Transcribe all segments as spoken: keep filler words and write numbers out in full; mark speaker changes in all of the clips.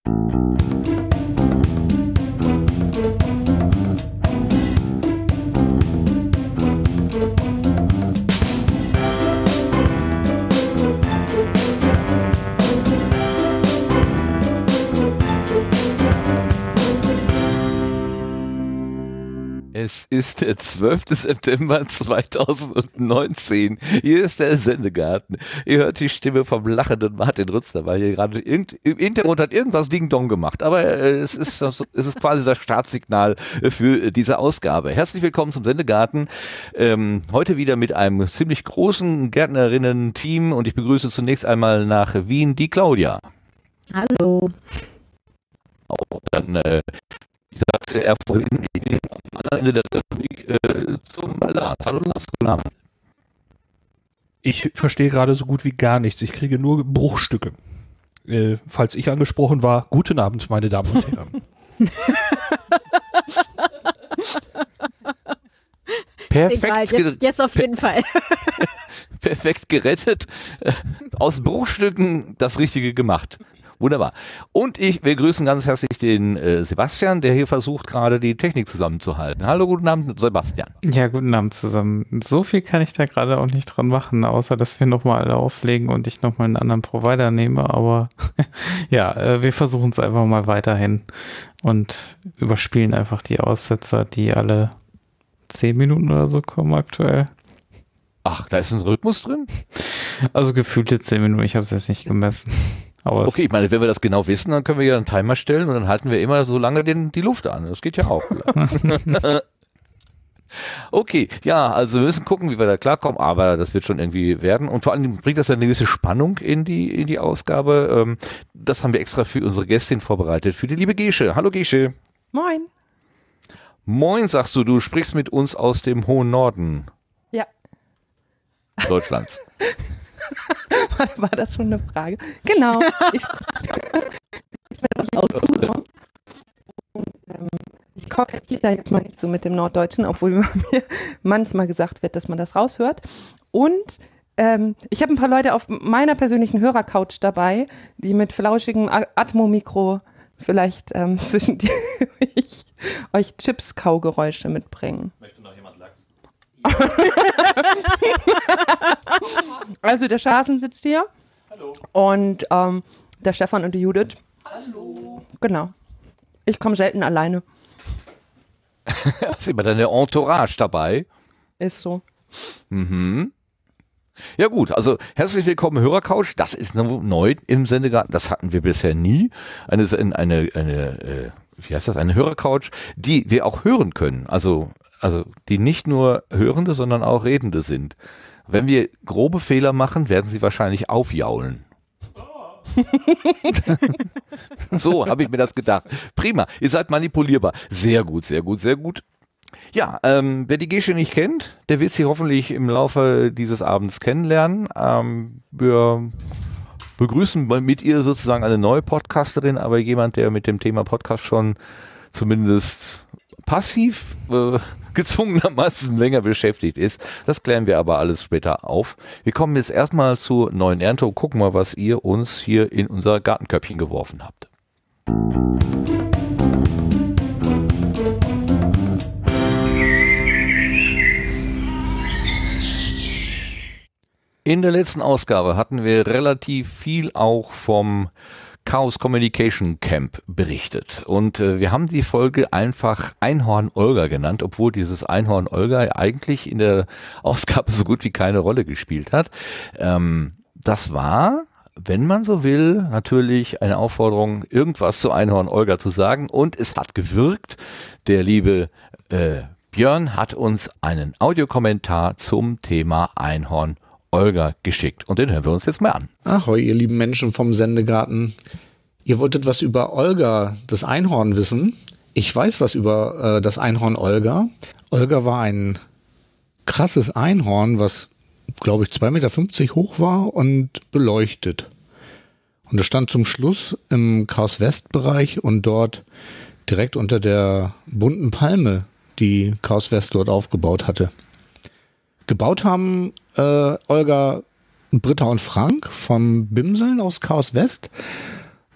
Speaker 1: Es ist der zwölfte September zweitausendneunzehn. Hier ist der Sendegarten. Ihr hört die Stimme vom lachenden Martin Rützler, weil hier gerade irgend, im Hintergrund hat irgendwas Ding-Dong gemacht. Aber äh, es, ist, es ist quasi das Startsignal für diese Ausgabe. Herzlich willkommen zum Sendegarten. Ähm, heute wieder mit einem ziemlich großen Gärtnerinnen-Team und ich begrüße zunächst einmal nach Wien die Claudia.
Speaker 2: Hallo.
Speaker 1: Oh, dann äh, sagte er vorhin am anderen Ende der Republik äh, zum Lars. Hallo Lars, guten Abend.
Speaker 3: Ich verstehe gerade so gut wie gar nichts. Ich kriege nur Bruchstücke. Äh, falls ich angesprochen war, guten Abend, meine Damen und Herren.
Speaker 1: Perfekt.
Speaker 2: Egal, jetzt, jetzt auf jeden Fall.
Speaker 1: Perfekt gerettet. Aus Bruchstücken das Richtige gemacht. Wunderbar. Und ich, wir grüßen ganz herzlich den äh, Sebastian, der hier versucht, gerade die Technik zusammenzuhalten. Hallo, guten Abend, Sebastian.
Speaker 4: Ja, guten Abend zusammen. So viel kann ich da gerade auch nicht dran machen, außer dass wir nochmal alle auflegen und ich nochmal einen anderen Provider nehme. Aber ja, äh, wir versuchen es einfach mal weiterhin und überspielen einfach die Aussetzer, die alle zehn Minuten oder so kommen aktuell.
Speaker 1: Ach, da ist ein Rhythmus drin?
Speaker 4: Also gefühlte zehn Minuten, ich habe es jetzt nicht gemessen. Aber
Speaker 1: okay, ich meine, wenn wir das genau wissen, dann können wir ja einen Timer stellen und dann halten wir immer so lange den, die Luft an. Das geht ja auch. Okay, ja, also wir müssen gucken, wie wir da klarkommen, aber das wird schon irgendwie werden. Und vor allem bringt das eine gewisse Spannung in die, in die Ausgabe. Das haben wir extra für unsere Gästin vorbereitet, für die liebe Gesche. Hallo Gesche.
Speaker 2: Moin.
Speaker 1: Moin, sagst du, du sprichst mit uns aus dem hohen Norden.
Speaker 2: Ja.
Speaker 1: Deutschlands.
Speaker 2: War das schon eine Frage? Genau. Ich, ich werde euch auch zuhören. Und, ähm, ich kokettiere da jetzt mal nicht so mit dem Norddeutschen, obwohl mir manchmal gesagt wird, dass man das raushört. Und ähm, ich habe ein paar Leute auf meiner persönlichen Hörercouch dabei, die mit flauschigem Atmo-Mikro vielleicht ähm, zwischendurch euch Chips-Kaugeräusche mitbringen.
Speaker 3: Möchte noch jemand Lachs?
Speaker 2: Also der Schasen sitzt hier.
Speaker 3: Hallo.
Speaker 2: Und ähm, der Stefan und die Judith.
Speaker 3: Hallo.
Speaker 2: Genau. Ich komme selten alleine.
Speaker 1: Hast immer deine Entourage dabei.
Speaker 2: Ist so.
Speaker 1: Mhm. Ja gut, also herzlich willkommen Hörercouch. Das ist neu im Sendegarten. Das hatten wir bisher nie. Eine, eine, eine äh, wie heißt das? Eine Hörercouch, die wir auch hören können. Also Also die nicht nur Hörende, sondern auch Redende sind. Wenn wir grobe Fehler machen, werden sie wahrscheinlich aufjaulen. So habe ich mir das gedacht. Prima, ihr seid manipulierbar. Sehr gut, sehr gut, sehr gut. Ja, ähm, wer die Gesche nicht kennt, der wird sie hoffentlich im Laufe dieses Abends kennenlernen. Ähm, wir begrüßen mit ihr sozusagen eine neue Podcasterin, aber jemand, der mit dem Thema Podcast schon zumindest passiv äh, gezwungenermaßen länger beschäftigt ist. Das klären wir aber alles später auf. Wir kommen jetzt erstmal zur neuen Ernte und gucken mal, was ihr uns hier in unser Gartenköpfchen geworfen habt. In der letzten Ausgabe hatten wir relativ viel auch vom Chaos Communication Camp berichtet und äh, wir haben die Folge einfach Einhorn Olga genannt, obwohl dieses Einhorn Olga eigentlich in der Ausgabe so gut wie keine Rolle gespielt hat. Ähm, das war, wenn man so will, natürlich eine Aufforderung, irgendwas zu Einhorn Olga zu sagen und es hat gewirkt. Der liebe äh, Björn hat uns einen Audiokommentar zum Thema Einhorn Olga geschickt und den hören wir uns jetzt mal an.
Speaker 5: Ahoi, ihr lieben Menschen vom Sendegarten. Ihr wolltet was über Olga, das Einhorn, wissen. Ich weiß was über äh, das Einhorn Olga. Olga war ein krasses Einhorn, was, glaube ich, zwei Meter fünfzig hoch war und beleuchtet. Und es stand zum Schluss im Chaos-West-Bereich und dort direkt unter der bunten Palme, die Chaos-West dort aufgebaut hatte. Gebaut haben äh, Olga, Britta und Frank vom Bimseln aus Chaos West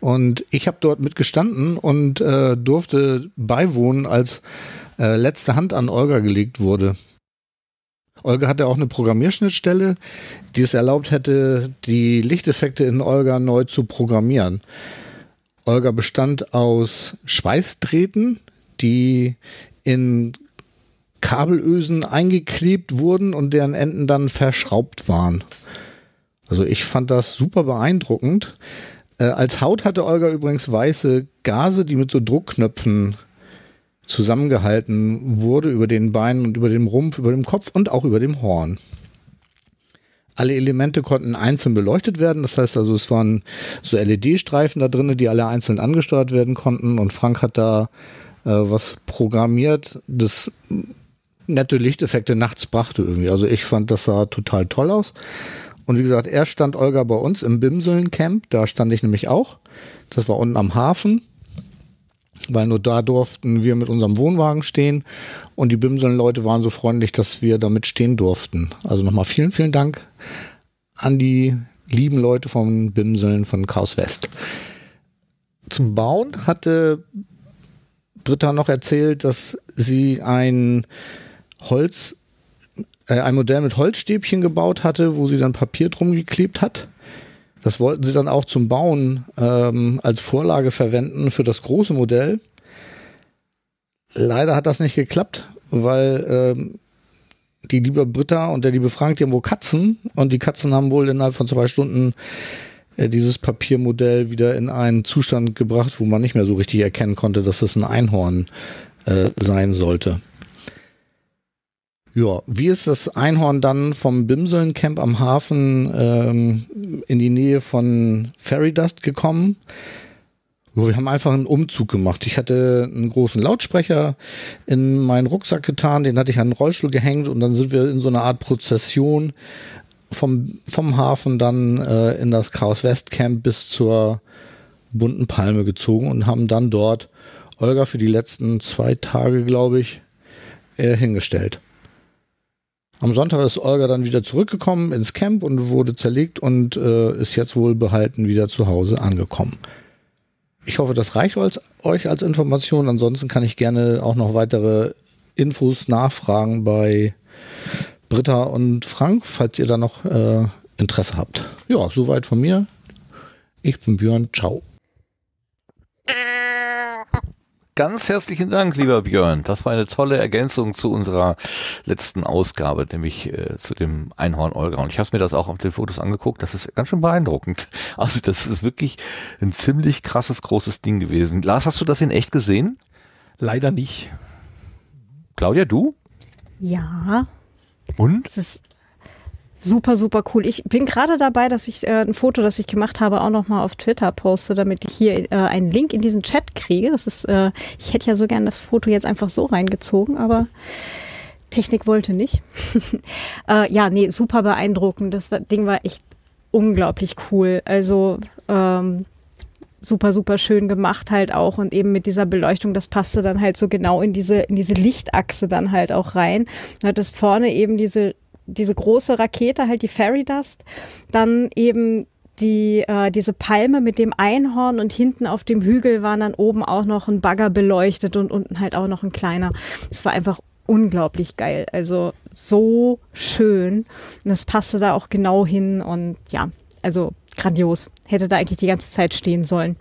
Speaker 5: Und ich habe dort mitgestanden und äh, durfte beiwohnen, als äh, letzte Hand an Olga gelegt wurde. Olga hatte auch eine Programmierschnittstelle, die es erlaubt hätte, die Lichteffekte in Olga neu zu programmieren. Olga bestand aus Schweißdrähten, die in Kabelösen eingeklebt wurden und deren Enden dann verschraubt waren. Also ich fand das super beeindruckend. Äh, als Haut hatte Olga übrigens weiße Gase, die mit so Druckknöpfen zusammengehalten wurde über den Beinen und über dem Rumpf, über dem Kopf und auch über dem Horn. Alle Elemente konnten einzeln beleuchtet werden, das heißt also, es waren so L E D-Streifen da drin, die alle einzeln angesteuert werden konnten und Frank hat da äh, was programmiert, das nette Lichteffekte nachts brachte irgendwie. Also ich fand, das sah total toll aus. Und wie gesagt, erst stand Olga bei uns im Bimseln-Camp, da stand ich nämlich auch. Das war unten am Hafen, weil nur da durften wir mit unserem Wohnwagen stehen und die Bimseln-Leute waren so freundlich, dass wir damit stehen durften. Also nochmal vielen, vielen Dank an die lieben Leute von Bimseln von Chaos West. Zum Bauen hatte Britta noch erzählt, dass sie ein Holz, äh, ein Modell mit Holzstäbchen gebaut hatte, wo sie dann Papier drum geklebt hat. Das wollten sie dann auch zum Bauen ähm, als Vorlage verwenden für das große Modell. Leider hat das nicht geklappt, weil ähm, die liebe Britta und der liebe Frank, die haben wohl Katzen und die Katzen haben wohl innerhalb von zwei Stunden äh, dieses Papiermodell wieder in einen Zustand gebracht, wo man nicht mehr so richtig erkennen konnte, dass es ein Einhorn äh, sein sollte. Ja, wie ist das Einhorn dann vom Bimseln-Camp am Hafen ähm, in die Nähe von Fairy Dust gekommen? Wir haben einfach einen Umzug gemacht. Ich hatte einen großen Lautsprecher in meinen Rucksack getan, den hatte ich an den Rollstuhl gehängt und dann sind wir in so einer Art Prozession vom, vom Hafen dann äh, in das Chaos West Camp bis zur bunten Palme gezogen und haben dann dort Olga für die letzten zwei Tage, glaube ich, äh, hingestellt. Am Sonntag ist Olga dann wieder zurückgekommen ins Camp und wurde zerlegt und äh, ist jetzt wohlbehalten wieder zu Hause angekommen. Ich hoffe, das reicht euch als Information. Ansonsten kann ich gerne auch noch weitere Infos nachfragen bei Britta und Frank, falls ihr da noch äh, Interesse habt. Ja, soweit von mir. Ich bin Björn. Ciao.
Speaker 1: Ganz herzlichen Dank, lieber Björn. Das war eine tolle Ergänzung zu unserer letzten Ausgabe, nämlich äh, zu dem Einhorn Olga. Und ich habe mir das auch auf den Fotos angeguckt. Das ist ganz schön beeindruckend. Also das ist wirklich ein ziemlich krasses, großes Ding gewesen. Lars, hast du das in echt gesehen?
Speaker 3: Leider nicht.
Speaker 1: Claudia, du?
Speaker 2: Ja.
Speaker 1: Und?
Speaker 2: Es ist super, super cool. Ich bin gerade dabei, dass ich äh, ein Foto, das ich gemacht habe, auch nochmal auf Twitter poste, damit ich hier äh, einen Link in diesen Chat kriege. Das ist, äh, ich hätte ja so gern das Foto jetzt einfach so reingezogen, aber Technik wollte nicht. äh, ja, nee, super beeindruckend. Das war, Ding war echt unglaublich cool. Also ähm, super, super schön gemacht halt auch und eben mit dieser Beleuchtung, das passte dann halt so genau in diese, in diese Lichtachse dann halt auch rein. Du hattest vorne eben diese diese große Rakete, halt die Fairy Dust, dann eben die, äh, diese Palme mit dem Einhorn und hinten auf dem Hügel waren dann oben auch noch ein Bagger beleuchtet und unten halt auch noch ein kleiner. Das war einfach unglaublich geil, also so schön und das passte da auch genau hin und ja, also grandios. Hätte da eigentlich die ganze Zeit stehen sollen.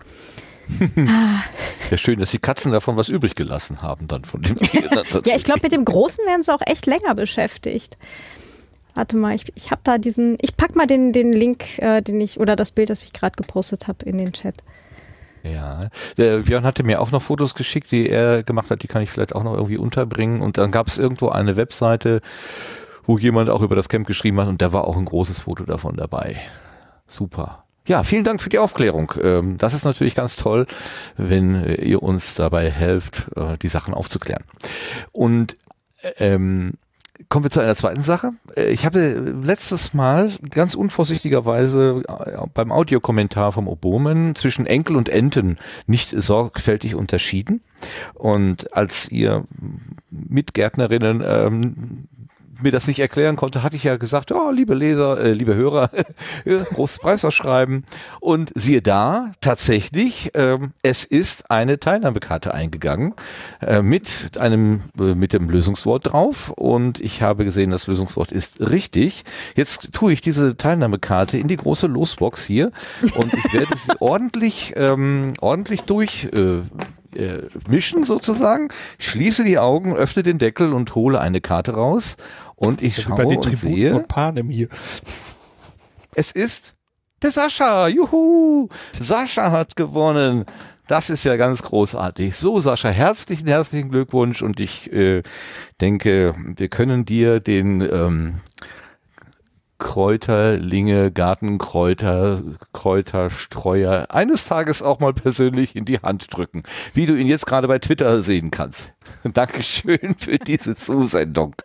Speaker 1: Ja, schön, dass die Katzen davon was übrig gelassen haben dann von dem.
Speaker 2: Ja, ich glaube, mit dem Großen werden sie auch echt länger beschäftigt. Warte mal, ich, ich habe da diesen, ich pack mal den, den Link, äh, den ich, oder das Bild, das ich gerade gepostet habe in den Chat.
Speaker 1: Ja, der Björn hatte mir auch noch Fotos geschickt, die er gemacht hat, die kann ich vielleicht auch noch irgendwie unterbringen und dann gab es irgendwo eine Webseite, wo jemand auch über das Camp geschrieben hat und da war auch ein großes Foto davon dabei. Super. Ja, vielen Dank für die Aufklärung. Das ist natürlich ganz toll, wenn ihr uns dabei helft, die Sachen aufzuklären. Und ähm, kommen wir zu einer zweiten Sache. Ich habe letztes Mal ganz unvorsichtigerweise beim Audiokommentar vom Obomen zwischen Enkel und Enten nicht sorgfältig unterschieden. Und als ihr Mitgärtnerinnen ähm, mir das nicht erklären konnte, hatte ich ja gesagt, oh, liebe Leser, äh, liebe Hörer, großes Preisausschreiben. Und siehe da, tatsächlich, ähm, es ist eine Teilnahmekarte eingegangen äh, mit einem, äh, mit dem Lösungswort drauf. Und ich habe gesehen, das Lösungswort ist richtig. Jetzt tue ich diese Teilnahmekarte in die große Losbox hier und ich werde sie ordentlich, ähm, ordentlich durch äh, äh, mischen sozusagen. Ich schließe die Augen, öffne den Deckel und hole eine Karte raus und ich
Speaker 3: Ja,
Speaker 1: schaue
Speaker 3: bei den
Speaker 1: und
Speaker 3: Tributen
Speaker 1: sehe,
Speaker 3: von Panem hier.
Speaker 1: es ist der Sascha. Juhu! Sascha hat gewonnen. Das ist ja ganz großartig. So, Sascha, herzlichen, herzlichen Glückwunsch und ich äh, denke, wir können dir den ähm, Kräuterlinge, Gartenkräuter, Kräuterstreuer eines Tages auch mal persönlich in die Hand drücken, wie du ihn jetzt gerade bei Twitter sehen kannst. Dankeschön für diese Zusendung.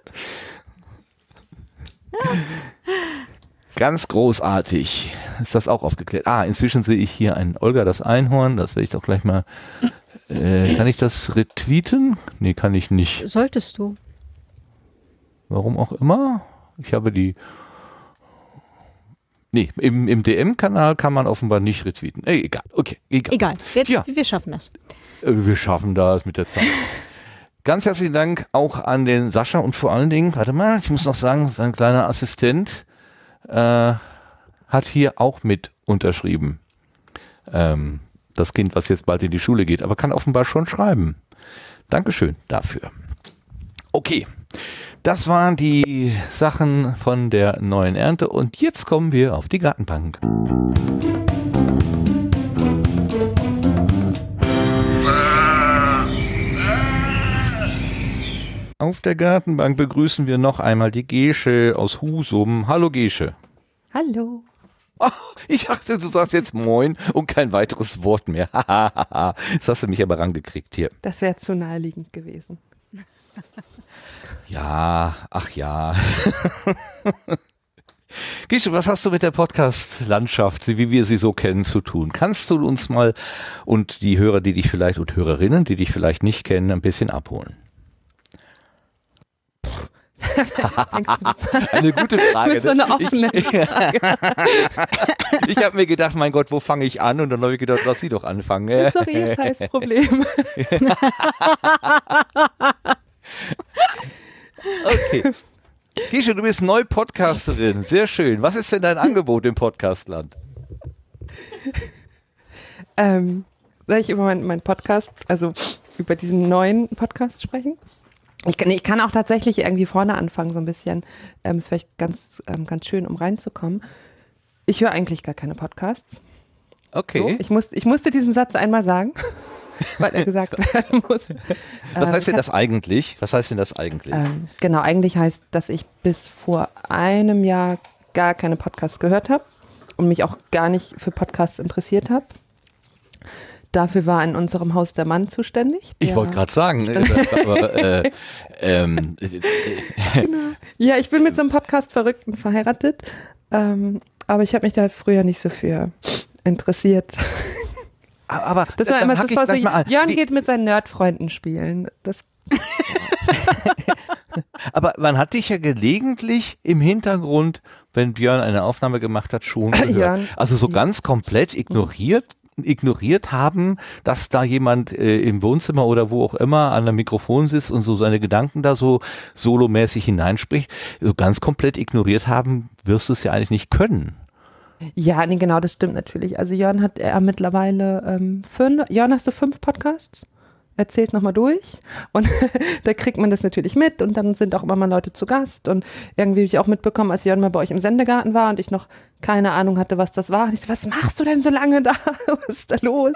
Speaker 1: Ganz großartig. Ist das auch aufgeklärt? Ah, inzwischen sehe ich hier einen Olga das Einhorn. Das werde ich doch gleich mal. Äh, kann ich das retweeten? Nee, kann ich nicht.
Speaker 6: Solltest du.
Speaker 1: Warum auch immer? Ich habe die. Nee, im, im D M-Kanal kann man offenbar nicht retweeten. Ey, egal, okay, egal.
Speaker 6: Egal, wir,
Speaker 1: Ja.
Speaker 6: wir schaffen das.
Speaker 1: Äh, Wir schaffen das mit der Zeit. Ganz herzlichen Dank auch an den Sascha und vor allen Dingen, warte mal, ich muss noch sagen, sein kleiner Assistent äh, hat hier auch mit unterschrieben. Ähm, das Kind, was jetzt bald in die Schule geht, aber kann offenbar schon schreiben. Dankeschön dafür. Okay. Das waren die Sachen von der neuen Ernte und jetzt kommen wir auf die Gartenbank. Auf der Gartenbank begrüßen wir noch einmal die Gesche aus Husum. Hallo Gesche.
Speaker 2: Hallo.
Speaker 1: Oh, ich dachte, du sagst jetzt Moin und kein weiteres Wort mehr. Jetzt hast du mich aber rangekriegt hier.
Speaker 2: Das wäre zu naheliegend gewesen.
Speaker 1: Ja, ach ja. Gesche, was hast du mit der Podcast-Landschaft, wie wir sie so kennen, zu tun? Kannst du uns mal und die Hörer, die dich vielleicht und Hörerinnen, die dich vielleicht nicht kennen, ein bisschen abholen? Eine gute Frage.
Speaker 2: Mit so einer offenen
Speaker 1: ich ich habe mir gedacht, mein Gott, wo fange ich an? Und dann habe ich gedacht, lass sie doch anfangen.
Speaker 2: Das ist doch ihr scheiß Problem.
Speaker 1: Okay. Gesche, du bist neu Podcasterin. Sehr schön. Was ist denn dein Angebot im Podcastland?
Speaker 2: Ähm, soll ich über meinen mein Podcast, also über diesen neuen Podcast sprechen? Ich kann, ich kann auch tatsächlich irgendwie vorne anfangen, so ein bisschen. Ähm, ist vielleicht ganz, ähm, ganz schön, um reinzukommen. Ich höre eigentlich gar keine Podcasts.
Speaker 1: Okay.
Speaker 2: So, ich, musste, ich musste diesen Satz einmal sagen, weil er gesagt werden muss.
Speaker 1: Was
Speaker 2: Ähm,
Speaker 1: heißt denn
Speaker 2: ich
Speaker 1: das eigentlich? Was heißt denn das eigentlich?
Speaker 2: Ähm, genau, eigentlich heißt, dass ich bis vor einem Jahr gar keine Podcasts gehört habe und mich auch gar nicht für Podcasts interessiert habe. Dafür war in unserem Haus der Mann zuständig.
Speaker 1: Ich
Speaker 2: der-
Speaker 1: wollte gerade sagen, äh, aber, äh, ähm, äh,
Speaker 2: Genau. Ja, ich bin mit so einem Podcast-Verrückten verheiratet, ähm, aber ich habe mich da früher nicht so für interessiert.
Speaker 1: aber
Speaker 2: Das war
Speaker 1: dann
Speaker 2: immer
Speaker 1: hack
Speaker 2: das,
Speaker 1: ich
Speaker 2: was so,
Speaker 1: gleich mal an.
Speaker 2: Jörn
Speaker 1: Wie-
Speaker 2: geht mit seinen Nerdfreunden spielen. Das,
Speaker 1: Aber man hat dich ja gelegentlich im Hintergrund, wenn Björn eine Aufnahme gemacht hat, schon gehört.
Speaker 2: Jörn.
Speaker 1: Also so ganz komplett ignoriert, ignoriert haben, dass da jemand äh, im Wohnzimmer oder wo auch immer an einem Mikrofon sitzt und so seine Gedanken da so solomäßig hineinspricht. So ganz komplett ignoriert haben, wirst du es ja eigentlich nicht können.
Speaker 2: ja, nee, genau, das stimmt natürlich. Also Jörn hat er mittlerweile ähm, fünf, Jörn, hast du fünf Podcasts? Erzählt nochmal durch und da kriegt man das natürlich mit und dann sind auch immer mal Leute zu Gast und irgendwie habe ich auch mitbekommen, als Jörn mal bei euch im Sendegarten war und ich noch keine Ahnung hatte, was das war. Und ich so, was machst du denn so lange da? Was ist da los?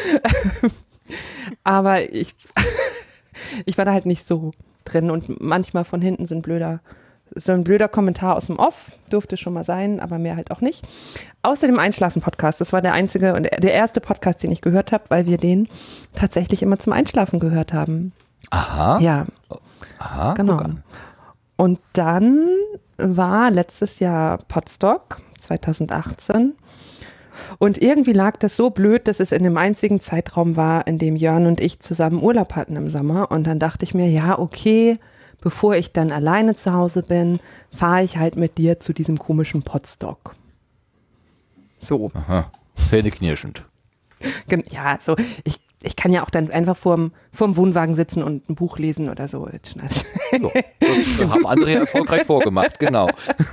Speaker 2: Aber ich, ich war da halt nicht so drin und manchmal von hinten so ein blöder, so ein blöder Kommentar aus dem Off, durfte schon mal sein, aber mehr halt auch nicht. Außer dem Einschlafen-Podcast, das war der einzige und der erste Podcast, den ich gehört habe, weil wir den tatsächlich immer zum Einschlafen gehört haben.
Speaker 1: Aha.
Speaker 2: Ja,
Speaker 1: Aha.
Speaker 2: genau.
Speaker 1: Guck an.
Speaker 2: Und dann war letztes Jahr Podstock zwanzig achtzehn und irgendwie lag das so blöd, dass es in dem einzigen Zeitraum war, in dem Jörn und ich zusammen Urlaub hatten im Sommer und dann dachte ich mir, ja, okay, bevor ich dann alleine zu Hause bin, fahre ich halt mit dir zu diesem komischen Podstock. So.
Speaker 1: Aha, zähneknirschend.
Speaker 2: Ja, so, ich, ich kann ja auch dann einfach vorm, vorm Wohnwagen sitzen und ein Buch lesen oder so.
Speaker 1: So, das haben andere erfolgreich vorgemacht, genau.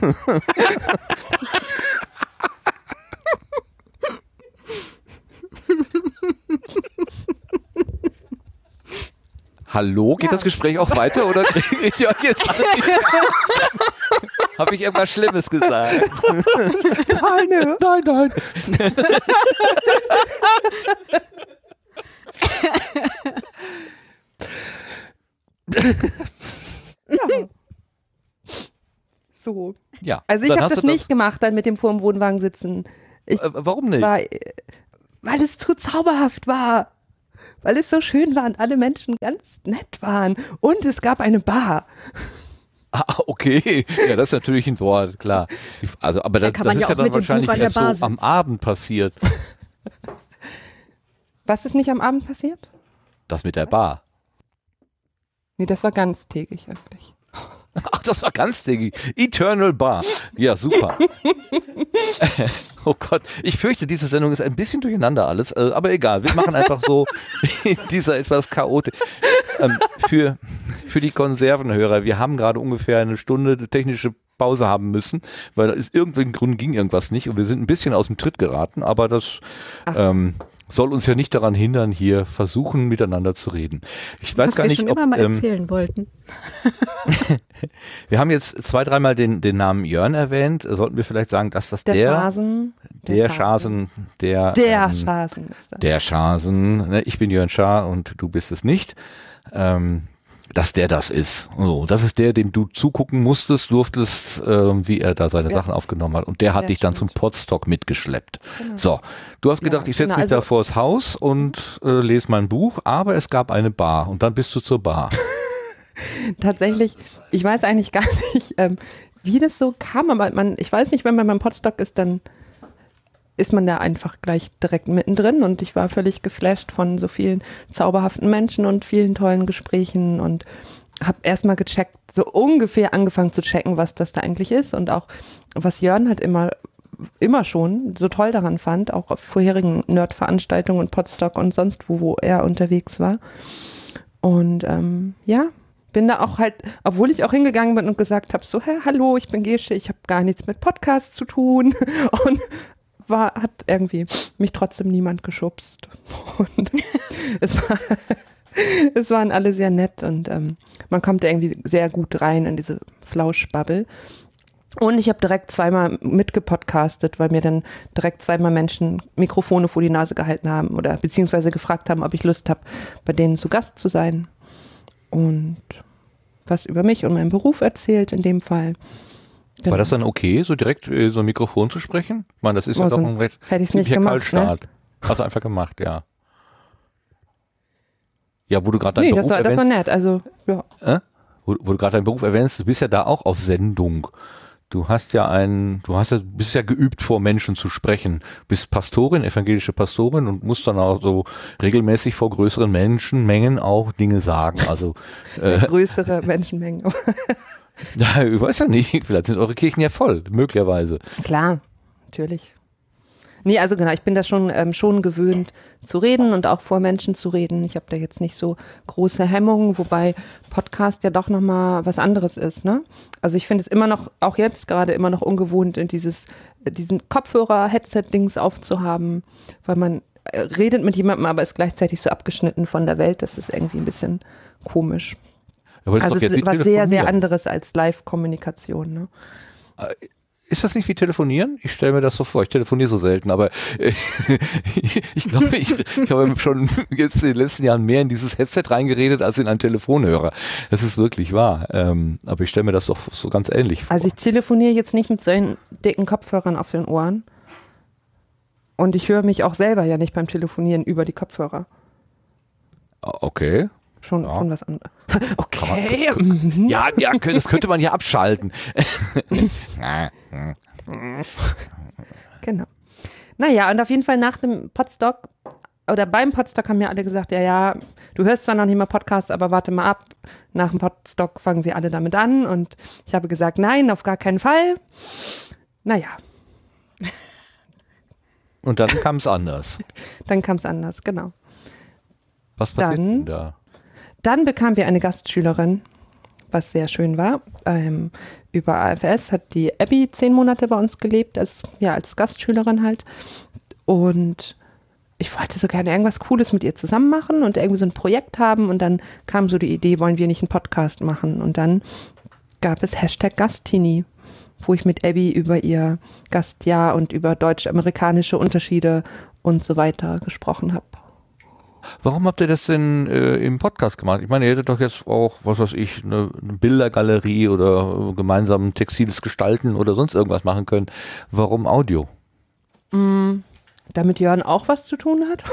Speaker 1: Hallo, geht ja. das Gespräch auch weiter oder kriegt ihr euch jetzt alle? Habe ich irgendwas Schlimmes gesagt?
Speaker 3: Nein, nein, nein.
Speaker 2: Ja. So.
Speaker 1: Ja.
Speaker 2: Also ich habe das nicht das gemacht, dann mit dem vor dem Wohnwagen sitzen. Ich
Speaker 1: äh, warum nicht?
Speaker 2: War, weil es zu zauberhaft war. Weil es so schön war und alle Menschen ganz nett waren. Und es gab eine Bar.
Speaker 1: Ah, okay. Ja, das ist natürlich ein Wort, klar. Also, aber da, das ist ja, ja dann wahrscheinlich erst so sitzen. Am Abend passiert.
Speaker 2: Was ist nicht am Abend passiert?
Speaker 1: Das mit der Bar.
Speaker 2: Nee, das war ganztägig eigentlich.
Speaker 1: Ach, das war ganztägig. Eternal Bar. Ja, super. Oh Gott, ich fürchte, diese Sendung ist ein bisschen durcheinander alles, aber egal, wir machen einfach so in dieser etwas chaotisch. Ähm, für, für die Konservenhörer, wir haben gerade ungefähr eine Stunde technische Pause haben müssen, weil aus irgendeinem Grund ging irgendwas nicht und wir sind ein bisschen aus dem Tritt geraten, aber das ähm, soll uns ja nicht daran hindern, hier versuchen, miteinander zu reden. Ich weiß
Speaker 6: Was
Speaker 1: gar
Speaker 6: wir
Speaker 1: nicht,
Speaker 6: schon
Speaker 1: ob,
Speaker 6: immer mal
Speaker 1: ähm,
Speaker 6: erzählen wollten.
Speaker 1: Wir haben jetzt zwei, dreimal den, den Namen Jörn erwähnt. Sollten wir vielleicht sagen, dass das
Speaker 2: der
Speaker 1: der
Speaker 2: Schasen,
Speaker 1: der, der Schasen, der
Speaker 2: der
Speaker 1: ähm,
Speaker 2: Schasen ist das.
Speaker 1: Der Schasen. Ne, ich bin Jörn Schaar und du bist es nicht. Ähm, dass der das ist. So, das ist der, dem du zugucken musstest, durftest, äh, wie er da seine ja. Sachen aufgenommen hat. Und der hat ja, dich dann stimmt. zum Podstock mitgeschleppt. Genau. So, du hast gedacht, ja, ich setze genau, mich also da vors Haus und äh, lese mein Buch, aber es gab eine Bar und dann bist du zur Bar.
Speaker 2: Tatsächlich, ich weiß eigentlich gar nicht, ähm, wie das so kam, aber man, ich weiß nicht, wenn man beim Podstock ist, dann ist man da einfach gleich direkt mittendrin und ich war völlig geflasht von so vielen zauberhaften Menschen und vielen tollen Gesprächen und habe erstmal gecheckt, so ungefähr angefangen zu checken, was das da eigentlich ist und auch was Jörn halt immer, immer schon so toll daran fand, auch auf vorherigen Nerd-Veranstaltungen und Podstock und sonst wo, wo er unterwegs war. Und ähm, ja, bin da auch halt, obwohl ich auch hingegangen bin und gesagt habe, so, hey, hallo, ich bin Gesche, ich habe gar nichts mit Podcasts zu tun und war, hat irgendwie mich trotzdem niemand geschubst. Und es, war, es waren alle sehr nett und ähm, man kommt irgendwie sehr gut rein in diese Flauschbubble. Und ich habe direkt zweimal mitgepodcastet, weil mir dann direkt zweimal Menschen Mikrofone vor die Nase gehalten haben oder beziehungsweise gefragt haben, ob ich Lust habe, bei denen zu Gast zu sein. Und was über mich und meinen Beruf erzählt in dem Fall. Genau.
Speaker 1: War das dann okay, so direkt äh, so ein Mikrofon zu sprechen? Ich meine, das ist oh, ja doch ein recht
Speaker 2: ziemlicher
Speaker 1: Kaltstart. Ne? Hast du einfach gemacht, ja. Ja, wo du gerade deinen
Speaker 2: nee,
Speaker 1: Beruf
Speaker 2: das war,
Speaker 1: erwähnst.
Speaker 2: das war nett, also, ja.
Speaker 1: Äh? Wo, wo du gerade deinen Beruf erwähnst, du bist ja da auch auf Sendung. Du hast ja ein, du hast ja, bist ja geübt, vor Menschen zu sprechen. Bist Pastorin, evangelische Pastorin und musst dann auch so regelmäßig vor größeren Menschenmengen auch Dinge sagen. Also
Speaker 2: äh, größere Menschenmengen.
Speaker 1: Ja, ich weiß ja nicht, vielleicht sind eure Kirchen ja voll, möglicherweise.
Speaker 2: Klar, natürlich. Nee, also genau, ich bin da schon, ähm, schon gewöhnt zu reden und auch vor Menschen zu reden. Ich habe da jetzt nicht so große Hemmungen, wobei Podcast ja doch nochmal was anderes ist, ne? Also ich finde es immer noch, auch jetzt gerade immer noch ungewohnt, in dieses, diesen Kopfhörer-Headset-Dings aufzuhaben, weil man redet mit jemandem, aber ist gleichzeitig so abgeschnitten von der Welt. Das ist irgendwie ein bisschen komisch. Also es ist was sehr, sehr anderes als Live-Kommunikation. Ne?
Speaker 1: Ist das nicht wie Telefonieren? Ich stelle mir das so vor. Ich telefoniere so selten, aber äh, ich glaube, ich, ich habe schon jetzt in den letzten Jahren mehr in dieses Headset reingeredet als in einen Telefonhörer. Das ist wirklich wahr. Ähm, aber ich stelle mir das doch so ganz ähnlich vor.
Speaker 2: Also ich telefoniere jetzt nicht mit solchen dicken Kopfhörern auf den Ohren. Und ich höre mich auch selber ja nicht beim Telefonieren über die Kopfhörer.
Speaker 1: Okay.
Speaker 2: Schon,
Speaker 1: ja.
Speaker 2: schon was anderes.
Speaker 1: Okay. Man, ja, ja, das könnte man ja abschalten.
Speaker 2: Genau. Naja, und auf jeden Fall nach dem Podstock oder beim Podstock haben mir alle gesagt, ja, ja, du hörst zwar noch nicht mal Podcast, aber warte mal ab, nach dem Podstock fangen sie alle damit an und ich habe gesagt, nein, auf gar keinen Fall. Naja.
Speaker 1: Und dann kam es anders.
Speaker 2: Dann kam es anders, genau.
Speaker 1: Was passiert
Speaker 2: Dann-
Speaker 1: denn da?
Speaker 2: Dann bekamen wir eine Gastschülerin, was sehr schön war. Ähm, über A F S hat die Abby zehn Monate bei uns gelebt, als, ja, als Gastschülerin halt. Und ich wollte so gerne irgendwas Cooles mit ihr zusammen machen und irgendwie so ein Projekt haben. Und dann kam so die Idee, wollen wir nicht einen Podcast machen? Und dann gab es Hashtag Gasttini, wo ich mit Abby über ihr Gastjahr und über deutsch-amerikanische Unterschiede und so weiter gesprochen habe.
Speaker 1: Warum habt ihr das denn äh, im Podcast gemacht? Ich meine, ihr hättet doch jetzt auch, was weiß ich, eine, eine Bildergalerie oder äh, gemeinsam textiles Gestalten oder sonst irgendwas machen können. Warum Audio?
Speaker 2: Mm, damit Jörn auch was zu tun hat.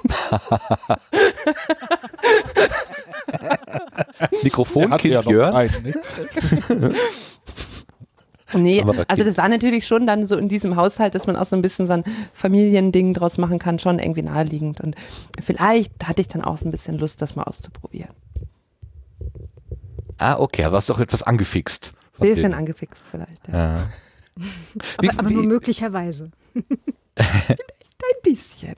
Speaker 1: Das Mikrofon
Speaker 3: Hat ja
Speaker 1: Kind
Speaker 3: noch
Speaker 1: Jörn.
Speaker 3: einen, ne?
Speaker 2: Nee,
Speaker 1: Aber okay.
Speaker 2: also das war natürlich schon dann so in diesem Haushalt, dass man auch so ein bisschen so ein Familiending draus machen kann, schon irgendwie naheliegend. Und vielleicht hatte ich dann auch so ein bisschen Lust, das mal auszuprobieren.
Speaker 1: Ah, okay, aber hast doch etwas angefixt.
Speaker 2: Bisschen angefixt vielleicht, ja.
Speaker 1: Ja. Wie-
Speaker 6: Aber, aber nur
Speaker 1: wie-
Speaker 6: möglicherweise.
Speaker 2: Ein bisschen.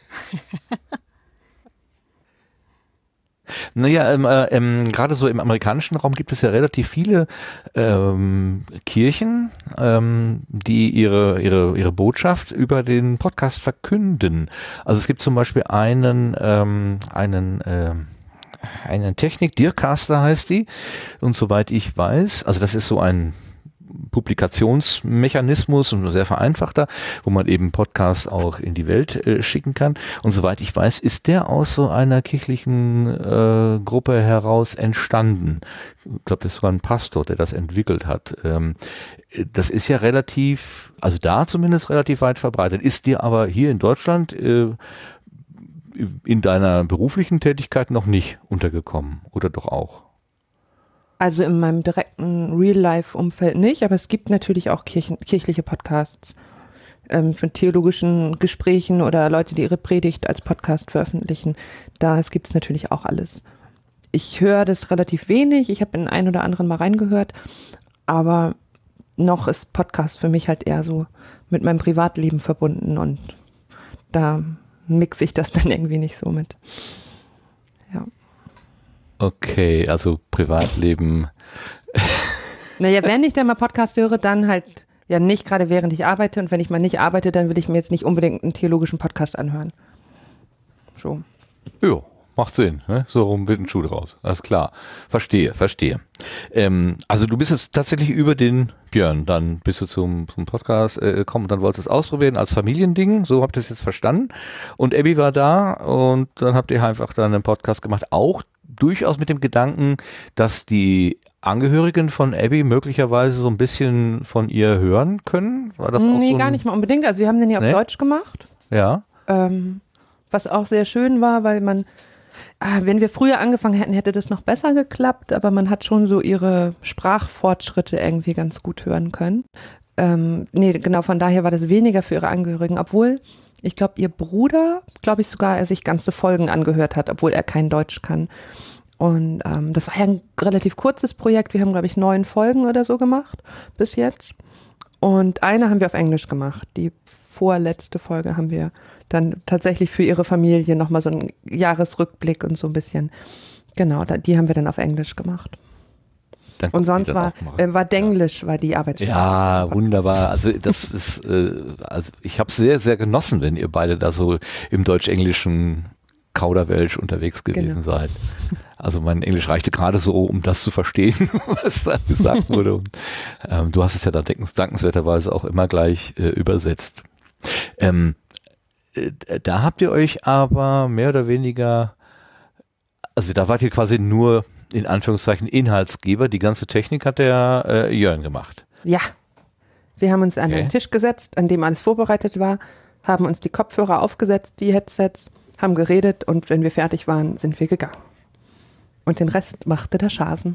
Speaker 1: Naja, ähm, äh, ähm, gerade so im amerikanischen Raum gibt es ja relativ viele ähm, Kirchen, ähm, die ihre, ihre, ihre Botschaft über den Podcast verkünden. Also es gibt zum Beispiel einen, ähm, einen, ähm, einen Technik, Dearcaster heißt die. Und soweit ich weiß, also das ist so ein Publikationsmechanismus und ein sehr vereinfachter, wo man eben Podcasts auch in die Welt äh, schicken kann. Und soweit ich weiß, ist der aus so einer kirchlichen äh, Gruppe heraus entstanden. Ich glaube, das ist sogar ein Pastor, der das entwickelt hat. Ähm, das ist ja relativ, also da zumindest relativ weit verbreitet. Ist dir aber hier in Deutschland äh, in deiner beruflichen Tätigkeit noch nicht untergekommen oder doch auch?
Speaker 2: Also in meinem direkten Real-Life-Umfeld nicht, aber es gibt natürlich auch Kirchen, kirchliche Podcasts ähm, von theologischen Gesprächen oder Leute, die ihre Predigt als Podcast veröffentlichen. Da gibt es natürlich auch alles. Ich höre das relativ wenig, ich habe in einen oder anderen mal reingehört, aber noch ist Podcast für mich halt eher so mit meinem Privatleben verbunden und da mixe ich das dann irgendwie nicht so mit. Ja.
Speaker 1: Okay, also Privatleben.
Speaker 2: Naja, wenn ich dann mal Podcast höre, dann halt ja nicht gerade während ich arbeite und wenn ich mal nicht arbeite, dann will ich mir jetzt nicht unbedingt einen theologischen Podcast anhören. So.
Speaker 1: Ja, macht Sinn. Ne? So rum wird ein Schuh draus. Alles klar. Verstehe, verstehe. Ähm, also du bist jetzt tatsächlich über den Björn, dann bist du zum, zum Podcast äh, gekommen und dann wolltest du es ausprobieren als Familiending, so habt ihr es jetzt verstanden. Und Abby war da und dann habt ihr einfach dann einen Podcast gemacht, auch durchaus mit dem Gedanken, dass die Angehörigen von Abby möglicherweise so ein bisschen von ihr hören können? War das auch
Speaker 2: Nee,
Speaker 1: so ein,
Speaker 2: gar nicht mal unbedingt. Also wir haben den ja auf
Speaker 1: Nee?
Speaker 2: Deutsch gemacht,
Speaker 1: Ja.
Speaker 2: ähm, was auch sehr schön war, weil man, ah, wenn wir früher angefangen hätten, hätte das noch besser geklappt, aber man hat schon so ihre Sprachfortschritte irgendwie ganz gut hören können. Ähm, nee, genau, von daher war das weniger für ihre Angehörigen, obwohl ich glaube, ihr Bruder, glaube ich sogar, er sich ganze Folgen angehört hat, obwohl er kein Deutsch kann. Und ähm, das war ja ein relativ kurzes Projekt. Wir haben, glaube ich, neun Folgen oder so gemacht bis jetzt. Und eine haben wir auf Englisch gemacht. Die vorletzte Folge haben wir dann tatsächlich für ihre Familie nochmal so einen Jahresrückblick und so ein bisschen. Genau, da, die haben wir dann auf Englisch gemacht.
Speaker 1: Dann
Speaker 2: Und
Speaker 1: konnten die
Speaker 2: sonst
Speaker 1: dann
Speaker 2: war,
Speaker 1: auch machen.
Speaker 2: äh, war Denglisch, war die Arbeitssprache.
Speaker 1: Ja, wunderbar. Also das ist, äh, also ich habe sehr, sehr genossen, wenn ihr beide da so im deutsch-englischen Kauderwelsch unterwegs gewesen
Speaker 2: Genau.
Speaker 1: seid. Also mein Englisch reichte gerade so, um das zu verstehen, was da gesagt wurde. Und, ähm, du hast es ja da dankens- dankenswerterweise auch immer gleich äh, übersetzt. Ähm, äh, da habt ihr euch aber mehr oder weniger, also da wart ihr quasi nur in Anführungszeichen Inhaltsgeber. Die ganze Technik hat der äh, Jörn gemacht.
Speaker 2: Ja, wir haben uns an
Speaker 1: Okay.
Speaker 2: den Tisch gesetzt, an dem alles vorbereitet war, haben uns die Kopfhörer aufgesetzt, die Headsets, haben geredet und wenn wir fertig waren, sind wir gegangen. Und den Rest machte der Schasen.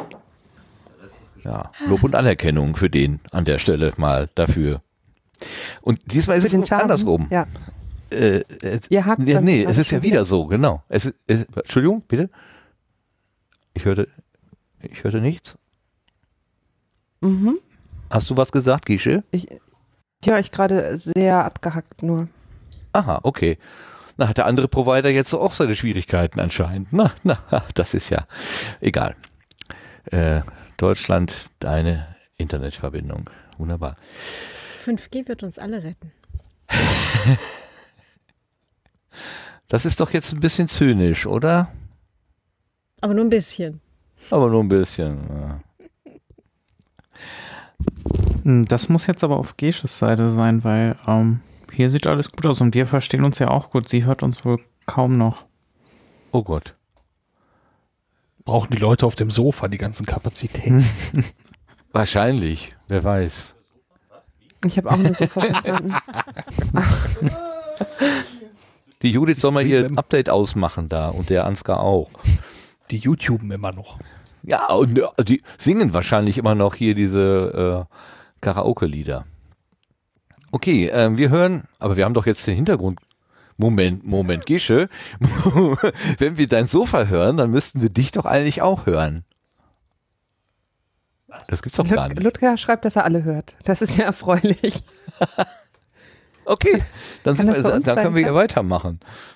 Speaker 1: Ja, Lob und Anerkennung für den an der Stelle mal dafür. Und diesmal ist
Speaker 2: Für
Speaker 1: es
Speaker 2: den
Speaker 1: nun
Speaker 2: Schasen.
Speaker 1: andersrum.
Speaker 2: Ja.
Speaker 1: Äh, äh,
Speaker 2: Ihr hakt
Speaker 1: ja,
Speaker 2: dann
Speaker 1: nee,
Speaker 2: gerade
Speaker 1: es ist ja
Speaker 2: schon
Speaker 1: wieder so, genau. Es ist, es, Entschuldigung, bitte? Ich hörte, ich hörte nichts.
Speaker 2: Mhm.
Speaker 1: Hast du was gesagt, Gische?
Speaker 2: Ich, ich höre euch gerade sehr abgehackt nur.
Speaker 1: Aha, okay. Na, hat der andere Provider jetzt auch seine Schwierigkeiten anscheinend. Na, na, das ist ja egal. Äh, Deutschland, deine Internetverbindung. Wunderbar.
Speaker 6: fünf G wird uns alle retten.
Speaker 1: Das ist doch jetzt ein bisschen zynisch, oder?
Speaker 6: Aber nur ein bisschen.
Speaker 1: Aber nur ein bisschen. Ja.
Speaker 4: Das muss jetzt aber auf Gesches Seite sein, weil ähm, hier sieht alles gut aus und wir verstehen uns ja auch gut. Sie hört uns wohl kaum noch.
Speaker 1: Oh Gott.
Speaker 3: Brauchen die Leute auf dem Sofa die ganzen Kapazitäten?
Speaker 1: Wahrscheinlich, wer weiß.
Speaker 2: Ich habe auch nur so verstanden.
Speaker 1: Die Judith soll mal ihr
Speaker 3: streamen.
Speaker 1: Update ausmachen da und der Ansgar auch.
Speaker 3: Die YouTuben immer noch.
Speaker 1: Ja, und äh, die singen wahrscheinlich immer noch hier diese äh, Karaoke-Lieder. Okay, ähm, wir hören, aber wir haben doch jetzt den Hintergrund. Moment, Moment, Gische. Wenn wir dein Sofa hören, dann müssten wir dich doch eigentlich auch hören. Das gibt's doch gar
Speaker 2: Lut
Speaker 1: nicht.
Speaker 2: Ludger schreibt, dass er alle hört. Das ist ja erfreulich.
Speaker 1: Okay, dann, sind
Speaker 2: Kann
Speaker 1: wir,
Speaker 2: das bei uns
Speaker 1: dann können
Speaker 2: sein?
Speaker 1: wir ja weitermachen.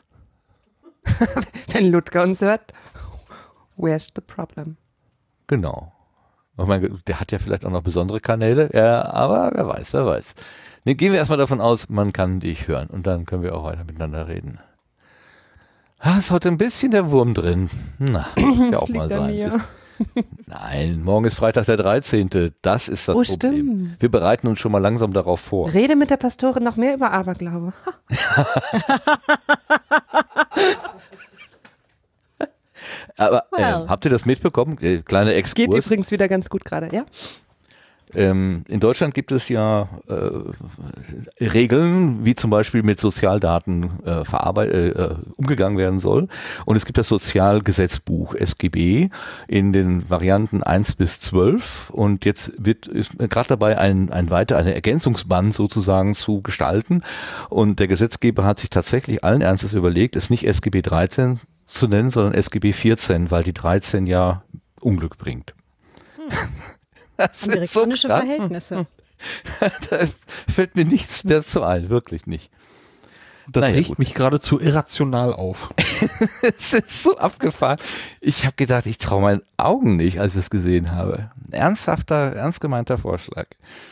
Speaker 2: Wenn Ludger uns hört, where's the problem?
Speaker 1: Genau. Ich meine, der hat ja vielleicht auch noch besondere Kanäle, ja, aber wer weiß, wer weiß. Ne, gehen wir erstmal davon aus, man kann dich hören und dann können wir auch weiter miteinander reden. Ah, ist heute ein bisschen der Wurm drin. Na, muss ja auch mal
Speaker 2: Liegt an
Speaker 1: sein.
Speaker 2: mir.
Speaker 1: Ist, nein, morgen ist Freitag der dreizehnte Das ist das
Speaker 2: Oh,
Speaker 1: Problem.
Speaker 2: stimmt.
Speaker 1: Wir bereiten uns schon mal langsam darauf vor.
Speaker 2: Rede mit der Pastorin noch mehr über Aberglaube. Ha.
Speaker 1: Aber äh,
Speaker 6: Well.
Speaker 1: habt ihr das mitbekommen? Äh, kleiner
Speaker 2: Geht
Speaker 1: Exkurs.
Speaker 2: übrigens wieder ganz gut gerade, ja?
Speaker 1: Ähm, in Deutschland gibt es ja äh, Regeln, wie zum Beispiel mit Sozialdaten äh, verarbeit- äh, umgegangen werden soll. Und es gibt das Sozialgesetzbuch S G B in den Varianten eins bis zwölf. Und jetzt wird ist gerade dabei, ein, ein weiter, eine Ergänzungsband sozusagen zu gestalten. Und der Gesetzgeber hat sich tatsächlich allen Ernstes überlegt, es nicht S G B dreizehn zu nennen, sondern S G B vierzehn, weil die dreizehn ja Unglück bringt. Das ist so
Speaker 6: Amerikanische
Speaker 1: krass.
Speaker 6: Verhältnisse.
Speaker 1: Da fällt mir nichts mehr zu ein, wirklich nicht.
Speaker 3: Das
Speaker 1: Naja,
Speaker 3: regt
Speaker 1: gut.
Speaker 3: mich geradezu irrational auf.
Speaker 1: Es ist so abgefahren. Ich habe gedacht, ich traue meinen Augen nicht, als ich es gesehen habe. Ein ernsthafter, ernst gemeinter Vorschlag.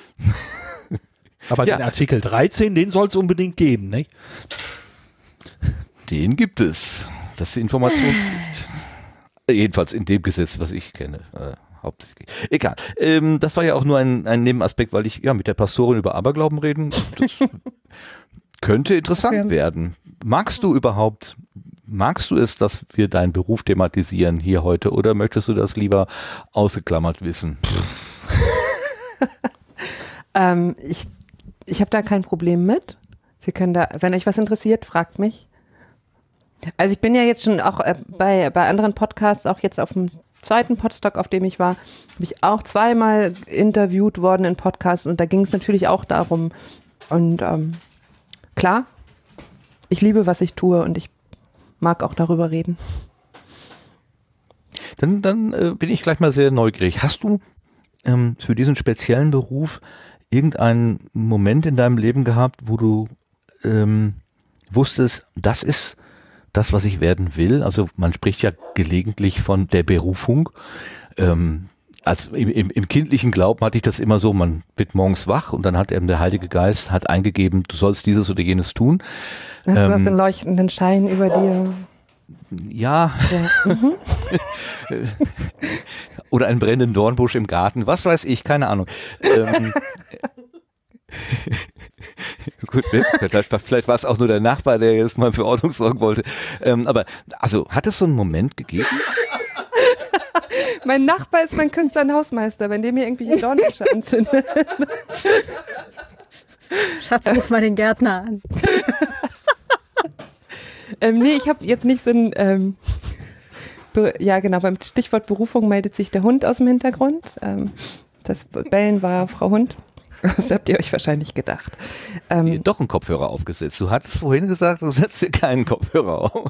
Speaker 3: Aber
Speaker 1: Ja.
Speaker 3: den Artikel dreizehn, den soll es unbedingt geben, nicht?
Speaker 1: Den gibt es. Das ist die Informationspflicht. Jedenfalls in dem Gesetz, was ich kenne. Äh, hauptsächlich. Egal. Ähm, das war ja auch nur ein, ein Nebenaspekt, weil ich ja mit der Pastorin über Aberglauben reden. Das könnte interessant
Speaker 2: Okay.
Speaker 1: werden. Magst du überhaupt, magst du es, dass wir deinen Beruf thematisieren hier heute oder möchtest du das lieber ausgeklammert wissen?
Speaker 2: Ähm, ich ich habe da kein Problem mit. Wir können da, wenn euch was interessiert, fragt mich. Also ich bin ja jetzt schon auch äh, bei, bei anderen Podcasts, auch jetzt auf dem zweiten Podstock, auf dem ich war, habe ich auch zweimal interviewt worden in Podcasts und da ging es natürlich auch darum. Und ähm, klar, ich liebe, was ich tue und ich mag auch darüber reden.
Speaker 1: Dann, dann äh, bin ich gleich mal sehr neugierig. Hast du ähm, für diesen speziellen Beruf irgendeinen Moment in deinem Leben gehabt, wo du ähm, wusstest, das ist das, was ich werden will? Also man spricht ja gelegentlich von der Berufung. Ähm, also im, im, im kindlichen Glauben hatte ich das immer so, man wird morgens wach und dann hat eben der Heilige Geist hat eingegeben, du sollst dieses oder jenes tun.
Speaker 2: Hast du
Speaker 1: Ähm,
Speaker 2: hast den leuchtenden Schein über dir?
Speaker 1: Ja,
Speaker 2: Ja. Mhm.
Speaker 1: oder einen brennenden Dornbusch im Garten, was weiß ich, keine Ahnung. Ähm, gut, ne? vielleicht, vielleicht war es auch nur der Nachbar, der jetzt mal für Ordnung sorgen wollte. Ähm, aber also hat es so einen Moment gegeben?
Speaker 2: Mein Nachbar ist mein Künstler und Hausmeister, wenn der mir irgendwelche Dornbüsche anzündet.
Speaker 6: Schatz, ruf mal den Gärtner an.
Speaker 2: ähm, nee, ich habe jetzt nicht so ein, ähm, Be- ja genau, beim Stichwort Berufung meldet sich der Hund aus dem Hintergrund. Ähm, das Bellen war Frau Hund. Das habt ihr euch wahrscheinlich gedacht. Ähm,
Speaker 1: Doch einen Kopfhörer aufgesetzt. Du hattest vorhin gesagt, du setzt dir keinen Kopfhörer auf.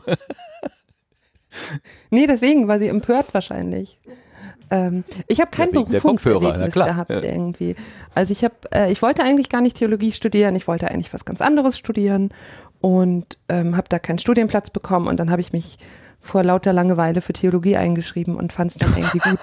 Speaker 2: nee, deswegen war sie empört wahrscheinlich. Ähm, ich habe kein
Speaker 1: Ja, wegen der Kopfhörer, na
Speaker 2: Berufungserlebnis
Speaker 1: klar.
Speaker 2: gehabt
Speaker 1: Ja.
Speaker 2: irgendwie. Also ich habe, äh, ich wollte eigentlich gar nicht Theologie studieren, ich wollte eigentlich was ganz anderes studieren und ähm, habe da keinen Studienplatz bekommen und dann habe ich mich vor lauter Langeweile für Theologie eingeschrieben und fand es dann irgendwie gut.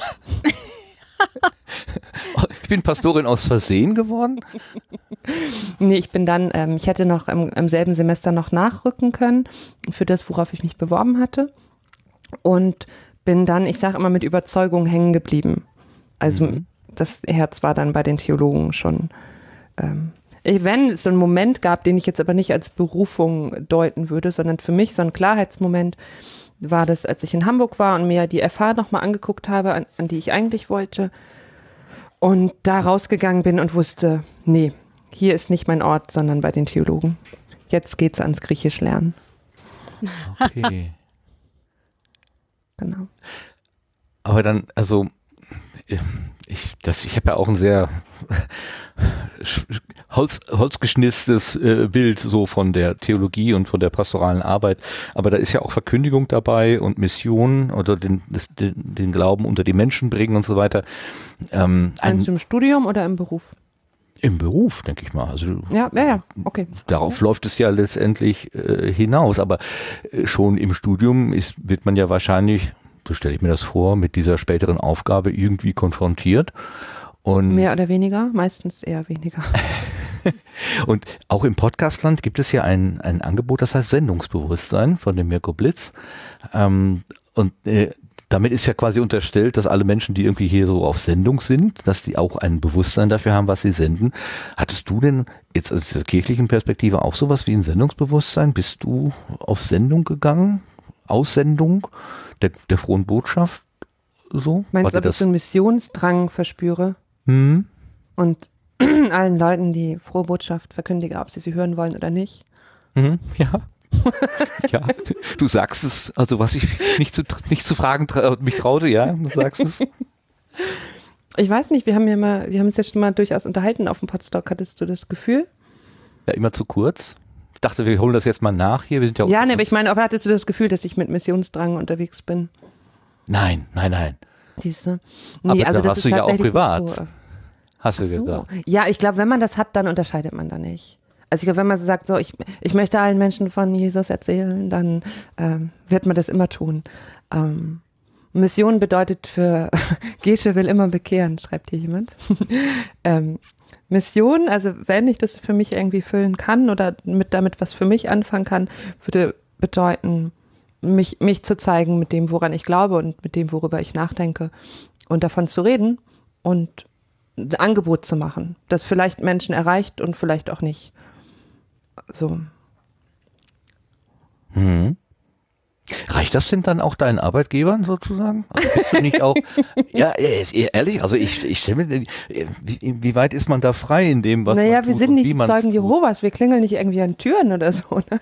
Speaker 1: Ich bin Pastorin aus Versehen geworden.
Speaker 2: Nee, ich bin dann, ähm, ich hätte noch im, im selben Semester noch nachrücken können für das, worauf ich mich beworben hatte und bin dann, ich sage immer, mit Überzeugung hängen geblieben. Also
Speaker 1: Mhm.
Speaker 2: das Herz war dann bei den Theologen schon. Ähm, wenn es so einen Moment gab, den ich jetzt aber nicht als Berufung deuten würde, sondern für mich so ein Klarheitsmoment war das, als ich in Hamburg war und mir die F H nochmal angeguckt habe, an, an die ich eigentlich wollte und da rausgegangen bin und wusste, nee, hier ist nicht mein Ort, sondern bei den Theologen. Jetzt geht's ans Griechisch lernen.
Speaker 1: Okay.
Speaker 2: Genau.
Speaker 1: Aber dann, also, ich, das, ich habe ja auch ein sehr Holz, holzgeschnitztes äh, Bild so von der Theologie und von der pastoralen Arbeit. Aber da ist ja auch Verkündigung dabei und Mission oder den, das, den, den Glauben unter die Menschen bringen und so weiter. Ähm, ein,
Speaker 2: Meinst du im Studium oder im Beruf?
Speaker 1: Im Beruf, denke ich mal. Also
Speaker 2: Ja, ja, ja, okay.
Speaker 1: darauf läuft es ja letztendlich äh, hinaus. Aber äh, schon im Studium ist, wird man ja wahrscheinlich, so stelle ich mir das vor, mit dieser späteren Aufgabe irgendwie konfrontiert. Und,
Speaker 2: Mehr oder weniger? Meistens eher weniger.
Speaker 1: und auch im Podcastland gibt es ja ein, ein Angebot, das heißt Sendungsbewusstsein von dem Mirko Blitz. Ähm, und äh, damit ist ja quasi unterstellt, dass alle Menschen, die irgendwie hier so auf Sendung sind, dass die auch ein Bewusstsein dafür haben, was sie senden. Hattest du denn jetzt aus der kirchlichen Perspektive auch sowas wie ein Sendungsbewusstsein? Bist du auf Sendung gegangen? Aussendung der, der frohen Botschaft? So?
Speaker 2: Meinst
Speaker 1: War
Speaker 2: du, ob
Speaker 1: dir
Speaker 2: ich so einen Missionsdrang verspüre
Speaker 1: Hm?
Speaker 2: und allen Leuten die frohe Botschaft verkündige, ob sie sie hören wollen oder nicht?
Speaker 1: Mhm, ja. Ja, du sagst es, also was ich nicht zu, nicht zu fragen tra mich traute, ja, du sagst es.
Speaker 2: Ich weiß nicht, wir haben ja mal, wir haben uns ja schon mal durchaus unterhalten auf dem Podstock. Hattest du das Gefühl?
Speaker 1: Ja, immer zu kurz. Ich dachte, wir holen das jetzt mal nach hier. Wir sind ja,
Speaker 2: Ja, ne, aber ich meine, ob hattest du das Gefühl, dass ich mit Missionsdrang unterwegs bin?
Speaker 1: Nein, nein, nein.
Speaker 2: Siehst du?
Speaker 1: Aber da
Speaker 2: das
Speaker 1: warst
Speaker 2: ist
Speaker 1: du ja auch
Speaker 2: tatsächlich
Speaker 1: privat.
Speaker 2: so.
Speaker 1: Hast du
Speaker 2: Ach so.
Speaker 1: gesagt.
Speaker 2: Ja, ich glaube, wenn man das hat, dann unterscheidet man da nicht. Also ich glaube, wenn man sagt, so, ich, ich möchte allen Menschen von Jesus erzählen, dann ähm, wird man das immer tun. Ähm, Mission bedeutet für, Gesche will immer bekehren, schreibt hier jemand. ähm, Mission, also wenn ich das für mich irgendwie füllen kann oder mit damit was für mich anfangen kann, würde bedeuten, mich, mich zu zeigen mit dem, woran ich glaube und mit dem, worüber ich nachdenke und davon zu reden und ein Angebot zu machen, das vielleicht Menschen erreicht und vielleicht auch nicht. So.
Speaker 1: Mhm. Reicht das denn dann auch deinen Arbeitgebern sozusagen? Also bist du nicht auch, ja, ehrlich, also ich, ich stelle mir, wie, wie weit ist man da frei in dem, was
Speaker 2: naja,
Speaker 1: man tut
Speaker 2: wir sind
Speaker 1: und
Speaker 2: nicht
Speaker 1: wie man's
Speaker 2: Zeugen
Speaker 1: tut?
Speaker 2: Jehovas, wir klingeln nicht irgendwie an Türen oder so. Ne?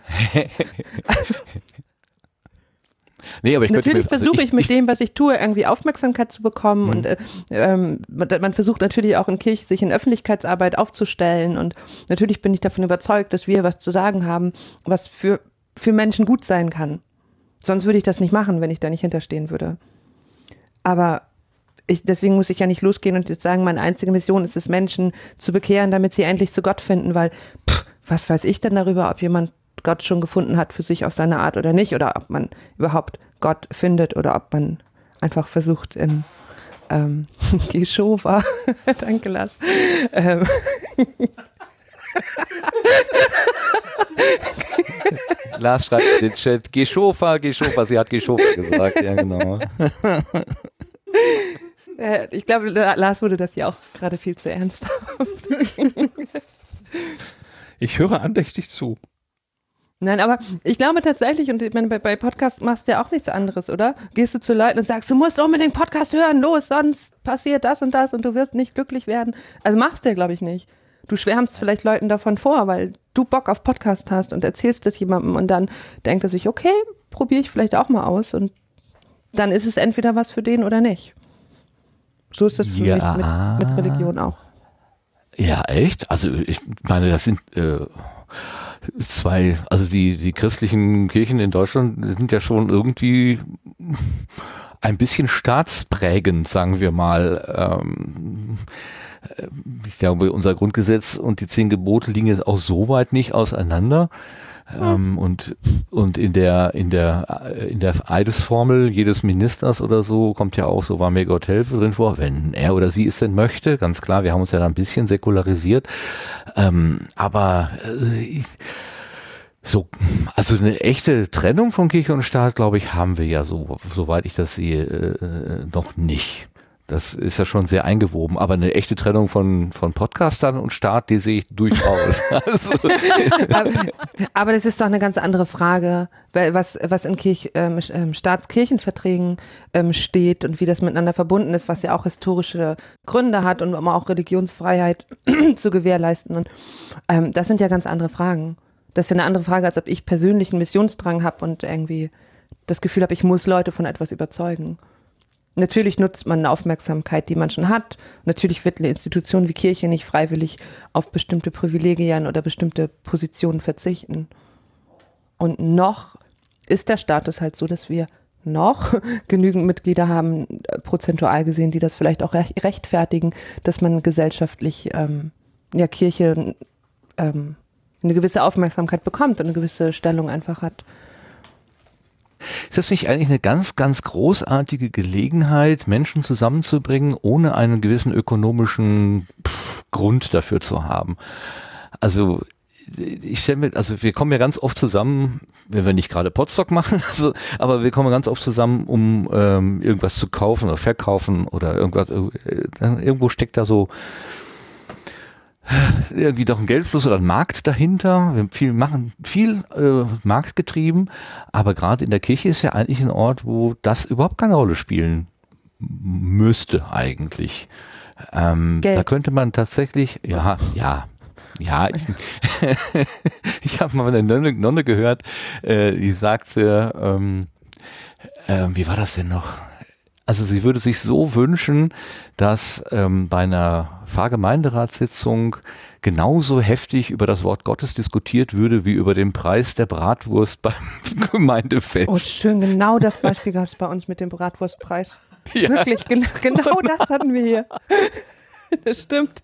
Speaker 1: Nee, aber ich könnte
Speaker 2: Natürlich
Speaker 1: mir- also
Speaker 2: versuche ich mit dem, was ich tue, irgendwie Aufmerksamkeit zu bekommen
Speaker 1: Mhm.
Speaker 2: und äh, ähm, man, man versucht natürlich auch in Kirche sich in Öffentlichkeitsarbeit aufzustellen und natürlich bin ich davon überzeugt, dass wir was zu sagen haben, was für, für Menschen gut sein kann. Sonst würde ich das nicht machen, wenn ich da nicht hinterstehen würde. Aber ich, deswegen muss ich ja nicht losgehen und jetzt sagen, meine einzige Mission ist es, Menschen zu bekehren, damit sie endlich zu Gott finden, weil pff, was weiß ich denn darüber, ob jemand Gott schon gefunden hat für sich auf seine Art oder nicht oder ob man überhaupt Gott findet oder ob man einfach versucht in ähm, Geschowa, danke Lars, ähm,
Speaker 1: Lars schreibt in den Chat, Geschofa, Geschofa, sie hat Geschofa gesagt, ja genau.
Speaker 2: äh, ich glaube, Lars wurde das ja auch gerade viel zu ernst.
Speaker 3: Ich höre andächtig zu.
Speaker 2: Nein, aber ich glaube tatsächlich, und ich meine, bei, bei Podcast machst du ja auch nichts anderes, oder? Gehst du zu Leuten und sagst, du musst unbedingt Podcast hören, los, sonst passiert das und das und du wirst nicht glücklich werden. Also machst du ja, glaube ich, nicht. Du schwärmst vielleicht Leuten davon vor, weil du Bock auf Podcast hast und erzählst es jemandem und dann denkt er sich, okay, probiere ich vielleicht auch mal aus und dann ist es entweder was für den oder nicht. So ist das für
Speaker 1: Ja.
Speaker 2: mich mit, mit Religion auch.
Speaker 1: Ja, echt? Also ich meine, das sind äh, zwei, also die, die christlichen Kirchen in Deutschland sind ja schon irgendwie ein bisschen staatsprägend, sagen wir mal. Ähm, ich glaube, unser Grundgesetz und die zehn Gebote liegen jetzt auch so weit nicht auseinander. Ähm, und und in der in der in der Eidesformel jedes Ministers oder so kommt ja auch so, war mir Gott helfe drin vor, wenn er oder sie es denn möchte, ganz klar, wir haben uns ja da ein bisschen säkularisiert, ähm, aber äh, ich, so, also eine echte Trennung von Kirche und Staat, glaube ich, haben wir ja so, soweit ich das sehe, äh, noch nicht. Das ist ja schon sehr eingewoben, aber eine echte Trennung von, von Podcastern und Staat, die sehe ich durchaus. Also.
Speaker 2: aber, aber das ist doch eine ganz andere Frage, weil was, was in Kirch, ähm, Staatskirchenverträgen ähm, steht und wie das miteinander verbunden ist, was ja auch historische Gründe hat und um auch Religionsfreiheit zu gewährleisten. Und ähm, das sind ja ganz andere Fragen. Das ist ja eine andere Frage, als ob ich persönlich einen Missionsdrang habe und irgendwie das Gefühl habe, ich muss Leute von etwas überzeugen. Natürlich nutzt man eine Aufmerksamkeit, die man schon hat. Natürlich wird eine Institution wie Kirche nicht freiwillig auf bestimmte Privilegien oder bestimmte Positionen verzichten. Und noch ist der Status halt so, dass wir noch genügend Mitglieder haben, prozentual gesehen, die das vielleicht auch rechtfertigen, dass man gesellschaftlich ähm, ja, Kirche ähm, eine gewisse Aufmerksamkeit bekommt und eine gewisse Stellung einfach hat.
Speaker 1: Ist das nicht eigentlich eine ganz, ganz großartige Gelegenheit, Menschen zusammenzubringen, ohne einen gewissen ökonomischen Pff, Grund dafür zu haben? Also ich stelle mir, also wir kommen ja ganz oft zusammen, wenn wir nicht gerade Podstock machen, also, aber wir kommen ganz oft zusammen, um ähm, irgendwas zu kaufen oder verkaufen oder irgendwas. Äh, irgendwo steckt da so irgendwie doch ein Geldfluss oder ein Markt dahinter. Wir viel machen viel äh, marktgetrieben, aber gerade in der Kirche ist ja eigentlich ein Ort, wo das überhaupt keine Rolle spielen müsste eigentlich. Ähm, da könnte man tatsächlich, ja, ja, ja, ich, ich habe mal eine Nonne, Nonne gehört, äh, die sagte, ähm, äh, wie war das denn noch? Also sie würde sich so wünschen, dass ähm, bei einer Pfarrgemeinderatssitzung genauso heftig über das Wort Gottes diskutiert würde, wie über den Preis der Bratwurst beim Gemeindefest.
Speaker 2: Oh schön, genau das Beispiel gab es bei uns mit dem Bratwurstpreis. Ja. Wirklich, genau, genau das hatten wir hier. Das stimmt.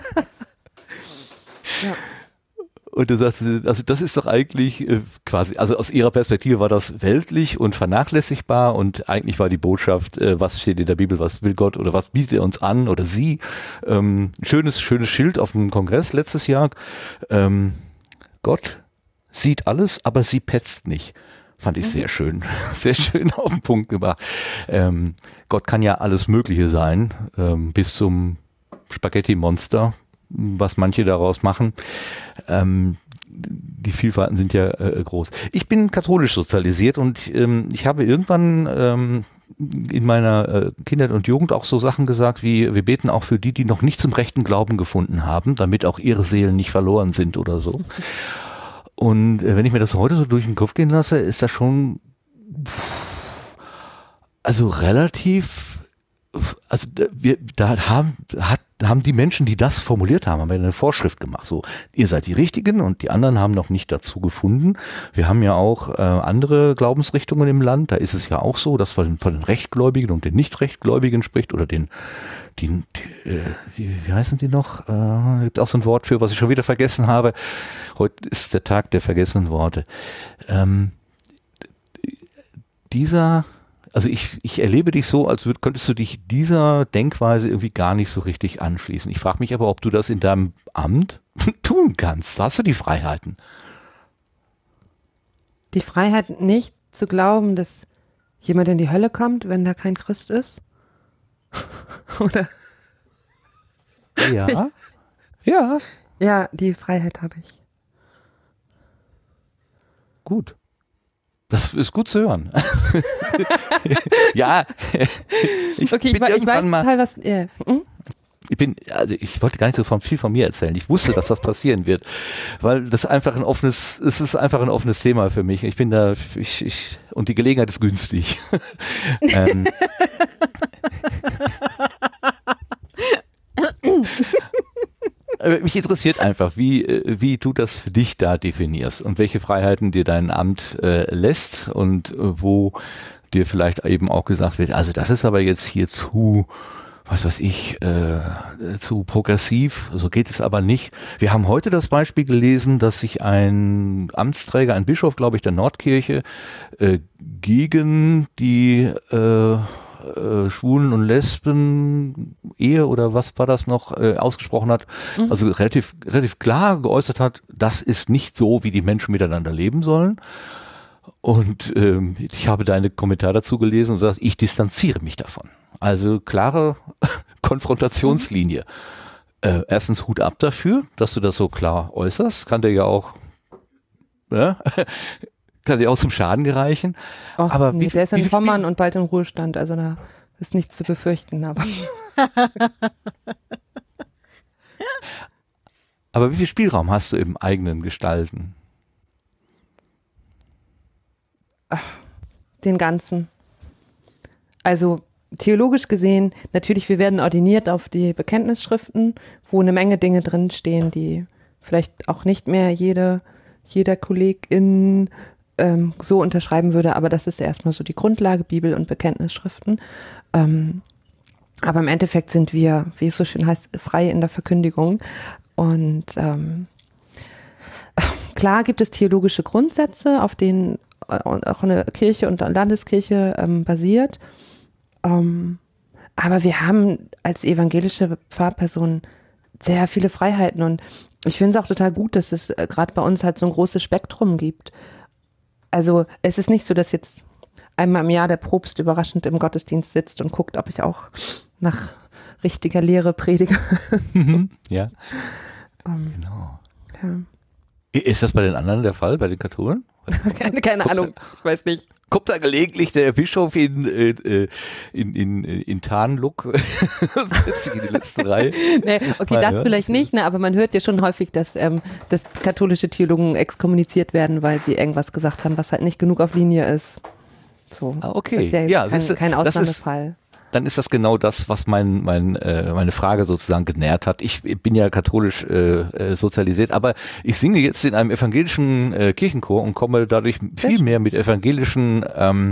Speaker 2: Ja.
Speaker 1: Und du sagst, also das ist doch eigentlich äh, quasi, also aus ihrer Perspektive war das weltlich und vernachlässigbar und eigentlich war die Botschaft, äh, was steht in der Bibel, was will Gott oder was bietet er uns an oder sie. Ähm, schönes, schönes Schild auf dem Kongress letztes Jahr. Ähm, Gott sieht alles, aber sie petzt nicht. Fand ich sehr schön, sehr schön auf den Punkt gebracht. Ähm, Gott kann ja alles Mögliche sein, ähm, bis zum Spaghetti-Monster, was manche daraus machen. Ähm, die Vielfalten sind ja äh, groß. Ich bin katholisch sozialisiert und ähm, ich habe irgendwann ähm, in meiner äh, Kindheit und Jugend auch so Sachen gesagt wie, wir beten auch für die, die noch nicht zum rechten Glauben gefunden haben, damit auch ihre Seelen nicht verloren sind oder so. Und äh, wenn ich mir das heute so durch den Kopf gehen lasse, ist das schon pff, also relativ, also wir, da haben, hat haben die Menschen, die das formuliert haben, haben eine Vorschrift gemacht. So, ihr seid die Richtigen und die anderen haben noch nicht dazu gefunden. Wir haben ja auch äh, andere Glaubensrichtungen im Land. Da ist es ja auch so, dass man von den Rechtgläubigen und den Nicht-Rechtgläubigen spricht oder den, die, die, äh, die wie heißen die noch? Äh, gibt auch so ein Wort für, was ich schon wieder vergessen habe. Heute ist der Tag der vergessenen Worte. Ähm, dieser Also ich, ich erlebe dich so, als würd, könntest du dich dieser Denkweise irgendwie gar nicht so richtig anschließen. Ich frage mich aber, ob du das in deinem Amt tun kannst. Hast du die Freiheiten?
Speaker 2: Die Freiheit nicht zu glauben, dass jemand in die Hölle kommt, wenn da kein Christ ist? Oder?
Speaker 1: Ja. Ja.
Speaker 2: Ja, die Freiheit habe ich.
Speaker 1: Gut. Das ist gut zu hören. Ja. Ich
Speaker 2: okay, ich, ich weiß
Speaker 1: mal,
Speaker 2: total was. Yeah. Hm?
Speaker 1: Ich bin, also ich wollte gar nicht so von, viel von mir erzählen. Ich wusste, dass das passieren wird, weil das einfach ein offenes, es ist einfach ein offenes Thema für mich. Ich bin da, ich, ich und die Gelegenheit ist günstig. ähm. äh, mich interessiert einfach, wie, äh, wie du das für dich da definierst und welche Freiheiten dir dein Amt äh, lässt und äh, wo dir vielleicht eben auch gesagt wird, also das ist aber jetzt hier zu, was weiß ich, äh, zu progressiv, so geht es aber nicht. Wir haben heute das Beispiel gelesen, dass sich ein Amtsträger, ein Bischof, glaube ich, der Nordkirche, äh, gegen die äh, äh, Schwulen und Lesben Ehe oder was war das noch, äh, ausgesprochen hat, mhm. also relativ, relativ klar geäußert hat, das ist nicht so, wie die Menschen miteinander leben sollen. Und ähm, ich habe deine Kommentar dazu gelesen und sagst, ich distanziere mich davon. Also klare Konfrontationslinie. Mhm. Äh, erstens Hut ab dafür, dass du das so klar äußerst. Kann dir ja auch, ja, kann dir auch zum Schaden gereichen.
Speaker 2: Och,
Speaker 1: aber
Speaker 2: nee,
Speaker 1: wie,
Speaker 2: der ist ein
Speaker 1: wie
Speaker 2: Vormann und bald im Ruhestand, also da ist nichts zu befürchten. Aber,
Speaker 1: aber wie viel Spielraum hast du im eigenen Gestalten?
Speaker 2: Den ganzen. Also theologisch gesehen, natürlich, wir werden ordiniert auf die Bekenntnisschriften, wo eine Menge Dinge drinstehen, die vielleicht auch nicht mehr jede, jeder Kollegin ähm, so unterschreiben würde, aber das ist erstmal so die Grundlage, Bibel und Bekenntnisschriften. Ähm, aber im Endeffekt sind wir, wie es so schön heißt, frei in der Verkündigung. Und ähm, klar gibt es theologische Grundsätze, auf denen auch eine Kirche und eine Landeskirche ähm, basiert. Ähm, aber wir haben als evangelische Pfarrpersonen sehr viele Freiheiten und ich finde es auch total gut, dass es äh, gerade bei uns halt so ein großes Spektrum gibt. Also es ist nicht so, dass jetzt einmal im Jahr der Propst überraschend im Gottesdienst sitzt und guckt, ob ich auch nach richtiger Lehre predige.
Speaker 1: Ja,
Speaker 2: ähm,
Speaker 1: genau.
Speaker 2: Ja.
Speaker 1: Ist das bei den anderen der Fall, bei den Katholen?
Speaker 2: Keine, keine
Speaker 1: Kommt
Speaker 2: Ahnung, ich weiß nicht.
Speaker 1: Kommt da gelegentlich der Bischof in, äh, in, in, in Tarnlook und setzt sich in die letzte Reihe?
Speaker 2: Nee, okay,
Speaker 1: Mal
Speaker 2: das
Speaker 1: hören.
Speaker 2: vielleicht nicht, ne, aber man hört ja schon häufig, dass, ähm, dass katholische Theologen exkommuniziert werden, weil sie irgendwas gesagt haben, was halt nicht genug auf Linie ist. So.
Speaker 1: Ah, okay.
Speaker 2: Das ist ja,
Speaker 1: Ja,
Speaker 2: kein,
Speaker 1: siehste,
Speaker 2: kein
Speaker 1: das ist-
Speaker 2: Ausnahmefall.
Speaker 1: Dann ist das genau das, was mein, mein, äh, meine Frage sozusagen genährt hat. Ich bin ja katholisch äh, äh, sozialisiert, aber ich singe jetzt in einem evangelischen äh, Kirchenchor und komme dadurch viel
Speaker 2: schön.
Speaker 1: mehr mit evangelischen ähm,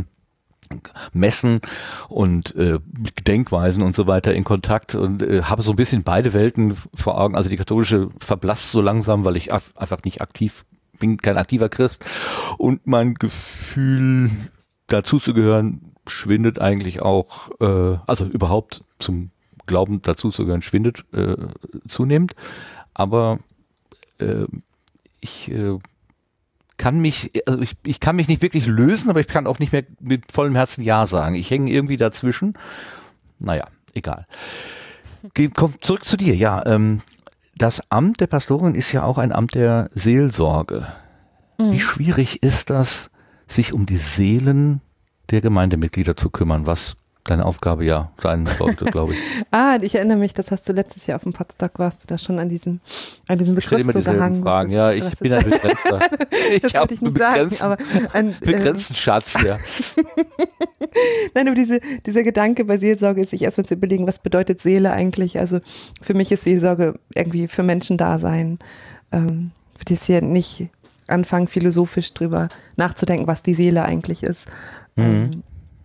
Speaker 1: Messen und äh, Denkweisen und so weiter in Kontakt und äh, habe so ein bisschen beide Welten vor Augen. Also die katholische verblasst so langsam, weil ich af- einfach nicht aktiv bin, kein aktiver Christ und mein Gefühl dazu zu gehören schwindet eigentlich auch, äh, also überhaupt zum Glauben dazu zu gehören, schwindet äh, zunehmend. Aber äh, ich äh, kann mich, also ich, ich kann mich nicht wirklich lösen, aber ich kann auch nicht mehr mit vollem Herzen Ja sagen. Ich hänge irgendwie dazwischen. Naja, egal. Geh, komm zurück zu dir. Ja, ähm, das Amt der Pastorin ist ja auch ein Amt der Seelsorge.
Speaker 2: Mhm.
Speaker 1: Wie schwierig ist das, sich um die Seelen der Gemeindemitglieder zu kümmern, was deine Aufgabe ja sein sollte, glaube ich.
Speaker 2: Ah, ich erinnere mich, das hast du letztes Jahr auf dem Potsdam, warst du da schon an diesem, an diesem
Speaker 1: Ich stelle
Speaker 2: Begriff
Speaker 1: immer
Speaker 2: so
Speaker 1: dieselben
Speaker 2: gehangen.
Speaker 1: Fragen.
Speaker 2: Was
Speaker 1: Ja,
Speaker 2: ist-
Speaker 1: ich
Speaker 2: was
Speaker 1: bin
Speaker 2: ist-
Speaker 1: ein begrenzter. Ich
Speaker 2: Das
Speaker 1: habe
Speaker 2: wollte ich
Speaker 1: einen
Speaker 2: nicht sagen,
Speaker 1: begrenzten,
Speaker 2: aber an,
Speaker 1: begrenzten Schatz, ja.
Speaker 2: Nein, aber diese, dieser Gedanke bei Seelsorge ist, sich erstmal zu überlegen, was bedeutet Seele eigentlich? Also für mich ist Seelsorge irgendwie für Menschen da sein. Ähm, ich würde jetzt hier nicht anfangen, philosophisch drüber nachzudenken, was die Seele eigentlich ist.
Speaker 1: Mhm.
Speaker 2: Ähm,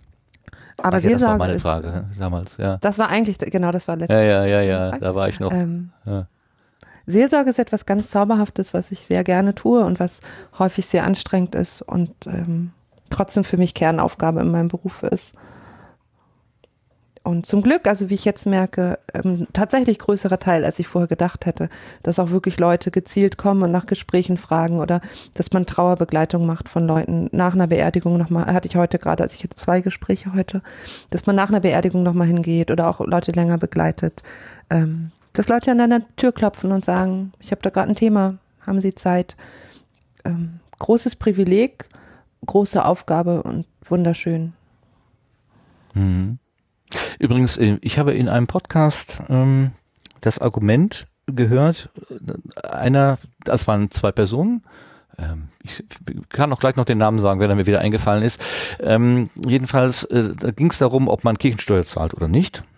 Speaker 2: aber
Speaker 1: Ach ja, das war
Speaker 2: Seelsorge
Speaker 1: meine
Speaker 2: ist,
Speaker 1: Frage ne, damals, ja.
Speaker 2: das war eigentlich, genau, das war letztes
Speaker 1: Ja, ja, ja, ja, da war ich noch.
Speaker 2: Ähm,
Speaker 1: Ja.
Speaker 2: Seelsorge ist etwas ganz Zauberhaftes, was ich sehr gerne tue und was häufig sehr anstrengend ist und ähm, trotzdem für mich Kernaufgabe in meinem Beruf ist. Und zum Glück, also wie ich jetzt merke, ähm, tatsächlich größerer Teil, als ich vorher gedacht hätte, dass auch wirklich Leute gezielt kommen und nach Gesprächen fragen oder dass man Trauerbegleitung macht von Leuten nach einer Beerdigung nochmal, hatte ich heute gerade, also ich hatte zwei Gespräche heute, dass man nach einer Beerdigung nochmal hingeht oder auch Leute länger begleitet, ähm, dass Leute an deiner Tür klopfen und sagen, ich habe da gerade ein Thema, haben Sie Zeit? Ähm, großes Privileg, große Aufgabe und wunderschön.
Speaker 1: Mhm. Übrigens, äh, ich habe in einem Podcast ähm, das Argument gehört, äh, einer, das waren zwei Personen, ähm, ich kann auch gleich noch den Namen sagen, wenn er mir wieder eingefallen ist. Ähm, jedenfalls, äh, da ging es darum, ob man Kirchensteuer zahlt oder nicht.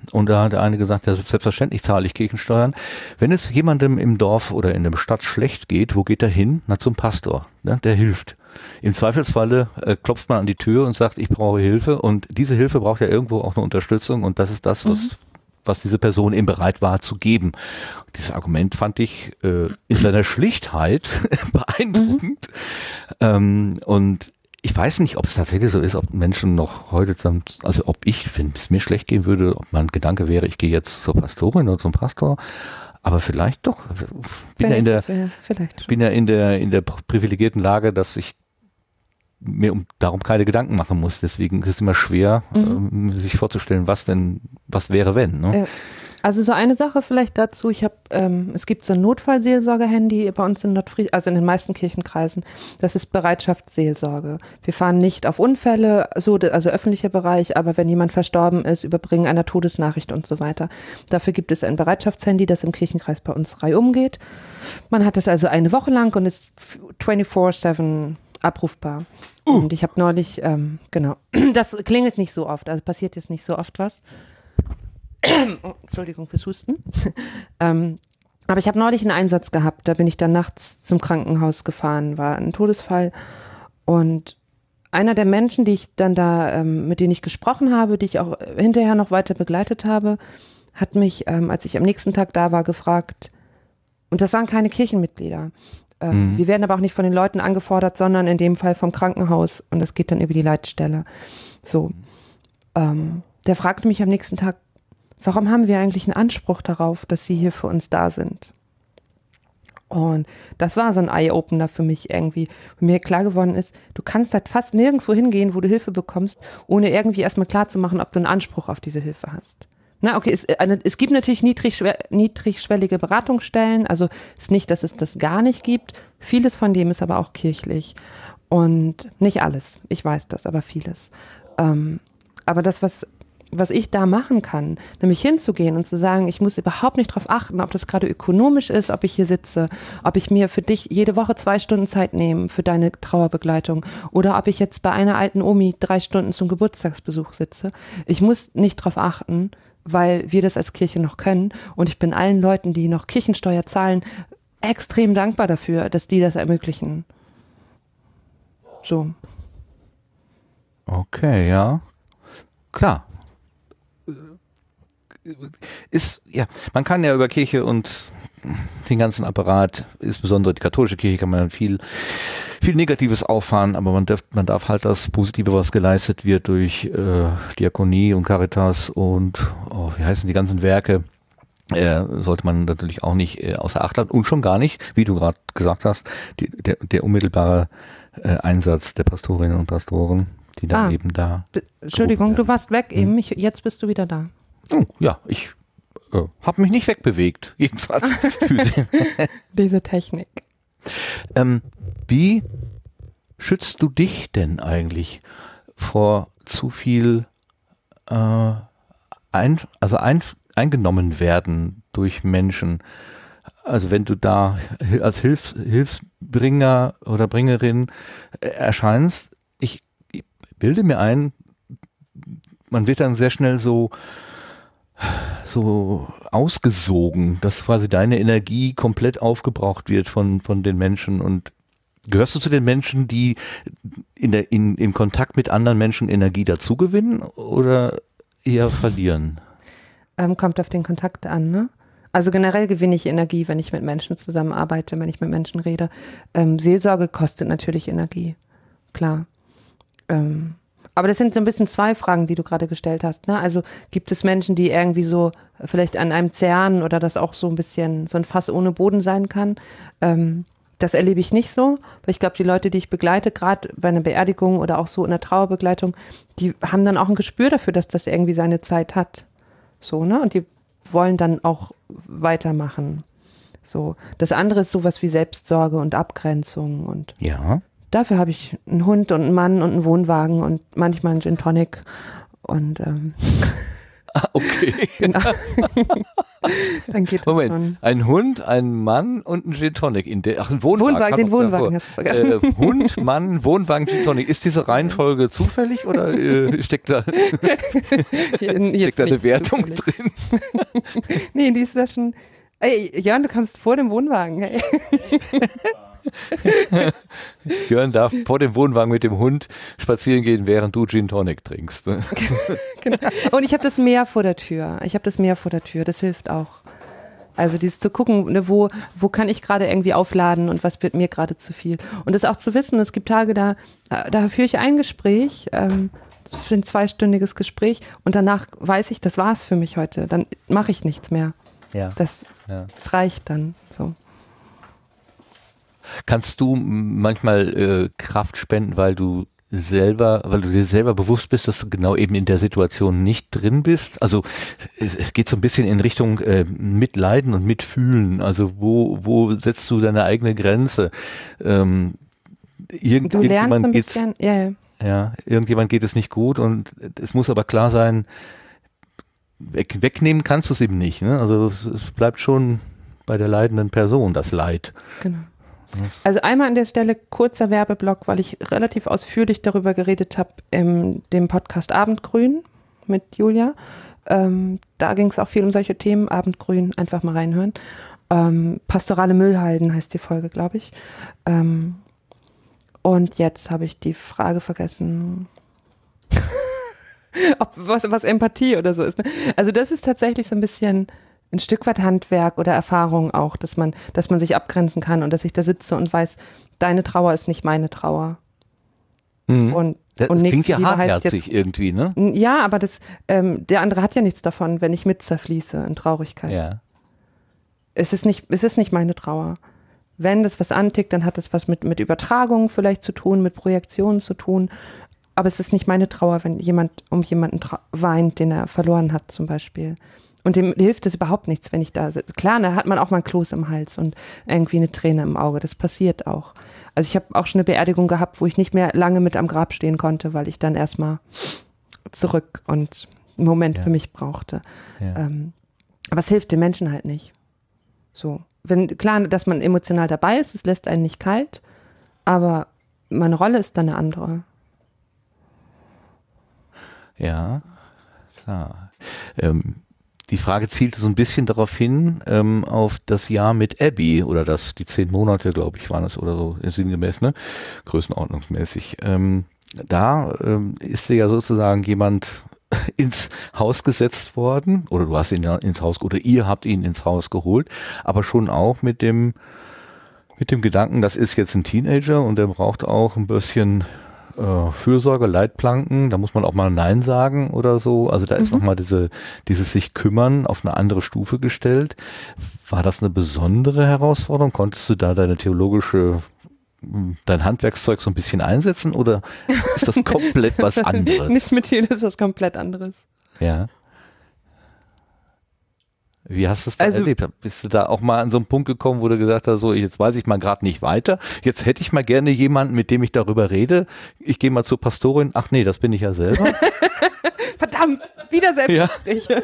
Speaker 1: und da hat der eine gesagt, ja, selbstverständlich zahle ich Kirchensteuern. Wenn es jemandem im Dorf oder in der Stadt schlecht geht, wo geht er hin? Na, zum Pastor, ne? Der hilft. Im Zweifelsfalle äh, klopft man an die Tür und sagt, ich brauche Hilfe, und diese Hilfe braucht ja irgendwo auch eine Unterstützung, und das ist das, was, mhm. was diese Person eben bereit war zu geben. Dieses Argument fand ich äh, in seiner Schlichtheit beeindruckend. Mhm. Ähm, und ich weiß nicht, ob es tatsächlich so ist, ob Menschen noch heute, dann, also ob ich, wenn es mir schlecht gehen würde, ob mein Gedanke wäre, ich gehe jetzt zur Pastorin oder zum Pastor, aber vielleicht doch. Ich bin ja in der, bin ja in der, in der privilegierten Lage, dass ich mir um, darum keine Gedanken machen muss. Deswegen ist es immer schwer, mhm. ähm, sich vorzustellen, was denn, was wäre, wenn. Ne?
Speaker 2: Ja. Also so eine Sache vielleicht dazu, ich habe, ähm, es gibt so ein Notfallseelsorger-Handy bei uns in Nordfried, also in den meisten Kirchenkreisen, das ist Bereitschaftsseelsorge. Wir fahren nicht auf Unfälle, so, also öffentlicher Bereich, aber wenn jemand verstorben ist, überbringen einer Todesnachricht und so weiter. Dafür gibt es ein Bereitschaftshandy, das im Kirchenkreis bei uns reihum geht. Man hat es also eine Woche lang und ist vierundzwanzig sieben abrufbar. Uh. Und ich habe neulich, ähm, genau, das klingelt nicht so oft, also passiert jetzt nicht so oft was. Oh, Entschuldigung fürs Husten. ähm, aber ich habe neulich einen Einsatz gehabt, da bin ich dann nachts zum Krankenhaus gefahren, war ein Todesfall, und einer der Menschen, die ich dann da, ähm, mit denen ich gesprochen habe, die ich auch hinterher noch weiter begleitet habe, hat mich, ähm, als ich am nächsten Tag da war, gefragt, und das waren keine Kirchenmitglieder, ähm, mhm. wir werden aber auch nicht von den Leuten angefordert, sondern in dem Fall vom Krankenhaus, und das geht dann über die Leitstelle. So, ähm, der fragte mich am nächsten Tag, warum haben wir eigentlich einen Anspruch darauf, dass Sie hier für uns da sind? Und das war so ein Eye-Opener für mich irgendwie, wo mir klar geworden ist, du kannst halt fast nirgendwo hingehen, wo du Hilfe bekommst, ohne irgendwie erstmal klarzumachen, ob du einen Anspruch auf diese Hilfe hast. Na, okay, es, eine, es gibt natürlich niedrigschw- niedrigschwellige Beratungsstellen, also es ist nicht, dass es das gar nicht gibt. Vieles von dem ist aber auch kirchlich. Und nicht alles, ich weiß das, aber vieles. Ähm, aber das, was was ich da machen kann, nämlich hinzugehen und zu sagen, ich muss überhaupt nicht darauf achten, ob das gerade ökonomisch ist, ob ich hier sitze, ob ich mir für dich jede Woche zwei Stunden Zeit nehme für deine Trauerbegleitung oder ob ich jetzt bei einer alten Omi drei Stunden zum Geburtstagsbesuch sitze. Ich muss nicht darauf achten, weil wir das als Kirche noch können, und ich bin allen Leuten, die noch Kirchensteuer zahlen, extrem dankbar dafür, dass die das ermöglichen. So.
Speaker 1: Okay, ja. Klar. Ist, ja, man kann ja über Kirche und den ganzen Apparat, insbesondere die katholische Kirche, kann man viel, viel Negatives auffahren, aber man darf, man darf halt das Positive, was geleistet wird durch äh, Diakonie und Caritas und, oh, wie heißen die ganzen Werke, äh, sollte man natürlich auch nicht äh, außer Acht lassen, und schon gar nicht, wie du gerade gesagt hast, die, der, der unmittelbare äh, Einsatz der Pastorinnen und Pastoren, die dann
Speaker 2: ah,
Speaker 1: eben da...
Speaker 2: Entschuldigung, du warst weg eben, ich, jetzt bist du wieder da.
Speaker 1: Oh, ja, ich äh, habe mich nicht wegbewegt, jedenfalls.
Speaker 2: Diese Technik.
Speaker 1: Ähm, wie schützt du dich denn eigentlich vor zu viel äh, ein, also ein, eingenommen werden durch Menschen? Also wenn du da als Hilfs, Hilfsbringer oder Bringerin äh, erscheinst, ich, ich bilde mir ein, man wird dann sehr schnell so so ausgesogen, dass quasi deine Energie komplett aufgebraucht wird von, von den Menschen. Und gehörst du zu den Menschen, die in der, in, im Kontakt mit anderen Menschen Energie dazugewinnen oder eher verlieren?
Speaker 2: Ähm, kommt auf den Kontakt an, ne? Also generell gewinne ich Energie, wenn ich mit Menschen zusammenarbeite, wenn ich mit Menschen rede. Ähm, Seelsorge kostet natürlich Energie, klar. Ähm, Aber das sind so ein bisschen zwei Fragen, die du gerade gestellt hast, ne? Also gibt es Menschen, die irgendwie so vielleicht an einem zerren oder das auch so ein bisschen so ein Fass ohne Boden sein kann? Ähm, das erlebe ich nicht so, weil ich glaube, die Leute, die ich begleite, gerade bei einer Beerdigung oder auch so in der Trauerbegleitung, die haben dann auch ein Gespür dafür, dass das irgendwie seine Zeit hat. So, ne? Und die wollen dann auch weitermachen. So. Das andere ist sowas wie Selbstsorge und Abgrenzung und
Speaker 1: ja.
Speaker 2: Dafür habe ich einen Hund und einen Mann und einen Wohnwagen und manchmal einen Gin Tonic und ähm,
Speaker 1: ah, okay.
Speaker 2: Genau. Dann geht das
Speaker 1: Moment,
Speaker 2: schon.
Speaker 1: ein Hund, ein Mann und ein Gin Tonic. In der, ach, ein Wohnwagen.
Speaker 2: Wohnwagen,
Speaker 1: kam
Speaker 2: den
Speaker 1: noch
Speaker 2: Wohnwagen
Speaker 1: davor.
Speaker 2: hast du vergessen.
Speaker 1: Äh, Hund, Mann, Wohnwagen, Gin Tonic. Ist diese Reihenfolge zufällig oder äh, steckt da, steckt da eine Wertung drin?
Speaker 2: Nee, die ist da schon. Ey, Jörn, du kommst vor dem Wohnwagen. Hey.
Speaker 1: Jörn darf vor dem Wohnwagen mit dem Hund spazieren gehen, während du Gin Tonic trinkst.
Speaker 2: Genau. Und ich habe das Meer vor der Tür. Ich habe das Meer vor der Tür. Das hilft auch. Also dieses zu gucken, ne, wo, wo kann ich gerade irgendwie aufladen und was wird mir gerade zu viel. Und das auch zu wissen, es gibt Tage, da, da führe ich ein Gespräch, ähm, für ein zweistündiges Gespräch und danach weiß ich, das war's für mich heute. Dann mache ich nichts mehr.
Speaker 1: Ja.
Speaker 2: Das,
Speaker 1: Ja.
Speaker 2: das reicht dann so.
Speaker 1: Kannst du manchmal äh, Kraft spenden, weil du selber, weil du dir selber bewusst bist, dass du genau eben in der Situation nicht drin bist? Also es geht so ein bisschen in Richtung äh, Mitleiden und Mitfühlen. Also wo, wo setzt du deine eigene Grenze? Ähm, irgend,
Speaker 2: Du lernst
Speaker 1: irgendjemand
Speaker 2: ein
Speaker 1: geht's,
Speaker 2: bisschen, ja, ja.
Speaker 1: ja, irgendjemand geht es nicht gut und es muss aber klar sein, weg, wegnehmen kannst du es eben nicht. Ne? Also es, es bleibt schon bei der leidenden Person das Leid.
Speaker 2: Genau. Also einmal an der Stelle kurzer Werbeblock, weil ich relativ ausführlich darüber geredet habe in dem Podcast Abendgrün mit Julia. Ähm, da ging es auch viel um solche Themen. Abendgrün, einfach mal reinhören. Ähm, Pastorale Müllhalden heißt die Folge, glaube ich. Ähm, und jetzt habe ich die Frage vergessen, ob was, was Empathie oder so ist. Ne? Also das ist tatsächlich so ein bisschen ein Stück weit Handwerk oder Erfahrung auch, dass man, dass man sich abgrenzen kann und dass ich da sitze und weiß, deine Trauer ist nicht meine Trauer.
Speaker 1: Mhm.
Speaker 2: Und,
Speaker 1: Das
Speaker 2: und
Speaker 1: klingt ja
Speaker 2: Nächstenliebe heißt
Speaker 1: hartherzig
Speaker 2: jetzt,
Speaker 1: irgendwie, ne?
Speaker 2: ja, aber das, ähm, der andere hat ja nichts davon, wenn ich mit zerfließe in Traurigkeit.
Speaker 1: Ja.
Speaker 2: Es ist nicht, es ist nicht meine Trauer. Wenn das was antickt, dann hat es was mit, mit Übertragung vielleicht zu tun, mit Projektionen zu tun. Aber es ist nicht meine Trauer, wenn jemand um jemanden weint, den er verloren hat zum Beispiel. Und dem hilft es überhaupt nichts, wenn ich da sitze. Klar, da hat man auch mal ein Kloß im Hals und irgendwie eine Träne im Auge. Das passiert auch. Also ich habe auch schon eine Beerdigung gehabt, wo ich nicht mehr lange mit am Grab stehen konnte, weil ich dann erstmal zurück und einen Moment
Speaker 1: Ja.
Speaker 2: für mich brauchte.
Speaker 1: Ja.
Speaker 2: Ähm, aber es hilft den Menschen halt nicht. So. Wenn, klar, dass man emotional dabei ist, es lässt einen nicht kalt, aber meine Rolle ist dann eine andere.
Speaker 1: Ja, klar. Ähm, die Frage zielte so ein bisschen darauf hin, ähm, auf das Jahr mit Abby oder das, die zehn Monate, glaube ich, waren es oder so, sinngemäß, ne? Größenordnungsmäßig. Ähm, da ähm, ist dir ja sozusagen jemand ins Haus gesetzt worden oder du hast ihn ja ins Haus oder ihr habt ihn ins Haus geholt, aber schon auch mit dem mit dem Gedanken, das ist jetzt ein Teenager und der braucht auch ein bisschen äh, Fürsorge, Leitplanken, da muss man auch mal Nein sagen oder so. Also da ist
Speaker 2: Mhm.
Speaker 1: nochmal diese, dieses sich kümmern auf eine andere Stufe gestellt. War das eine besondere Herausforderung? Konntest du da deine theologische, dein Handwerkszeug so ein bisschen einsetzen oder ist das komplett was anderes?
Speaker 2: Nicht mit dir, das ist was komplett anderes.
Speaker 1: Ja. Wie hast du es da
Speaker 2: Also-
Speaker 1: erlebt? Bist du da auch mal an so einen Punkt gekommen, wo du gesagt hast, so jetzt weiß ich mal gerade nicht weiter. Jetzt hätte ich mal gerne jemanden, mit dem ich darüber rede. Ich gehe mal zur Pastorin. Ach nee, das bin ich ja selber.
Speaker 2: Verdammt, wieder Selbstgespräche.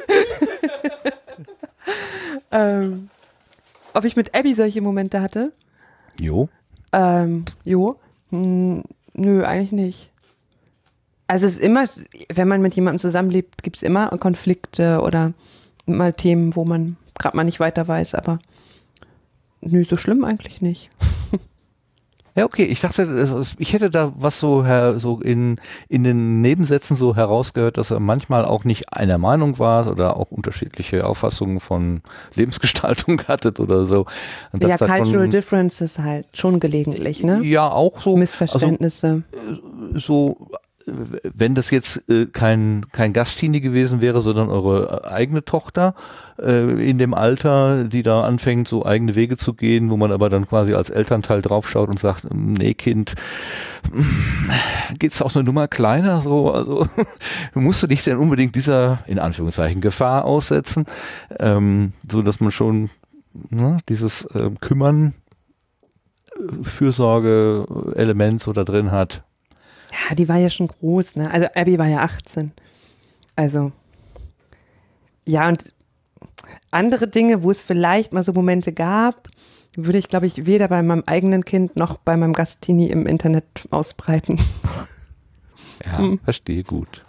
Speaker 2: ähm, ob ich mit Abby solche Momente hatte?
Speaker 1: Jo.
Speaker 2: Ähm, jo. Hm, nö, eigentlich nicht. Also es ist immer, wenn man mit jemandem zusammenlebt, gibt es immer Konflikte oder mal Themen, wo man gerade mal nicht weiter weiß, aber nö, so schlimm eigentlich nicht.
Speaker 1: Ja, okay. Ich dachte, es- ich hätte da was so, her, so in, in den Nebensätzen so herausgehört, dass er manchmal auch nicht einer Meinung war oder auch unterschiedliche Auffassungen von Lebensgestaltung hattet oder so. Und
Speaker 2: Ja,
Speaker 1: dass da
Speaker 2: Cultural
Speaker 1: schon-
Speaker 2: Differences halt, schon gelegentlich, ne?
Speaker 1: Ja, auch so.
Speaker 2: Missverständnisse.
Speaker 1: so, äh, wenn das jetzt äh, kein, kein Gastteenie gewesen wäre, sondern eure äh, eigene Tochter äh, in dem Alter, die da anfängt, so eigene Wege zu gehen, wo man aber dann quasi als Elternteil draufschaut und sagt, nee Kind, geht's auch eine Nummer kleiner, so, also musst du dich denn unbedingt dieser, in Anführungszeichen, Gefahr aussetzen, ähm, so dass man schon ne, dieses äh, Kümmern, äh, Fürsorge-Element so da drin hat.
Speaker 2: Ja, die war ja schon groß, ne? Also Abby war ja achtzehn. Also, ja, und andere Dinge, wo es vielleicht mal so Momente gab, würde ich, glaube ich, weder bei meinem eigenen Kind noch bei meinem Gastini im Internet ausbreiten.
Speaker 1: Ja,
Speaker 2: Hm.
Speaker 1: verstehe gut.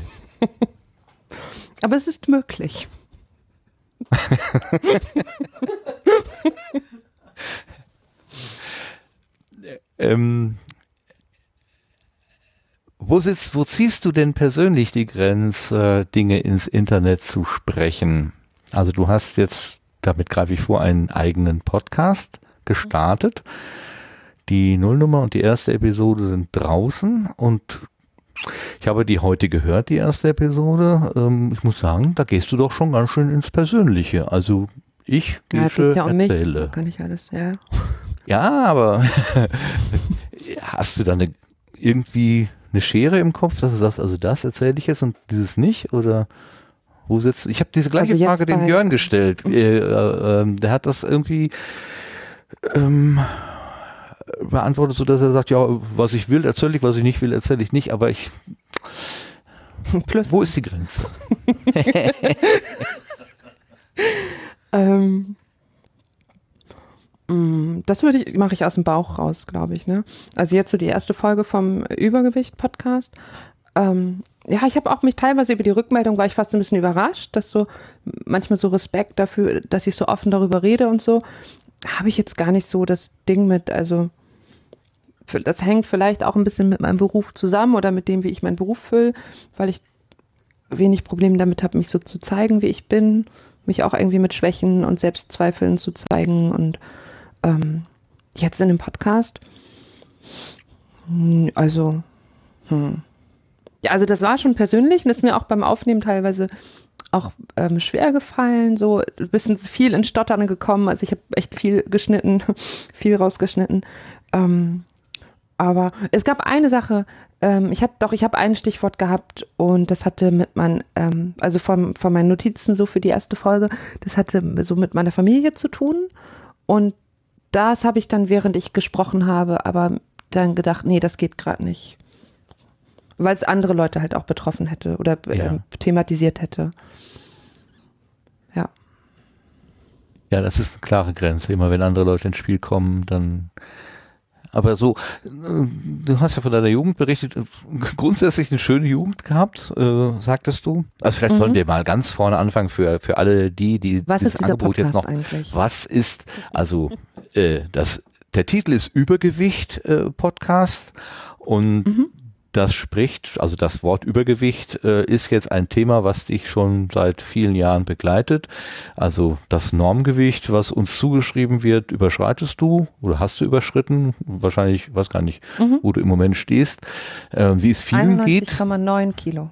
Speaker 2: Aber es ist möglich.
Speaker 1: ähm, wo sitzt, wo ziehst du denn persönlich die Grenze, Dinge ins Internet zu sprechen? Also du hast jetzt, damit greife ich vor, einen eigenen Podcast gestartet. Die Nullnummer und die erste Episode sind draußen und ich habe die heute gehört, die erste Episode. Ähm, ich muss sagen, da gehst du doch schon ganz schön ins Persönliche. Also ich
Speaker 2: Ja,
Speaker 1: Gesche,
Speaker 2: geht's ja um mich.
Speaker 1: erzähle.
Speaker 2: Kann ich alles, ja.
Speaker 1: Ja, aber hast du da eine, irgendwie eine Schere im Kopf, dass du sagst, also das erzähle ich jetzt und dieses nicht? Oder wo sitzt du? Ich habe diese gleiche
Speaker 2: Also jetzt
Speaker 1: Frage dem
Speaker 2: bei-
Speaker 1: Jörn gestellt. Äh, äh, ähm, der hat das irgendwie ähm, beantwortet, so dass er sagt, ja, was ich will, erzähle ich, was ich nicht will, erzähle ich nicht, aber ich,
Speaker 2: Plus
Speaker 1: wo ist die Grenze?
Speaker 2: Ähm, mh, das würde ich, mache ich aus dem Bauch raus, glaube ich. Ne? Also jetzt so die erste Folge vom Übergewicht-Podcast. Ähm, ja, ich habe auch mich teilweise über die Rückmeldung, war ich fast ein bisschen überrascht, dass so manchmal so Respekt dafür, dass ich so offen darüber rede und so, habe ich jetzt gar nicht so das Ding mit, also für- das hängt vielleicht auch ein bisschen mit meinem Beruf zusammen oder mit dem, wie ich meinen Beruf fülle, weil ich wenig Probleme damit habe, mich so zu zeigen, wie ich bin, mich auch irgendwie mit Schwächen und Selbstzweifeln zu zeigen und ähm, jetzt in dem Podcast, hm, also hm. ja, also das war schon persönlich und ist mir auch beim Aufnehmen teilweise auch ähm, schwer gefallen, so ein bisschen viel in Stottern gekommen, also ich habe echt viel geschnitten, viel rausgeschnitten, ähm, aber es gab eine Sache, ähm, ich hatte doch, ich habe ein Stichwort gehabt und das hatte mit meinen, ähm, also von, von meinen Notizen so für die erste Folge, das hatte so mit meiner Familie zu tun und das habe ich dann, während ich gesprochen habe, aber dann gedacht, nee, das geht gerade nicht. Weil es andere Leute halt auch betroffen hätte oder äh,
Speaker 1: Ja.
Speaker 2: thematisiert hätte. Ja.
Speaker 1: Ja, das ist eine klare Grenze. Immer wenn andere Leute ins Spiel kommen, dann. Aber so, äh, du hast ja von deiner Jugend berichtet, äh, grundsätzlich eine schöne Jugend gehabt, äh, sagtest du. Also vielleicht
Speaker 2: Mhm.
Speaker 1: sollten wir mal ganz vorne anfangen für, für alle die, die
Speaker 2: Was
Speaker 1: dieses
Speaker 2: ist dieser
Speaker 1: Angebot
Speaker 2: Podcast
Speaker 1: jetzt noch.
Speaker 2: eigentlich?
Speaker 1: Was ist, also äh, das, der Titel ist Übergewicht äh, Podcast und
Speaker 2: Mhm.
Speaker 1: das spricht, also das Wort Übergewicht äh, ist jetzt ein Thema, was dich schon seit vielen Jahren begleitet. Also das Normgewicht, was uns zugeschrieben wird, überschreitest du oder hast du überschritten? Wahrscheinlich, weiß gar nicht,
Speaker 2: Mhm.
Speaker 1: wo du im Moment stehst. Äh, wie es vielen geht.
Speaker 2: einundneunzig Komma neun Kilo.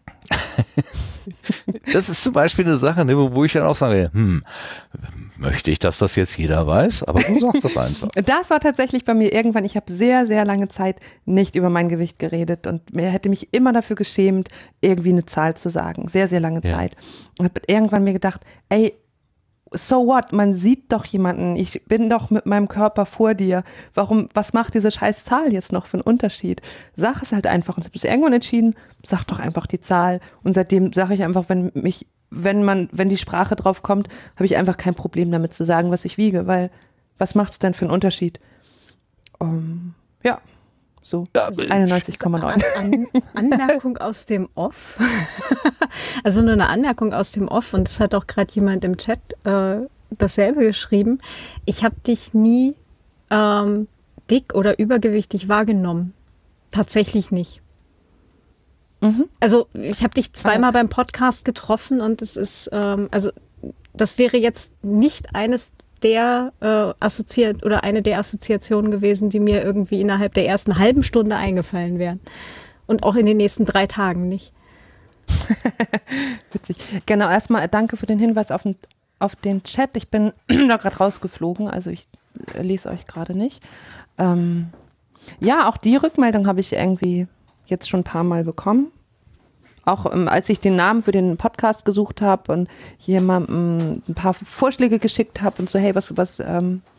Speaker 1: Das ist zum Beispiel eine Sache, ne, wo wo ich dann auch sage, hm, möchte ich, dass das jetzt jeder weiß? Aber du sagst das einfach.
Speaker 2: Das war tatsächlich bei mir irgendwann, ich habe sehr, sehr lange Zeit nicht über mein Gewicht geredet und mir hätte mich immer dafür geschämt, irgendwie eine Zahl zu sagen. Sehr, sehr lange
Speaker 1: Ja.
Speaker 2: Zeit. Und habe irgendwann mir gedacht, ey, so what? Man sieht doch jemanden. Ich bin doch mit meinem Körper vor dir. Warum, was macht diese scheiß Zahl jetzt noch für einen Unterschied? Sag es halt einfach. Und ich habe es irgendwann entschieden, sag doch einfach die Zahl. Und seitdem sage ich einfach, wenn mich, wenn man, wenn die Sprache drauf kommt, habe ich einfach kein Problem damit zu sagen, was ich wiege, weil was macht es denn für einen Unterschied? Um, ja, so
Speaker 1: Ja,
Speaker 2: einundneunzig Komma neun.
Speaker 6: An, Anmerkung aus dem Off. Also nur eine Anmerkung aus dem Off. Und das hat auch gerade jemand im Chat äh, dasselbe geschrieben. Ich habe dich nie ähm, dick oder übergewichtig wahrgenommen. Tatsächlich nicht.
Speaker 2: Mhm.
Speaker 6: Also ich habe dich zweimal beim Podcast getroffen und es ist, ähm, also das wäre jetzt nicht eines der äh, assoziiert oder eine der Assoziationen gewesen, die mir irgendwie innerhalb der ersten halben Stunde eingefallen wären. Und auch in den nächsten drei Tagen nicht.
Speaker 2: Witzig. Genau, erstmal danke für den Hinweis auf den, auf den Chat. Ich bin da gerade rausgeflogen, also ich äh, lese euch gerade nicht. Ähm, ja, auch die Rückmeldung habe ich irgendwie jetzt schon ein paar Mal bekommen. Auch ähm, als ich den Namen für den Podcast gesucht habe und jemandem ein paar Vorschläge geschickt habe und so, hey, was, was, ähm,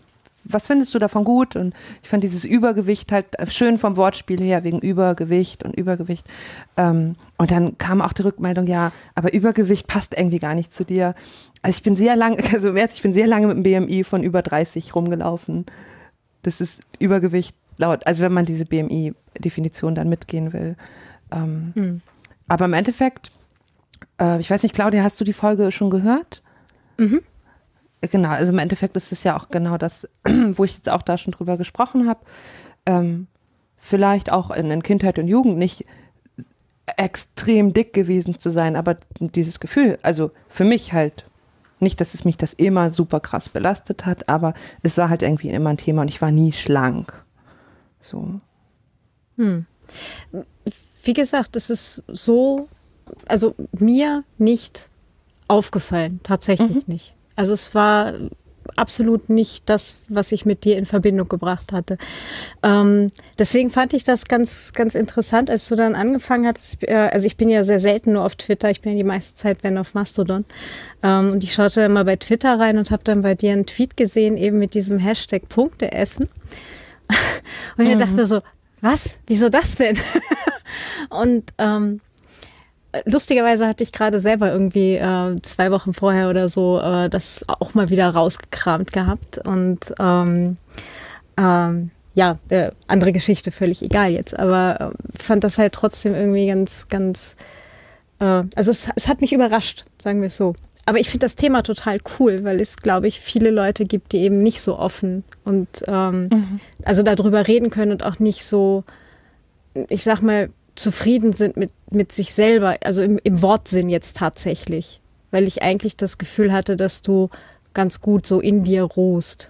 Speaker 2: was findest du davon gut? Und ich fand dieses Übergewicht halt schön vom Wortspiel her, wegen Übergewicht und Übergewicht. Ähm, und dann kam auch die Rückmeldung, ja, aber Übergewicht passt irgendwie gar nicht zu dir. Also ich bin sehr lange, also im Ernst, ich bin sehr lange mit einem B M I von über dreißig rumgelaufen. Das ist Übergewicht laut, also wenn man diese B M I-Definition dann mitgehen will. Ähm, hm. Aber im Endeffekt, äh, ich weiß nicht, Claudia, hast du die Folge schon gehört?
Speaker 6: Mhm.
Speaker 2: Genau, also im Endeffekt ist es ja auch genau das, wo ich jetzt auch da schon drüber gesprochen habe. Ähm, vielleicht auch in, in Kindheit und Jugend nicht extrem dick gewesen zu sein, aber dieses Gefühl, also für mich halt, nicht, dass es mich das immer super krass belastet hat, aber es war halt irgendwie immer ein Thema und ich war nie schlank. So.
Speaker 6: Hm. Wie gesagt, es ist so, also mir nicht aufgefallen, tatsächlich mhm. nicht. Also es war absolut nicht das, was ich mit dir in Verbindung gebracht hatte. Ähm, deswegen fand ich das ganz, ganz interessant, als du dann angefangen hattest. Äh, also ich bin ja sehr selten nur auf Twitter, ich bin ja die meiste Zeit, wenn auf Mastodon. Ähm, und ich schaute dann mal bei Twitter rein und habe dann bei dir einen Tweet gesehen, eben mit diesem Hashtag Punkte essen. Und ich mhm. dachte so, was? Wieso das denn? Und ähm, lustigerweise hatte ich gerade selber irgendwie äh, zwei Wochen vorher oder so äh, das auch mal wieder rausgekramt gehabt und ähm, ähm, ja, äh, andere Geschichte, völlig egal jetzt, aber äh, fand das halt trotzdem irgendwie ganz, ganz, äh, also es, es hat mich überrascht, sagen wir es so. Aber ich finde das Thema total cool, weil es, glaube ich, viele Leute gibt, die eben nicht so offen und ähm, mhm. also darüber reden können und auch nicht so, ich sag mal, zufrieden sind mit, mit sich selber, also im, im Wortsinn jetzt tatsächlich, weil ich eigentlich das Gefühl hatte, dass du ganz gut so in dir ruhst.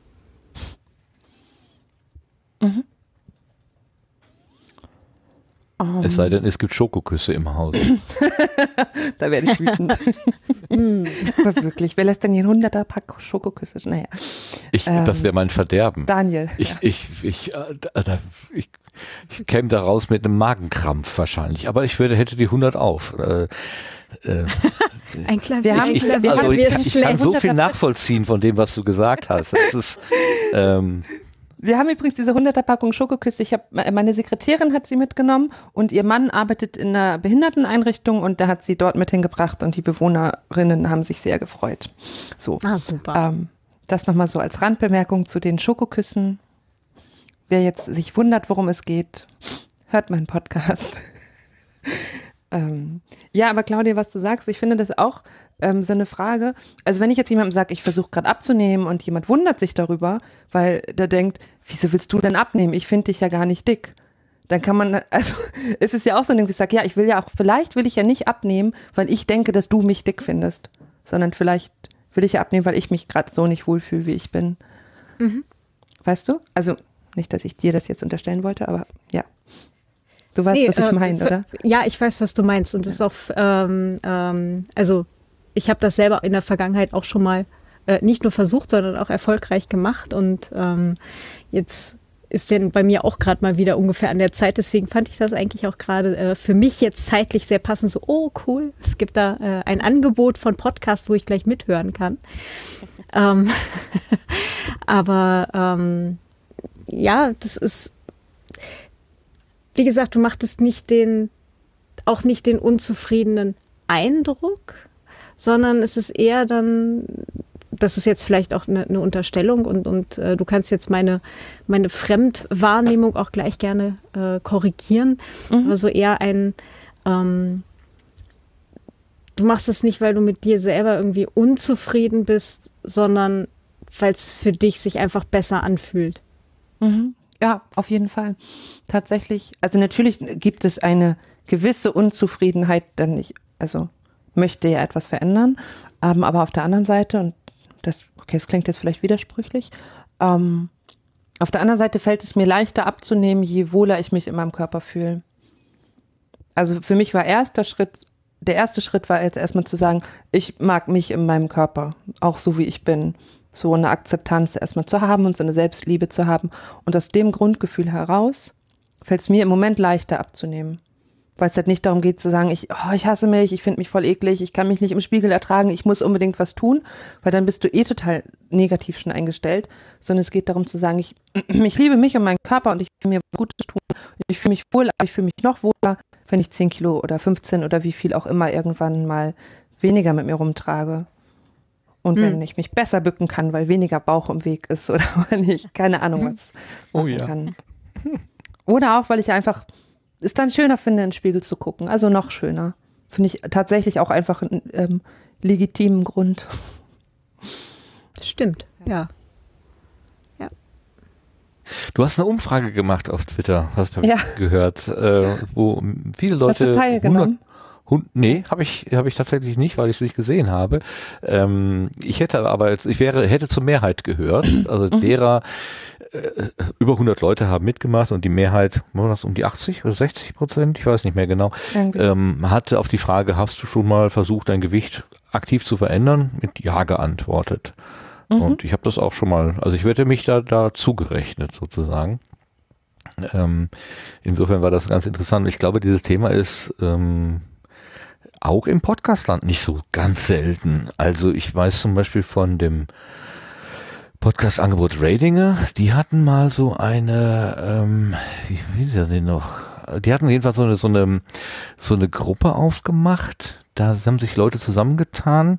Speaker 2: Mhm. Um.
Speaker 1: Es sei denn, es gibt Schokoküsse im Haus.
Speaker 2: Da werde ich wütend. Aber wirklich, wer lässt denn hier ein hunderter Pack Schokoküsse? Naja.
Speaker 1: Ich,
Speaker 2: ähm,
Speaker 1: das wäre mein Verderben.
Speaker 2: Daniel.
Speaker 1: Ich,
Speaker 2: ja.
Speaker 1: ich, ich, äh, ich, ich käme da raus mit einem Magenkrampf wahrscheinlich, aber ich würde, hätte die hundert auf. Äh, äh,
Speaker 6: ein Klavier,
Speaker 2: wir haben,
Speaker 1: ich,
Speaker 2: wir
Speaker 1: also
Speaker 2: haben,
Speaker 1: ich, kann, ich kann so viel nachvollziehen von dem, was du gesagt hast. Das ist, ähm,
Speaker 2: wir haben übrigens diese hunderter Packung Schokoküsse. Ich habe, meine Sekretärin hat sie mitgenommen und ihr Mann arbeitet in einer Behinderteneinrichtung und der hat sie dort mit hingebracht und die Bewohnerinnen haben sich sehr gefreut. So.
Speaker 6: Ah, super.
Speaker 2: Ähm, das nochmal so als Randbemerkung zu den Schokoküssen. Wer jetzt sich wundert, worum es geht, hört meinen Podcast. ähm, ja, aber Claudia, was du sagst, ich finde das auch ähm, so eine Frage. Also wenn ich jetzt jemandem sage, ich versuche gerade abzunehmen und jemand wundert sich darüber, weil der denkt, wieso willst du denn abnehmen? Ich finde dich ja gar nicht dick. Dann kann man, also es ist ja auch so, dass ich sage, ja, ich will ja auch, vielleicht will ich ja nicht abnehmen, weil ich denke, dass du mich dick findest, sondern vielleicht will ich ja abnehmen, weil ich mich gerade so nicht wohlfühle, wie ich bin. Mhm. Weißt du? Also nicht, dass ich dir das jetzt unterstellen wollte, aber ja. Du weißt, nee, was ich meine, äh, oder?
Speaker 6: Ja, ich weiß, was du meinst. Und das ja. ist auch, ähm, ähm, also ich habe das selber in der Vergangenheit auch schon mal äh, nicht nur versucht, sondern auch erfolgreich gemacht. Und ähm, jetzt ist denn bei mir auch gerade mal wieder ungefähr an der Zeit. Deswegen fand ich das eigentlich auch gerade äh, für mich jetzt zeitlich sehr passend. So, oh cool, es gibt da äh, ein Angebot von Podcast, wo ich gleich mithören kann. ähm, aber ähm, ja, das ist, wie gesagt, du machtest nicht den, auch nicht den unzufriedenen Eindruck, sondern es ist eher dann, das ist jetzt vielleicht auch eine, eine Unterstellung und, und äh, du kannst jetzt meine, meine Fremdwahrnehmung auch gleich gerne äh, korrigieren, mhm. aber so eher ein, ähm, du machst es nicht, weil du mit dir selber irgendwie unzufrieden bist, sondern weil es für dich sich einfach besser anfühlt.
Speaker 2: Mhm. Ja, auf jeden Fall. Tatsächlich, also natürlich gibt es eine gewisse Unzufriedenheit, denn ich, also möchte ja etwas verändern, ähm, aber auf der anderen Seite, und das, okay, das klingt jetzt vielleicht widersprüchlich, ähm, auf der anderen Seite fällt es mir leichter abzunehmen, je wohler ich mich in meinem Körper fühle. Also für mich war erster Schritt, der erste Schritt war jetzt erstmal zu sagen, ich mag mich in meinem Körper, auch so wie ich bin. So eine Akzeptanz erstmal zu haben und so eine Selbstliebe zu haben. Und aus dem Grundgefühl heraus fällt es mir im Moment leichter abzunehmen. weil es halt nicht darum geht zu sagen, ich, oh, ich hasse mich, ich finde mich voll eklig, ich kann mich nicht im Spiegel ertragen, ich muss unbedingt was tun, weil dann bist du eh total negativ schon eingestellt, sondern es geht darum zu sagen, ich, ich liebe mich und meinen Körper und ich will mir was Gutes tun, ich fühle mich wohl, aber ich fühle mich noch wohler, wenn ich zehn Kilo oder fünfzehn oder wie viel auch immer irgendwann mal weniger mit mir rumtrage. Und hm. wenn ich mich besser bücken kann, weil weniger Bauch im Weg ist oder wenn ich keine Ahnung was
Speaker 1: oh,
Speaker 2: machen
Speaker 1: ja.
Speaker 2: kann. Oder auch, weil ich einfach es dann schöner finde, in den Spiegel zu gucken. Also noch schöner. Finde ich tatsächlich auch einfach einen ähm, legitimen Grund.
Speaker 6: Das stimmt, ja. ja.
Speaker 1: Du hast eine Umfrage gemacht auf Twitter, hast du
Speaker 2: ja.
Speaker 1: gehört, äh, wo viele Leute...
Speaker 2: Hast du teilgenommen?
Speaker 1: hundert, nee, habe ich, hab ich tatsächlich nicht, weil ich es nicht gesehen habe. Ähm, ich hätte aber, jetzt, ich wäre, hätte zur Mehrheit gehört. Also mhm. derer, äh, über hundert Leute haben mitgemacht und die Mehrheit, war das um die achtzig oder sechzig Prozent, ich weiß nicht mehr genau, ähm, hatte auf die Frage, hast du schon mal versucht, dein Gewicht aktiv zu verändern? Mit Ja geantwortet. Mhm. Und ich habe das auch schon mal, also ich werde mich da, da zugerechnet sozusagen. Ähm, insofern war das ganz interessant. Ich glaube, dieses Thema ist ähm, auch im Podcastland nicht so ganz selten. Also ich weiß zum Beispiel von dem Podcast-Angebot Ratinger, die hatten mal so eine, ähm, wie, wie ist das denn noch? Die hatten jedenfalls so eine, so eine, so eine Gruppe aufgemacht. Da haben sich Leute zusammengetan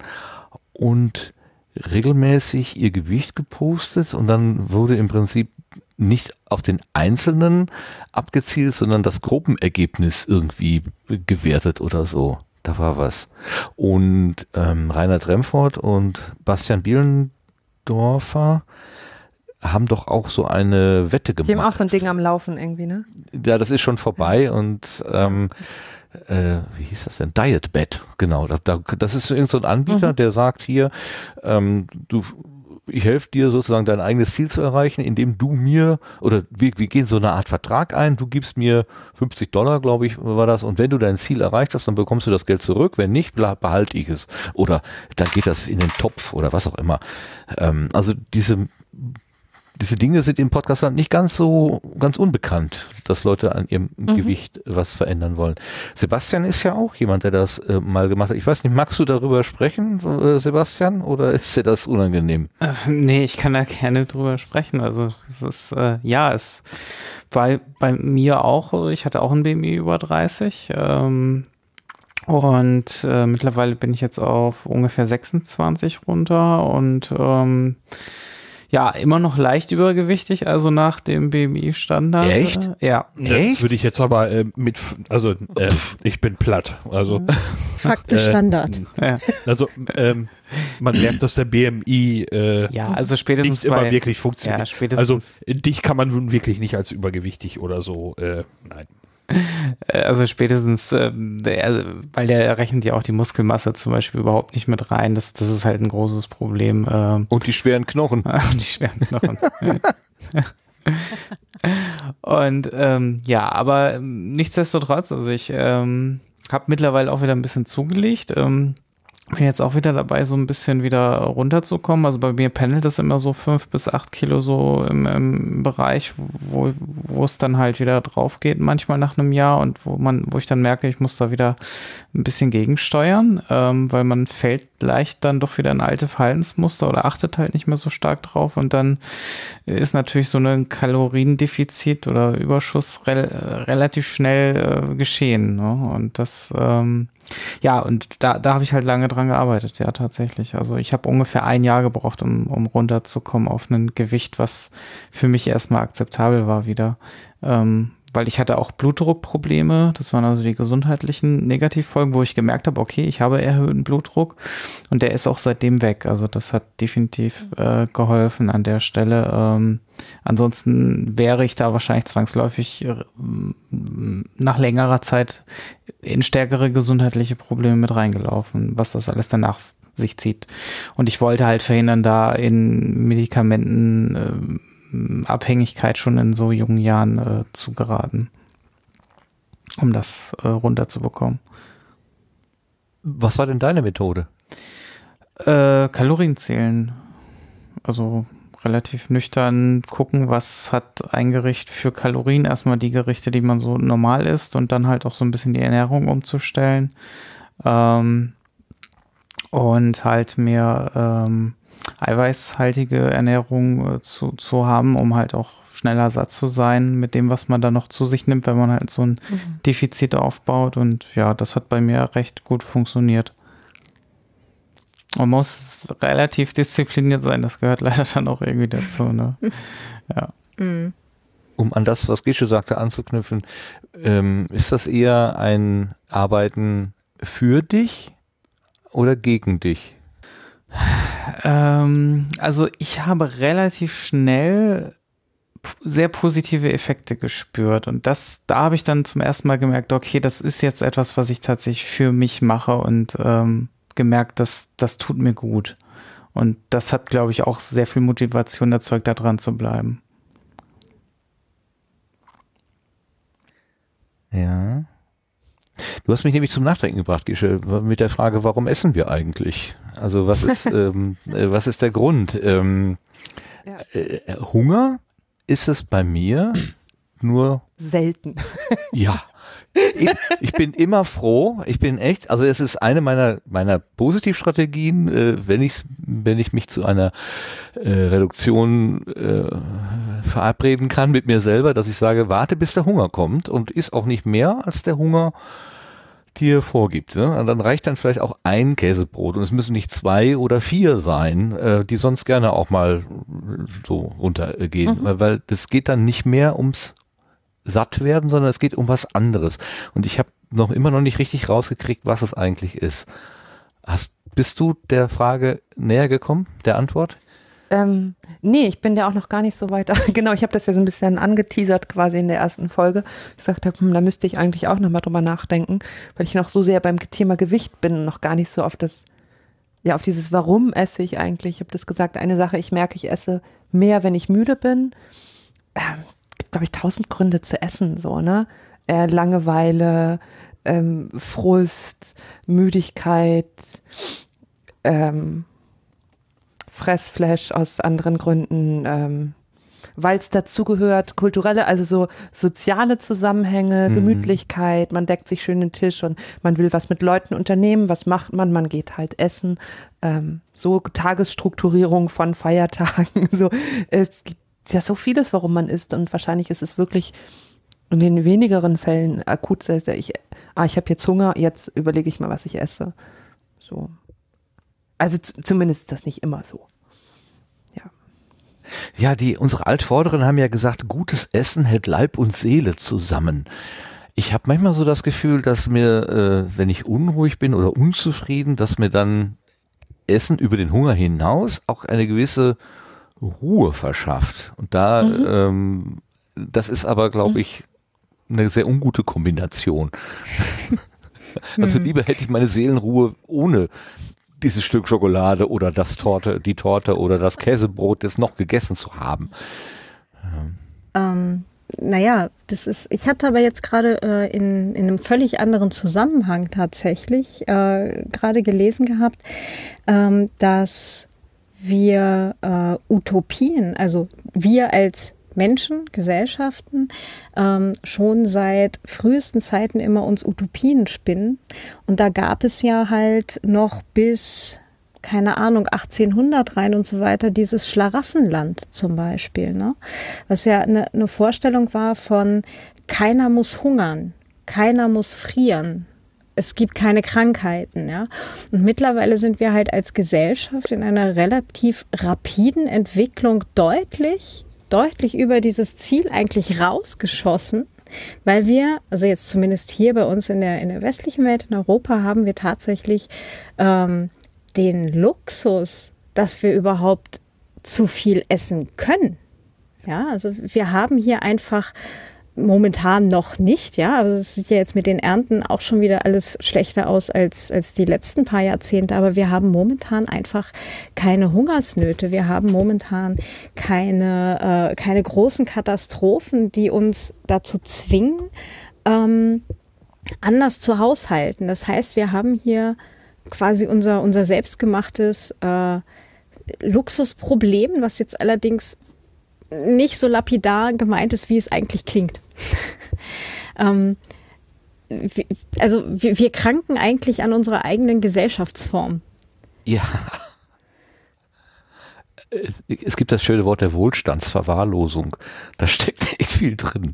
Speaker 1: und regelmäßig ihr Gewicht gepostet und dann wurde im Prinzip nicht auf den Einzelnen abgezielt, sondern das Gruppenergebnis irgendwie gewertet oder so. Da war was. Und ähm, Reinhard Remford und Bastian Bielendorfer haben doch auch so eine Wette gemacht.
Speaker 2: Die haben auch so ein Ding am Laufen irgendwie, ne?
Speaker 1: Ja, das ist schon vorbei ja. und ähm, äh, wie hieß das denn? Dietbet, genau. Das, das ist irgend so ein Anbieter, mhm. der sagt hier, ähm, du ich helfe dir sozusagen dein eigenes Ziel zu erreichen, indem du mir, oder wir, wir gehen so eine Art Vertrag ein, du gibst mir fünfzig Dollar, glaube ich, war das, und wenn du dein Ziel erreicht hast, dann bekommst du das Geld zurück, wenn nicht, behalte ich es. Oder dann geht das in den Topf oder was auch immer. Ähm, also diese Diese Dinge sind im Podcastland nicht ganz so ganz unbekannt, dass Leute an ihrem mhm. Gewicht was verändern wollen. Sebastian ist ja auch jemand, der das äh, mal gemacht hat. Ich weiß nicht, magst du darüber sprechen, äh, Sebastian, oder ist dir das unangenehm?
Speaker 4: Äh, nee, ich kann da gerne drüber sprechen. Also es ist, äh, ja, es war bei mir auch, ich hatte auch ein B M I über dreißig ähm, und äh, mittlerweile bin ich jetzt auf ungefähr sechsundzwanzig runter und ähm, ja, immer noch leicht übergewichtig, also nach dem B M I-Standard.
Speaker 1: Echt?
Speaker 4: Ja.
Speaker 3: Das würde ich jetzt aber äh, mit, also äh, ich bin platt. Also
Speaker 6: Faktisch Standard.
Speaker 3: Äh, also ähm, man merkt, dass der B M I äh,
Speaker 4: ja, also spätestens
Speaker 3: nicht
Speaker 4: bei,
Speaker 3: immer wirklich funktioniert.
Speaker 4: Ja, spätestens.
Speaker 3: Also dich kann man nun wirklich nicht als übergewichtig oder so, äh, nein.
Speaker 4: Also spätestens, äh, der, weil der rechnet ja auch die Muskelmasse zum Beispiel überhaupt nicht mit rein. Das, das ist halt ein großes Problem. Ähm,
Speaker 1: und die schweren Knochen.
Speaker 4: Und die schweren Knochen. Und ähm, ja, aber nichtsdestotrotz, also ich ähm, habe mittlerweile auch wieder ein bisschen zugelegt. Ähm, bin jetzt auch wieder dabei, so ein bisschen wieder runterzukommen. Also bei mir pendelt es immer so fünf bis acht Kilo so im, im Bereich, wo, wo es dann halt wieder drauf geht, manchmal nach einem Jahr und wo man, wo ich dann merke, ich muss da wieder ein bisschen gegensteuern, ähm, weil man fällt leicht dann doch wieder in alte Verhaltensmuster oder achtet halt nicht mehr so stark drauf und dann ist natürlich so ein Kaloriendefizit oder Überschuss re- relativ schnell äh, geschehen. Ne? Und das, ähm, ja, und da, da habe ich halt lange dran gearbeitet, ja, tatsächlich. Also ich habe ungefähr ein Jahr gebraucht, um, um runterzukommen auf ein Gewicht, was für mich erstmal akzeptabel war wieder. Ähm, weil ich hatte auch Blutdruckprobleme, das waren also die gesundheitlichen Negativfolgen, wo ich gemerkt habe, okay, ich habe erhöhten Blutdruck und der ist auch seitdem weg. Also das hat definitiv äh, geholfen an der Stelle. Ähm, ansonsten wäre ich da wahrscheinlich zwangsläufig äh, nach längerer Zeit in stärkere gesundheitliche Probleme mit reingelaufen, was das alles danach sich zieht. Und ich wollte halt verhindern, da in Medikamenten äh, Abhängigkeit schon in so jungen Jahren äh, zu geraten, um das äh, runterzubekommen.
Speaker 1: Was war denn deine Methode?
Speaker 4: Äh, Kalorien zählen. Also relativ nüchtern gucken, was hat ein Gericht für Kalorien. Erstmal die Gerichte, die man so normal isst und dann halt auch so ein bisschen die Ernährung umzustellen. Ähm, und halt mehr ähm, eiweißhaltige Ernährung äh, zu, zu haben, um halt auch schneller satt zu sein mit dem, was man da noch zu sich nimmt, wenn man halt so ein mhm. Defizit aufbaut. Und ja, das hat bei mir recht gut funktioniert. Man muss relativ diszipliniert sein, das gehört leider dann auch irgendwie dazu. Ne? Ja.
Speaker 6: Mhm.
Speaker 1: Um an das, was Gesche sagte, anzuknüpfen, ähm, ist das eher ein Arbeiten für dich oder gegen dich?
Speaker 4: Ähm, also ich habe relativ schnell sehr positive Effekte gespürt und das, da habe ich dann zum ersten Mal gemerkt, okay, das ist jetzt etwas, was ich tatsächlich für mich mache und ähm, gemerkt, dass das tut mir gut und das hat, glaube ich, auch sehr viel Motivation erzeugt, da dran zu bleiben.
Speaker 1: Ja. Du hast mich nämlich zum Nachdenken gebracht, Gische, mit der Frage, warum essen wir eigentlich? Also was ist, ähm, äh, was ist der Grund? Ähm, ja. äh, Hunger ist es bei mir nur
Speaker 2: selten.
Speaker 1: Ja. Ich, ich bin immer froh, ich bin echt, also es ist eine meiner, meiner Positivstrategien, äh, wenn ich, wenn ich mich zu einer äh, Reduktion äh, verabreden kann mit mir selber, dass ich sage, warte bis der Hunger kommt und isst auch nicht mehr, als der Hunger dir vorgibt. Ne? Und dann reicht dann vielleicht auch ein Käsebrot und es müssen nicht zwei oder vier sein, äh, die sonst gerne auch mal so runtergehen, mhm. weil, weil das geht dann nicht mehr ums satt werden, sondern es geht um was anderes. Und ich habe noch immer noch nicht richtig rausgekriegt, was es eigentlich ist. Hast, bist du der Frage näher gekommen, der Antwort?
Speaker 2: Ähm, nee, ich bin ja auch noch gar nicht so weit. Genau, ich habe das ja so ein bisschen angeteasert quasi in der ersten Folge. Ich gesagt habe, hm, da müsste ich eigentlich auch nochmal drüber nachdenken, weil ich noch so sehr beim Thema Gewicht bin und noch gar nicht so auf das, ja, auf dieses Warum esse ich eigentlich. Ich habe das gesagt, eine Sache, ich merke, ich esse mehr, wenn ich müde bin. Ähm, gibt, glaube ich, tausend Gründe zu essen, so, ne? Äh, Langeweile, ähm, Frust, Müdigkeit, ähm, Fressflash aus anderen Gründen, ähm, weil es dazugehört, kulturelle, also so soziale Zusammenhänge, mhm. Gemütlichkeit, man deckt sich schön den Tisch und man will was mit Leuten unternehmen, was macht man? Man geht halt essen, ähm, so Tagesstrukturierung von Feiertagen, so, es gibt ja so vieles, warum man isst und wahrscheinlich ist es wirklich in den wenigeren Fällen akut, dass ich, ah, ich habe jetzt Hunger, jetzt überlege ich mal, was ich esse, so. Also zumindest ist das nicht immer so. Ja.
Speaker 1: Ja, die, unsere Altvorderen haben ja gesagt, gutes Essen hält Leib und Seele zusammen. Ich habe manchmal so das Gefühl, dass mir, äh, wenn ich unruhig bin oder unzufrieden, dass mir dann Essen über den Hunger hinaus auch eine gewisse Ruhe verschafft. Und da, mhm. ähm, das ist aber, glaube ich, eine sehr ungute Kombination. Also lieber hätte ich meine Seelenruhe ohne dieses Stück Schokolade oder das Torte, die Torte oder das Käsebrot, das noch gegessen zu haben.
Speaker 6: Ähm, naja, das ist, ich hatte aber jetzt gerade äh, in, in einem völlig anderen Zusammenhang tatsächlich äh, gerade gelesen gehabt, ähm, dass wir äh, Utopien, also wir als Menschen, Gesellschaften ähm, schon seit frühesten Zeiten immer uns Utopien spinnen. Und da gab es ja halt noch bis, keine Ahnung, achtzehnhundert rein und so weiter, dieses Schlaraffenland zum Beispiel, ne? Was ja eine, eine Vorstellung war von keiner muss hungern, keiner muss frieren. Es gibt keine Krankheiten, ja. Und mittlerweile sind wir halt als Gesellschaft in einer relativ rapiden Entwicklung deutlich deutlich über dieses Ziel eigentlich rausgeschossen, weil wir, also jetzt zumindest hier bei uns in der, in der westlichen Welt, in Europa, haben wir tatsächlich ähm, den Luxus, dass wir überhaupt zu viel essen können. Ja, also wir haben hier einfach momentan noch nicht, ja, aber es sieht ja jetzt mit den Ernten auch schon wieder alles schlechter aus als, als die letzten paar Jahrzehnte, aber wir haben momentan einfach keine Hungersnöte, wir haben momentan keine, äh, keine großen Katastrophen, die uns dazu zwingen, ähm, anders zu haushalten. Das heißt, wir haben hier quasi unser, unser selbstgemachtes äh, Luxusproblem, was jetzt allerdings nicht so lapidar gemeint ist, wie es eigentlich klingt. ähm, wie, also wir, wir kranken eigentlich an unserer eigenen Gesellschaftsform.
Speaker 1: Ja. Es gibt das schöne Wort der Wohlstandsverwahrlosung. Da steckt echt viel drin.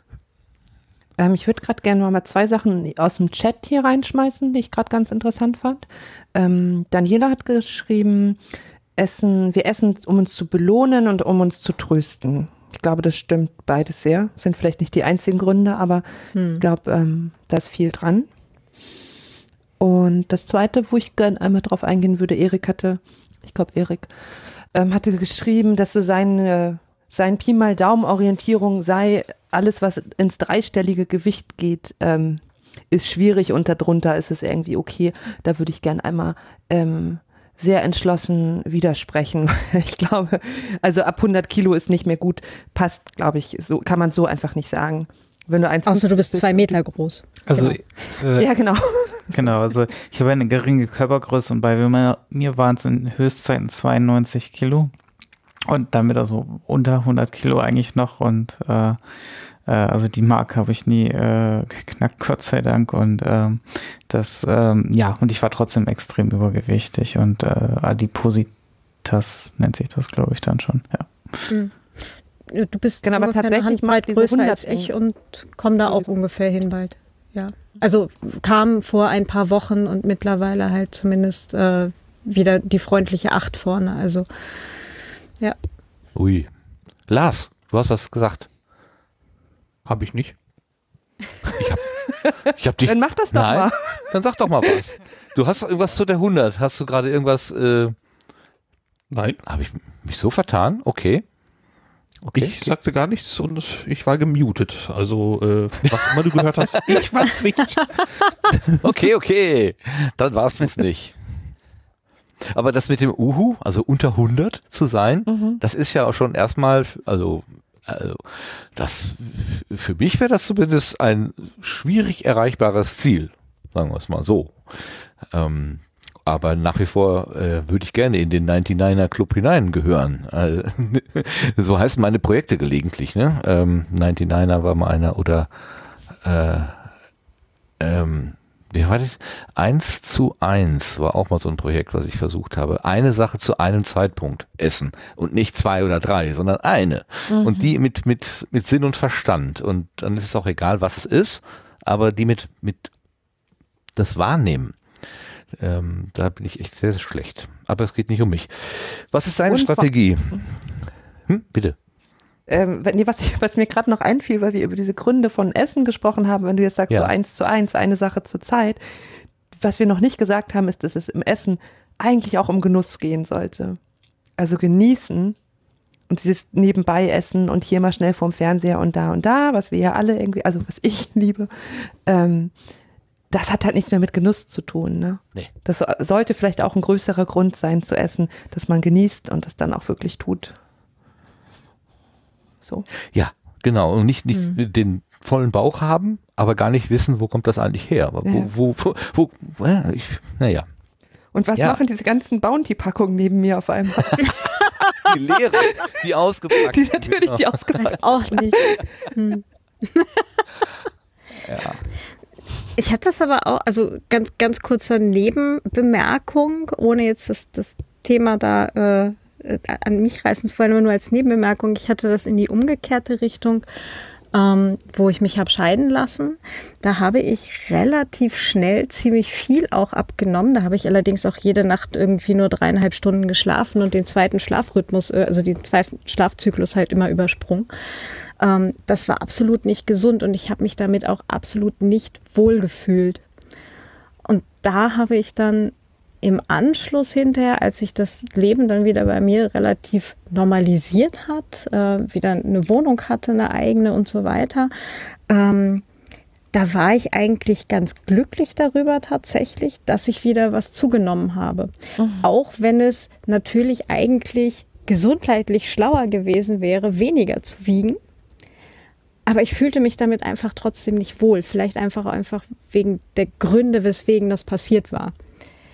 Speaker 2: Ähm, ich würde gerade gerne mal zwei Sachen aus dem Chat hier reinschmeißen, die ich gerade ganz interessant fand. Ähm, Daniela hat geschrieben, Essen, wir essen, um uns zu belohnen und um uns zu trösten. Ich glaube, das stimmt beides sehr. Sind vielleicht nicht die einzigen Gründe, aber hm. ich glaube, ähm, da ist viel dran. Und das Zweite, wo ich gerne einmal drauf eingehen würde, Erik hatte, ich glaube Erik, ähm, hatte geschrieben, dass so seine, sein Pi mal Daumen-Orientierung sei, alles, was ins dreistellige Gewicht geht, ähm, ist schwierig und darunter ist es irgendwie okay. Da würde ich gerne einmal ähm, sehr entschlossen widersprechen. Ich glaube, also ab hundert Kilo ist nicht mehr gut, passt, glaube ich, so kann man so einfach nicht sagen. Wenn du eins
Speaker 6: Außer du bist zwei Meter groß.
Speaker 4: Also,
Speaker 2: genau.
Speaker 4: Äh,
Speaker 2: ja, genau.
Speaker 4: Genau, also ich habe eine geringe Körpergröße und bei mir, mir waren es in Höchstzeiten zweiundneunzig Kilo und damit also unter hundert Kilo eigentlich noch und äh, äh, also die Marke habe ich nie äh, geknackt, Gott sei Dank und ähm, das, ähm, ja, und ich war trotzdem extrem übergewichtig und äh, Adipositas nennt sich das, glaube ich, dann schon, ja.
Speaker 6: Mhm. Du bist
Speaker 2: genau, aber
Speaker 6: ungefähr eine Handbreit größer als ich und komm da auch ungefähr hin bald. Ja, also kam vor ein paar Wochen und mittlerweile halt zumindest äh, wieder die freundliche Acht vorne. Also ja.
Speaker 1: Ui. Lars, du hast was gesagt.
Speaker 3: Habe ich nicht.
Speaker 1: Ich hab, ich hab dich.
Speaker 2: Dann mach das doch
Speaker 1: Nein,
Speaker 2: mal.
Speaker 1: Dann sag doch mal was. Du hast irgendwas zu der hundert. Hast du gerade irgendwas? Äh,
Speaker 3: Nein.
Speaker 1: Habe ich mich so vertan? Okay. Okay.
Speaker 3: Ich sagte gar nichts und ich war gemutet. Also, äh, was immer du gehört hast, ich weiß nichts.
Speaker 1: Okay, okay. Dann war es das nicht. Aber das mit dem Uhu, also unter hundert zu sein, mhm. das ist ja auch schon erstmal, also, also das, für mich wäre das zumindest ein schwierig erreichbares Ziel. Sagen wir es mal so. Ähm, Aber nach wie vor äh, würde ich gerne in den neunundneunziger Club hineingehören. Also, so heißen meine Projekte gelegentlich. Ne? Ähm, neunundneunziger war mal einer oder äh, ähm, wie war das? Eins zu eins war auch mal so ein Projekt, was ich versucht habe. Eine Sache zu einem Zeitpunkt essen und nicht zwei oder drei, sondern eine. Mhm. Und die mit, mit, mit Sinn und Verstand. Und dann ist es auch egal, was es ist, aber die mit, mit das Wahrnehmen. Ähm, da bin ich echt sehr, sehr schlecht. Aber es geht nicht um mich. Was ist deine Und Strategie? Hm, bitte.
Speaker 2: Ähm, nee, was, ich, was mir gerade noch einfiel, weil wir über diese Gründe von Essen gesprochen haben, wenn du jetzt sagst, ja. so eins zu eins, eine Sache zur Zeit. Was wir noch nicht gesagt haben, ist, dass es im Essen eigentlich auch um Genuss gehen sollte. Also genießen und dieses nebenbei essen und hier mal schnell vorm Fernseher und da und da, was wir ja alle irgendwie, also was ich liebe, ähm, das hat halt nichts mehr mit Genuss zu tun. Ne? Nee. Das sollte vielleicht auch ein größerer Grund sein zu essen, dass man genießt und das dann auch wirklich tut. So.
Speaker 1: Ja, genau. Und nicht, nicht mhm. den vollen Bauch haben, aber gar nicht wissen, wo kommt das eigentlich her. Aber wo, ja. wo, wo, wo, wo ja, ich, naja.
Speaker 2: Und was ja. machen diese ganzen Bounty-Packungen neben mir auf einmal?
Speaker 1: Die leere, die ausgepackt.
Speaker 2: Die natürlich, die ausgepackt.
Speaker 6: Auch nicht. Hm.
Speaker 1: Ja.
Speaker 6: Ich hatte das aber auch, also ganz, ganz kurze Nebenbemerkung, ohne jetzt das, das Thema da äh, an mich reißen zu wollen, aber nur als Nebenbemerkung. Ich hatte das in die umgekehrte Richtung, ähm, wo ich mich habe scheiden lassen. Da habe ich relativ schnell ziemlich viel auch abgenommen. Da habe ich allerdings auch jede Nacht irgendwie nur dreieinhalb Stunden geschlafen und den zweiten Schlafrhythmus, also den zweiten Schlafzyklus halt immer übersprungen. Ähm, das war absolut nicht gesund und ich habe mich damit auch absolut nicht wohlgefühlt. Und da habe ich dann im Anschluss hinterher, als sich das Leben dann wieder bei mir relativ normalisiert hat, äh, wieder eine Wohnung hatte, eine eigene und so weiter, ähm, da war ich eigentlich ganz glücklich darüber tatsächlich, dass ich wieder was zugenommen habe. Mhm. Auch wenn es natürlich eigentlich gesundheitlich schlauer gewesen wäre, weniger zu wiegen. Aber ich fühlte mich damit einfach trotzdem nicht wohl. Vielleicht einfach, einfach wegen der Gründe, weswegen das passiert war.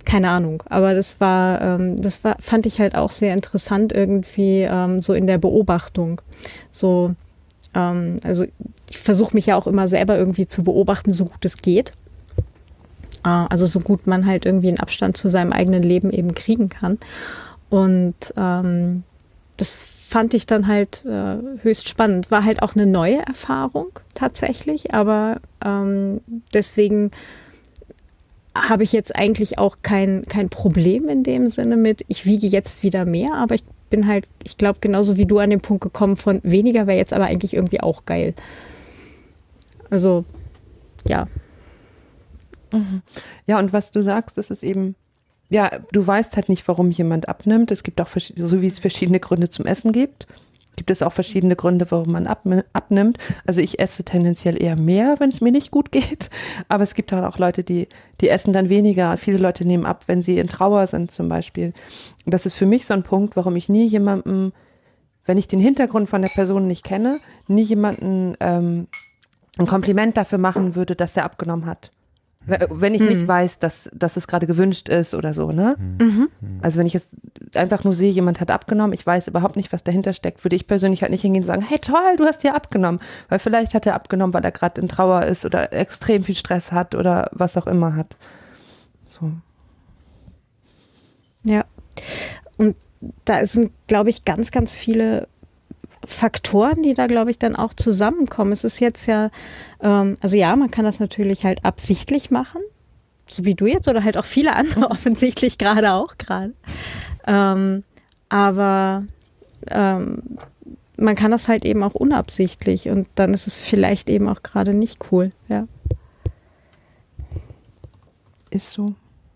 Speaker 6: keine Ahnung. Aber das war, ähm, das war, fand ich halt auch sehr interessant irgendwie ähm, so in der Beobachtung. So, ähm, also ich versuche mich ja auch immer selber irgendwie zu beobachten, so gut es geht. Äh, also so gut man halt irgendwie einen Abstand zu seinem eigenen Leben eben kriegen kann. Und ähm, das fand ich dann halt äh, höchst spannend. War halt auch eine neue Erfahrung tatsächlich, aber ähm, deswegen habe ich jetzt eigentlich auch kein, kein Problem in dem Sinne mit, ich wiege jetzt wieder mehr, aber ich bin halt, ich glaube, genauso wie du an den Punkt gekommen von weniger wäre jetzt aber eigentlich irgendwie auch geil. Also, ja.
Speaker 2: Mhm. Ja, und was du sagst, das ist eben, ja, du weißt halt nicht, warum jemand abnimmt. Es gibt auch, so wie es verschiedene Gründe zum Essen gibt, gibt es auch verschiedene Gründe, warum man abnimmt. Also ich esse tendenziell eher mehr, wenn es mir nicht gut geht. Aber es gibt auch Leute, die, die essen dann weniger. Viele Leute nehmen ab, wenn sie in Trauer sind zum Beispiel. Und das ist für mich so ein Punkt, warum ich nie jemandem, wenn ich den Hintergrund von der Person nicht kenne, nie jemandem ähm, ein Kompliment dafür machen würde, dass er abgenommen hat. Wenn ich nicht mhm. weiß, dass, dass es gerade gewünscht ist oder so, ne? Mhm. Also wenn ich jetzt einfach nur sehe, jemand hat abgenommen, ich weiß überhaupt nicht, was dahinter steckt, würde ich persönlich halt nicht hingehen und sagen, hey toll, du hast ja abgenommen. Weil vielleicht hat er abgenommen, weil er gerade in Trauer ist oder extrem viel Stress hat oder was auch immer hat. So.
Speaker 6: Ja. Und da sind, glaube ich, ganz, ganz viele Faktoren, die da, glaube ich, dann auch zusammenkommen. Es ist jetzt ja, ähm, also ja, man kann das natürlich halt absichtlich machen, so wie du jetzt oder halt auch viele andere offensichtlich gerade auch gerade. Ähm, aber ähm, man kann das halt eben auch unabsichtlich und dann ist es vielleicht eben auch gerade nicht cool, ja.
Speaker 2: Ist so.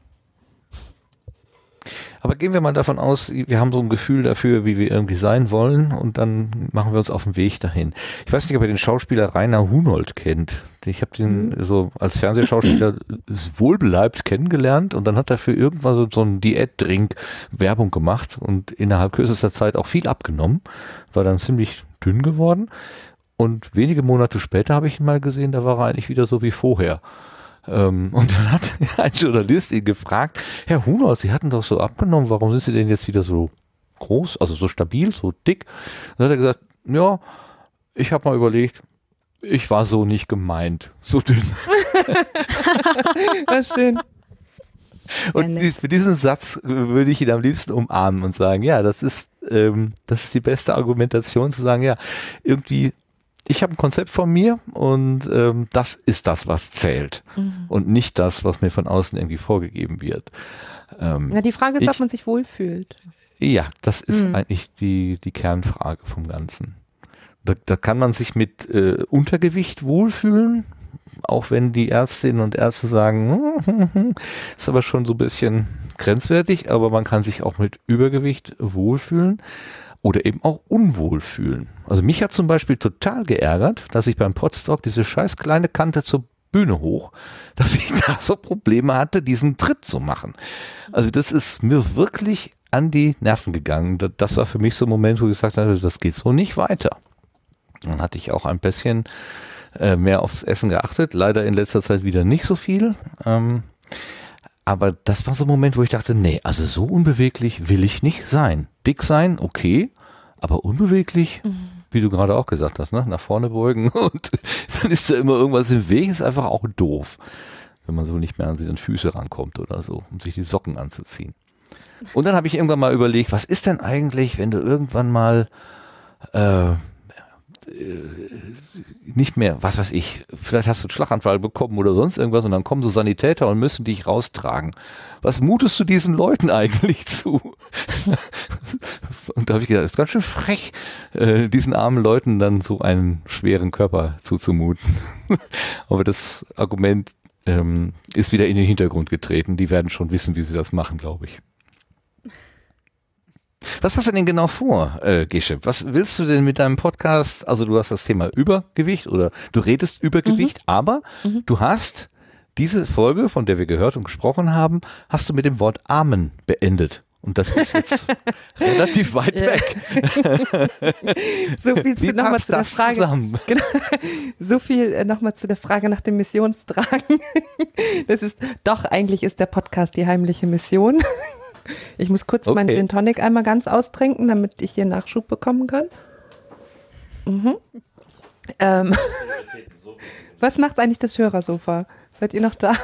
Speaker 1: Aber gehen wir mal davon aus, wir haben so ein Gefühl dafür, wie wir irgendwie sein wollen und dann machen wir uns auf den Weg dahin. Ich weiß nicht, ob ihr den Schauspieler Rainer Hunold kennt. Ich habe den mhm. so als Fernsehschauspieler wohlbeleibt kennengelernt und dann hat er für irgendwann so, so einen Diätdrink Werbung gemacht und innerhalb kürzester Zeit auch viel abgenommen, war dann ziemlich dünn geworden und wenige Monate später habe ich ihn mal gesehen, da war er eigentlich wieder so wie vorher. Ähm, und dann hat ein Journalist ihn gefragt, Herr Hunold, Sie hatten doch so abgenommen, warum sind Sie denn jetzt wieder so groß, also so stabil, so dick? Dann hat er gesagt, ja, ich habe mal überlegt, ich war so nicht gemeint, so dünn.
Speaker 2: Das ist schön.
Speaker 1: Und ja, für diesen Satz würde ich ihn am liebsten umarmen und sagen, ja, das ist, ähm, das ist die beste Argumentation, zu sagen, ja, irgendwie ich habe ein Konzept von mir und ähm, das ist das, was zählt mhm. und nicht das, was mir von außen irgendwie vorgegeben wird. Ähm,
Speaker 2: Na, die Frage ist,
Speaker 1: ich,
Speaker 2: ob man sich wohlfühlt.
Speaker 1: Ja, das ist
Speaker 2: mhm.
Speaker 1: eigentlich die, die Kernfrage vom Ganzen. Da, da kann man sich mit äh, Untergewicht wohlfühlen, auch wenn die Ärztinnen und Ärzte sagen, hm, hm, hm, ist aber schon so ein bisschen grenzwertig, aber man kann sich auch mit Übergewicht wohlfühlen. Oder eben auch unwohl fühlen. Also mich hat zum Beispiel total geärgert, dass ich beim Podstock diese scheiß kleine Kante zur Bühne hoch, dass ich da so Probleme hatte, diesen Tritt zu machen. Also das ist mir wirklich an die Nerven gegangen. Das war für mich so ein Moment, wo ich gesagt habe, das geht so nicht weiter. Dann hatte ich auch ein bisschen äh, mehr aufs Essen geachtet. Leider in letzter Zeit wieder nicht so viel. Ähm, Aber das war so ein Moment, wo ich dachte, nee, also so unbeweglich will ich nicht sein. Dick sein, okay, aber unbeweglich, mhm. wie du gerade auch gesagt hast, ne? Nach vorne beugen und dann ist da immer irgendwas im Weg, ist einfach auch doof, wenn man so nicht mehr an seine Füße rankommt oder so, um sich die Socken anzuziehen. Und dann habe ich irgendwann mal überlegt, was ist denn eigentlich, wenn du irgendwann mal äh, nicht mehr, was weiß ich, vielleicht hast du einen Schlaganfall bekommen oder sonst irgendwas und dann kommen so Sanitäter und müssen dich raustragen. Was mutest du diesen Leuten eigentlich zu? Und da habe ich gedacht, das ist ganz schön frech, äh, diesen armen Leuten dann so einen schweren Körper zuzumuten. Aber das Argument ähm, ist wieder in den Hintergrund getreten. Die werden schon wissen, wie sie das machen, glaube ich. Was hast du denn genau vor, äh, Gesche? Was willst du denn mit deinem Podcast? Also du hast das Thema Übergewicht oder du redest über Gewicht, mhm. aber mhm. du hast diese Folge, von der wir gehört und gesprochen haben, hast du mit dem Wort Amen beendet. Und das ist jetzt relativ weit
Speaker 2: Ja.
Speaker 1: weg.
Speaker 2: So viel
Speaker 1: Wie
Speaker 2: nochmal
Speaker 1: passt
Speaker 2: zu der
Speaker 1: das
Speaker 2: Frage.
Speaker 1: zusammen?
Speaker 2: Genau. So viel äh, nochmal zu der Frage nach dem Missionstragen. Das ist doch, eigentlich ist der Podcast die heimliche Mission. Ich muss kurz
Speaker 1: Okay.
Speaker 2: meinen Gin Tonic einmal ganz austrinken, damit ich hier Nachschub bekommen kann. Mhm. Ähm. Was macht eigentlich das Hörersofa? Seid ihr noch da?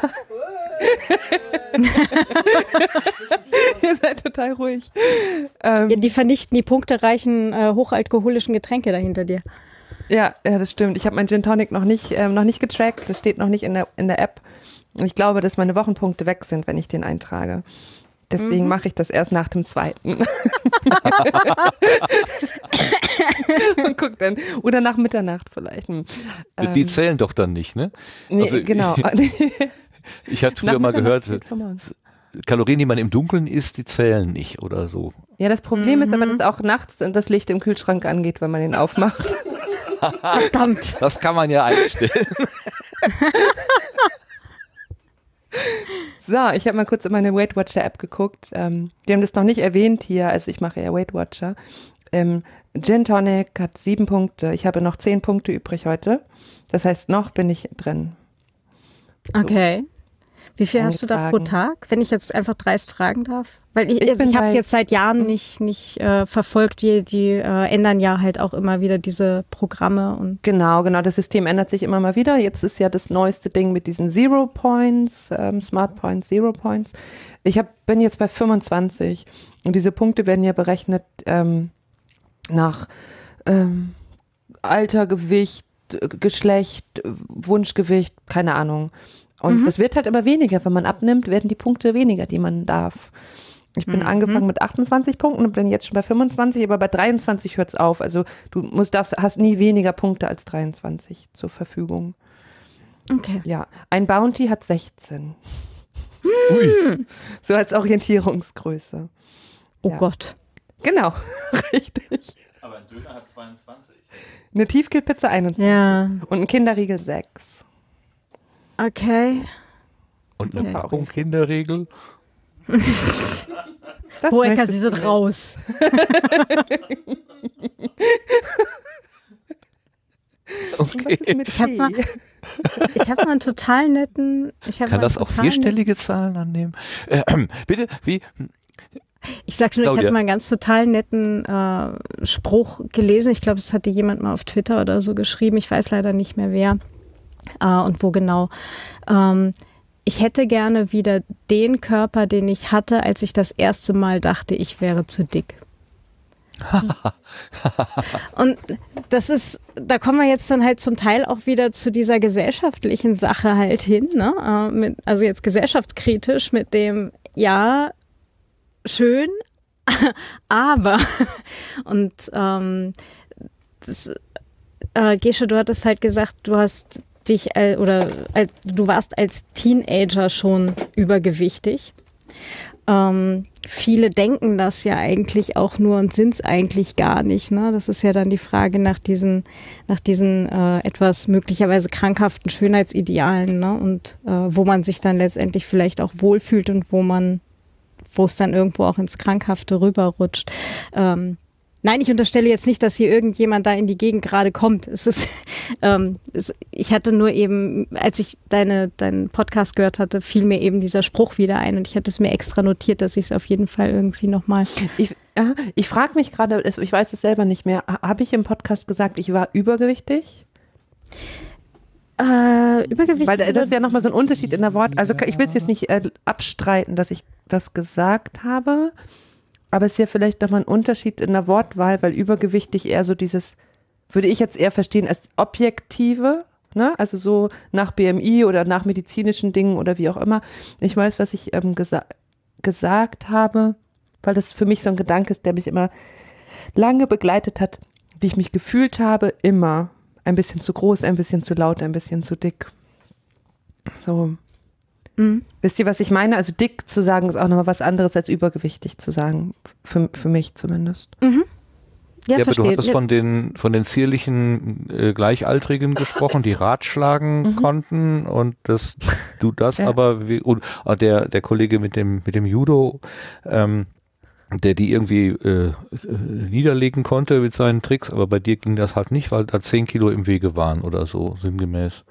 Speaker 2: Ihr seid total ruhig. Ähm,
Speaker 6: Ja, die vernichten die punktereichen äh, hochalkoholischen Getränke dahinter dir.
Speaker 2: Ja, ja, das stimmt. Ich habe meinen Gin Tonic noch nicht, ähm, noch nicht getrackt. Das steht noch nicht in der, in der App. Und ich glaube, dass meine Wochenpunkte weg sind, wenn ich den eintrage. Deswegen
Speaker 6: Mhm.
Speaker 2: mache ich das erst nach dem zweiten. Und guck dann. Oder nach Mitternacht vielleicht. Hm.
Speaker 1: Die
Speaker 2: Ähm,
Speaker 1: zählen doch dann nicht, ne?
Speaker 2: nee,
Speaker 1: also-
Speaker 2: genau.
Speaker 1: Ich habe früher
Speaker 2: Nach
Speaker 1: mal
Speaker 2: Mitternacht
Speaker 1: gehört,
Speaker 2: steht vor morgens.
Speaker 1: Kalorien, die man im Dunkeln isst, die zählen nicht oder so.
Speaker 2: Ja, das Problem ist aber,
Speaker 6: Mhm.
Speaker 2: dass auch nachts das Licht im Kühlschrank angeht, wenn man den aufmacht.
Speaker 6: Verdammt.
Speaker 1: Das kann man ja einstellen.
Speaker 2: So, ich habe mal kurz in meine Weight Watcher App geguckt. Ähm, die haben das noch nicht erwähnt hier, also ich mache ja Weight Watcher. Ähm, Gin Tonic hat sieben Punkte. Ich habe noch zehn Punkte übrig heute. Das heißt, noch bin ich drin.
Speaker 6: Okay. Wie viel hast du da pro
Speaker 2: Eingetragen.
Speaker 6: Tag, wenn ich jetzt einfach dreist fragen darf? Weil ich,
Speaker 2: Ich
Speaker 6: also
Speaker 2: bin
Speaker 6: ich habe es
Speaker 2: bei-
Speaker 6: jetzt seit Jahren nicht, nicht äh, verfolgt. Die, die äh, ändern ja halt auch immer wieder diese Programme. Und
Speaker 2: Genau, genau. Das System ändert sich immer mal wieder. Jetzt ist ja das neueste Ding mit diesen Zero Points, ähm, Smart Points, Zero Points. Ich hab, bin jetzt bei fünfundzwanzig und diese Punkte werden ja berechnet ähm, nach ähm, Alter, Gewicht, äh, Geschlecht, äh, Wunschgewicht, keine Ahnung. Und
Speaker 6: Mhm.
Speaker 2: das wird halt immer weniger. Wenn man abnimmt, werden die Punkte weniger, die man darf. Ich bin
Speaker 6: Mhm.
Speaker 2: angefangen mit achtundzwanzig Punkten und bin jetzt schon bei fünfundzwanzig, aber bei dreiundzwanzig hört es auf. Also du musst, darfst, hast nie weniger Punkte als dreiundzwanzig zur Verfügung.
Speaker 6: okay.
Speaker 2: Ja, ein Bounty hat sechzehn.
Speaker 1: Ui.
Speaker 2: So als Orientierungsgröße.
Speaker 6: Oh
Speaker 2: Ja.
Speaker 6: Gott.
Speaker 2: Genau, richtig.
Speaker 7: Aber ein Döner hat zweiundzwanzig.
Speaker 2: Eine Tiefkühlpizza einundzwanzig
Speaker 6: Ja.
Speaker 2: und ein Kinderriegel sechs.
Speaker 6: Okay.
Speaker 1: Und eine
Speaker 6: Okay.
Speaker 1: Packung Kinderriegel.
Speaker 2: Das
Speaker 6: Hohecker,
Speaker 2: möchtest
Speaker 6: Sie
Speaker 2: du
Speaker 6: sind
Speaker 2: nicht.
Speaker 6: raus.
Speaker 1: Okay.
Speaker 6: Ich hab mal- Ich habe mal einen total netten. Ich hab
Speaker 1: Kann
Speaker 6: mal
Speaker 1: das
Speaker 6: einen
Speaker 1: auch
Speaker 6: total
Speaker 1: vierstellige Zahlen annehmen? Äh, bitte, wie?
Speaker 6: netten- Ich sag schon, ich
Speaker 1: Claudia.
Speaker 6: hatte mal einen ganz total netten äh, Spruch gelesen. Ich glaube, es hatte jemand mal auf Twitter oder so geschrieben. Ich weiß leider nicht mehr wer äh, und wo genau. Ähm, ich hätte gerne wieder den Körper, den ich hatte, als ich das erste Mal dachte, ich wäre zu dick. Und das ist, da kommen wir jetzt dann halt zum Teil auch wieder zu dieser gesellschaftlichen Sache halt hin, ne? Äh, mit, also jetzt gesellschaftskritisch mit dem, ja, schön, aber und ähm, das, äh, Gesche, du hattest halt gesagt, du hast dich äh, oder äh, du warst als Teenager schon übergewichtig. Ähm, viele denken das ja eigentlich auch nur und sind es eigentlich gar nicht. Ne? Das ist ja dann die Frage nach diesen, nach diesen äh, etwas möglicherweise krankhaften Schönheitsidealen, ne? Und äh, wo man sich dann letztendlich vielleicht auch wohlfühlt und wo man, wo es dann irgendwo auch ins Krankhafte rüberrutscht. Ähm, Nein, ich unterstelle jetzt nicht, dass hier irgendjemand da in die Gegend gerade kommt. Es ist, ähm, es, ich hatte nur eben, als ich deine, deinen Podcast gehört hatte, fiel mir eben dieser Spruch wieder ein und ich hatte es mir extra notiert, dass ich es auf jeden Fall irgendwie nochmal.
Speaker 2: Ich, äh, ich frage mich gerade, ich weiß es selber nicht mehr, habe ich im Podcast gesagt, ich war übergewichtig?
Speaker 6: Äh, Übergewicht.
Speaker 2: Weil das ist ja nochmal so ein Unterschied in der Wort, also ich will es jetzt nicht äh, abstreiten, dass ich das gesagt habe, aber es ist ja vielleicht nochmal ein Unterschied in der Wortwahl, weil übergewichtig eher so dieses, würde ich jetzt eher verstehen als objektive, ne? Also so nach B M I oder nach medizinischen Dingen oder wie auch immer. Ich weiß, was ich ähm, gesa gesagt habe, weil das für mich so ein Gedanke ist, der mich immer lange begleitet hat, wie ich mich gefühlt habe, immer. Ein bisschen zu groß, ein bisschen zu laut, ein bisschen zu dick. So.
Speaker 6: Mhm.
Speaker 2: Wisst ihr, was ich meine? Also dick zu sagen ist auch nochmal was anderes als übergewichtig zu sagen. Für, für mich zumindest.
Speaker 6: Mhm. Ja,
Speaker 1: Ja, aber du
Speaker 6: verstehe.
Speaker 1: hattest von den, von den zierlichen äh, Gleichaltrigen gesprochen, die ratschlagen
Speaker 2: Mhm.
Speaker 1: konnten und das, du das
Speaker 2: Ja.
Speaker 1: aber, wie, und äh, der, der Kollege mit dem, mit dem Judo, ähm, der die irgendwie äh, niederlegen konnte mit seinen Tricks, aber bei dir ging das halt nicht, weil da zehn Kilo im Wege waren oder so, sinngemäß.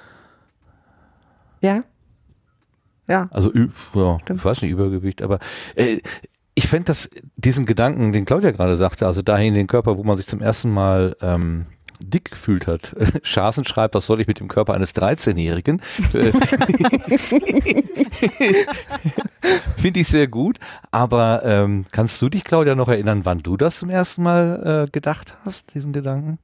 Speaker 2: Ja. Ja.
Speaker 1: Also, ja, ich weiß nicht, Übergewicht, aber äh, ich fände das, diesen Gedanken, den Claudia gerade sagte, also dahin in den Körper, wo man sich zum ersten Mal ähm, dick gefühlt hat. Schaßen schreibt, was soll ich mit dem Körper eines dreizehnjährigen? Finde ich sehr gut, aber ähm, kannst du dich, Claudia, noch erinnern, wann du das zum ersten Mal äh, gedacht hast, diesen Gedanken?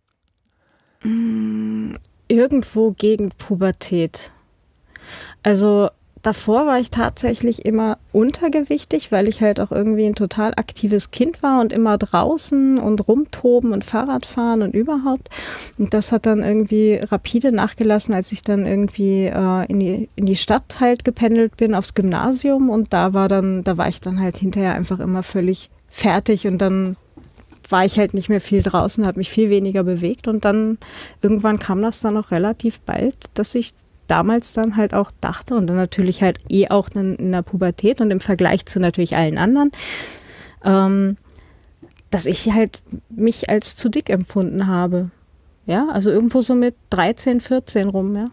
Speaker 6: Irgendwo gegen Pubertät. Also davor war ich tatsächlich immer untergewichtig, weil ich halt auch irgendwie ein total aktives Kind war und immer draußen und rumtoben und Fahrradfahren und überhaupt. Und das hat dann irgendwie rapide nachgelassen, als ich dann irgendwie äh, in die, in die Stadt halt gependelt bin, aufs Gymnasium. Und da war dann, da war ich dann halt hinterher einfach immer völlig fertig und dann war ich halt nicht mehr viel draußen, habe mich viel weniger bewegt. Und dann irgendwann kam das dann auch relativ bald, dass ich damals dann halt auch dachte und dann natürlich halt eh auch dann in der Pubertät und im Vergleich zu natürlich allen anderen, ähm, dass ich halt mich als zu dick empfunden habe. Ja, also irgendwo so mit dreizehn, vierzehn rum, ja.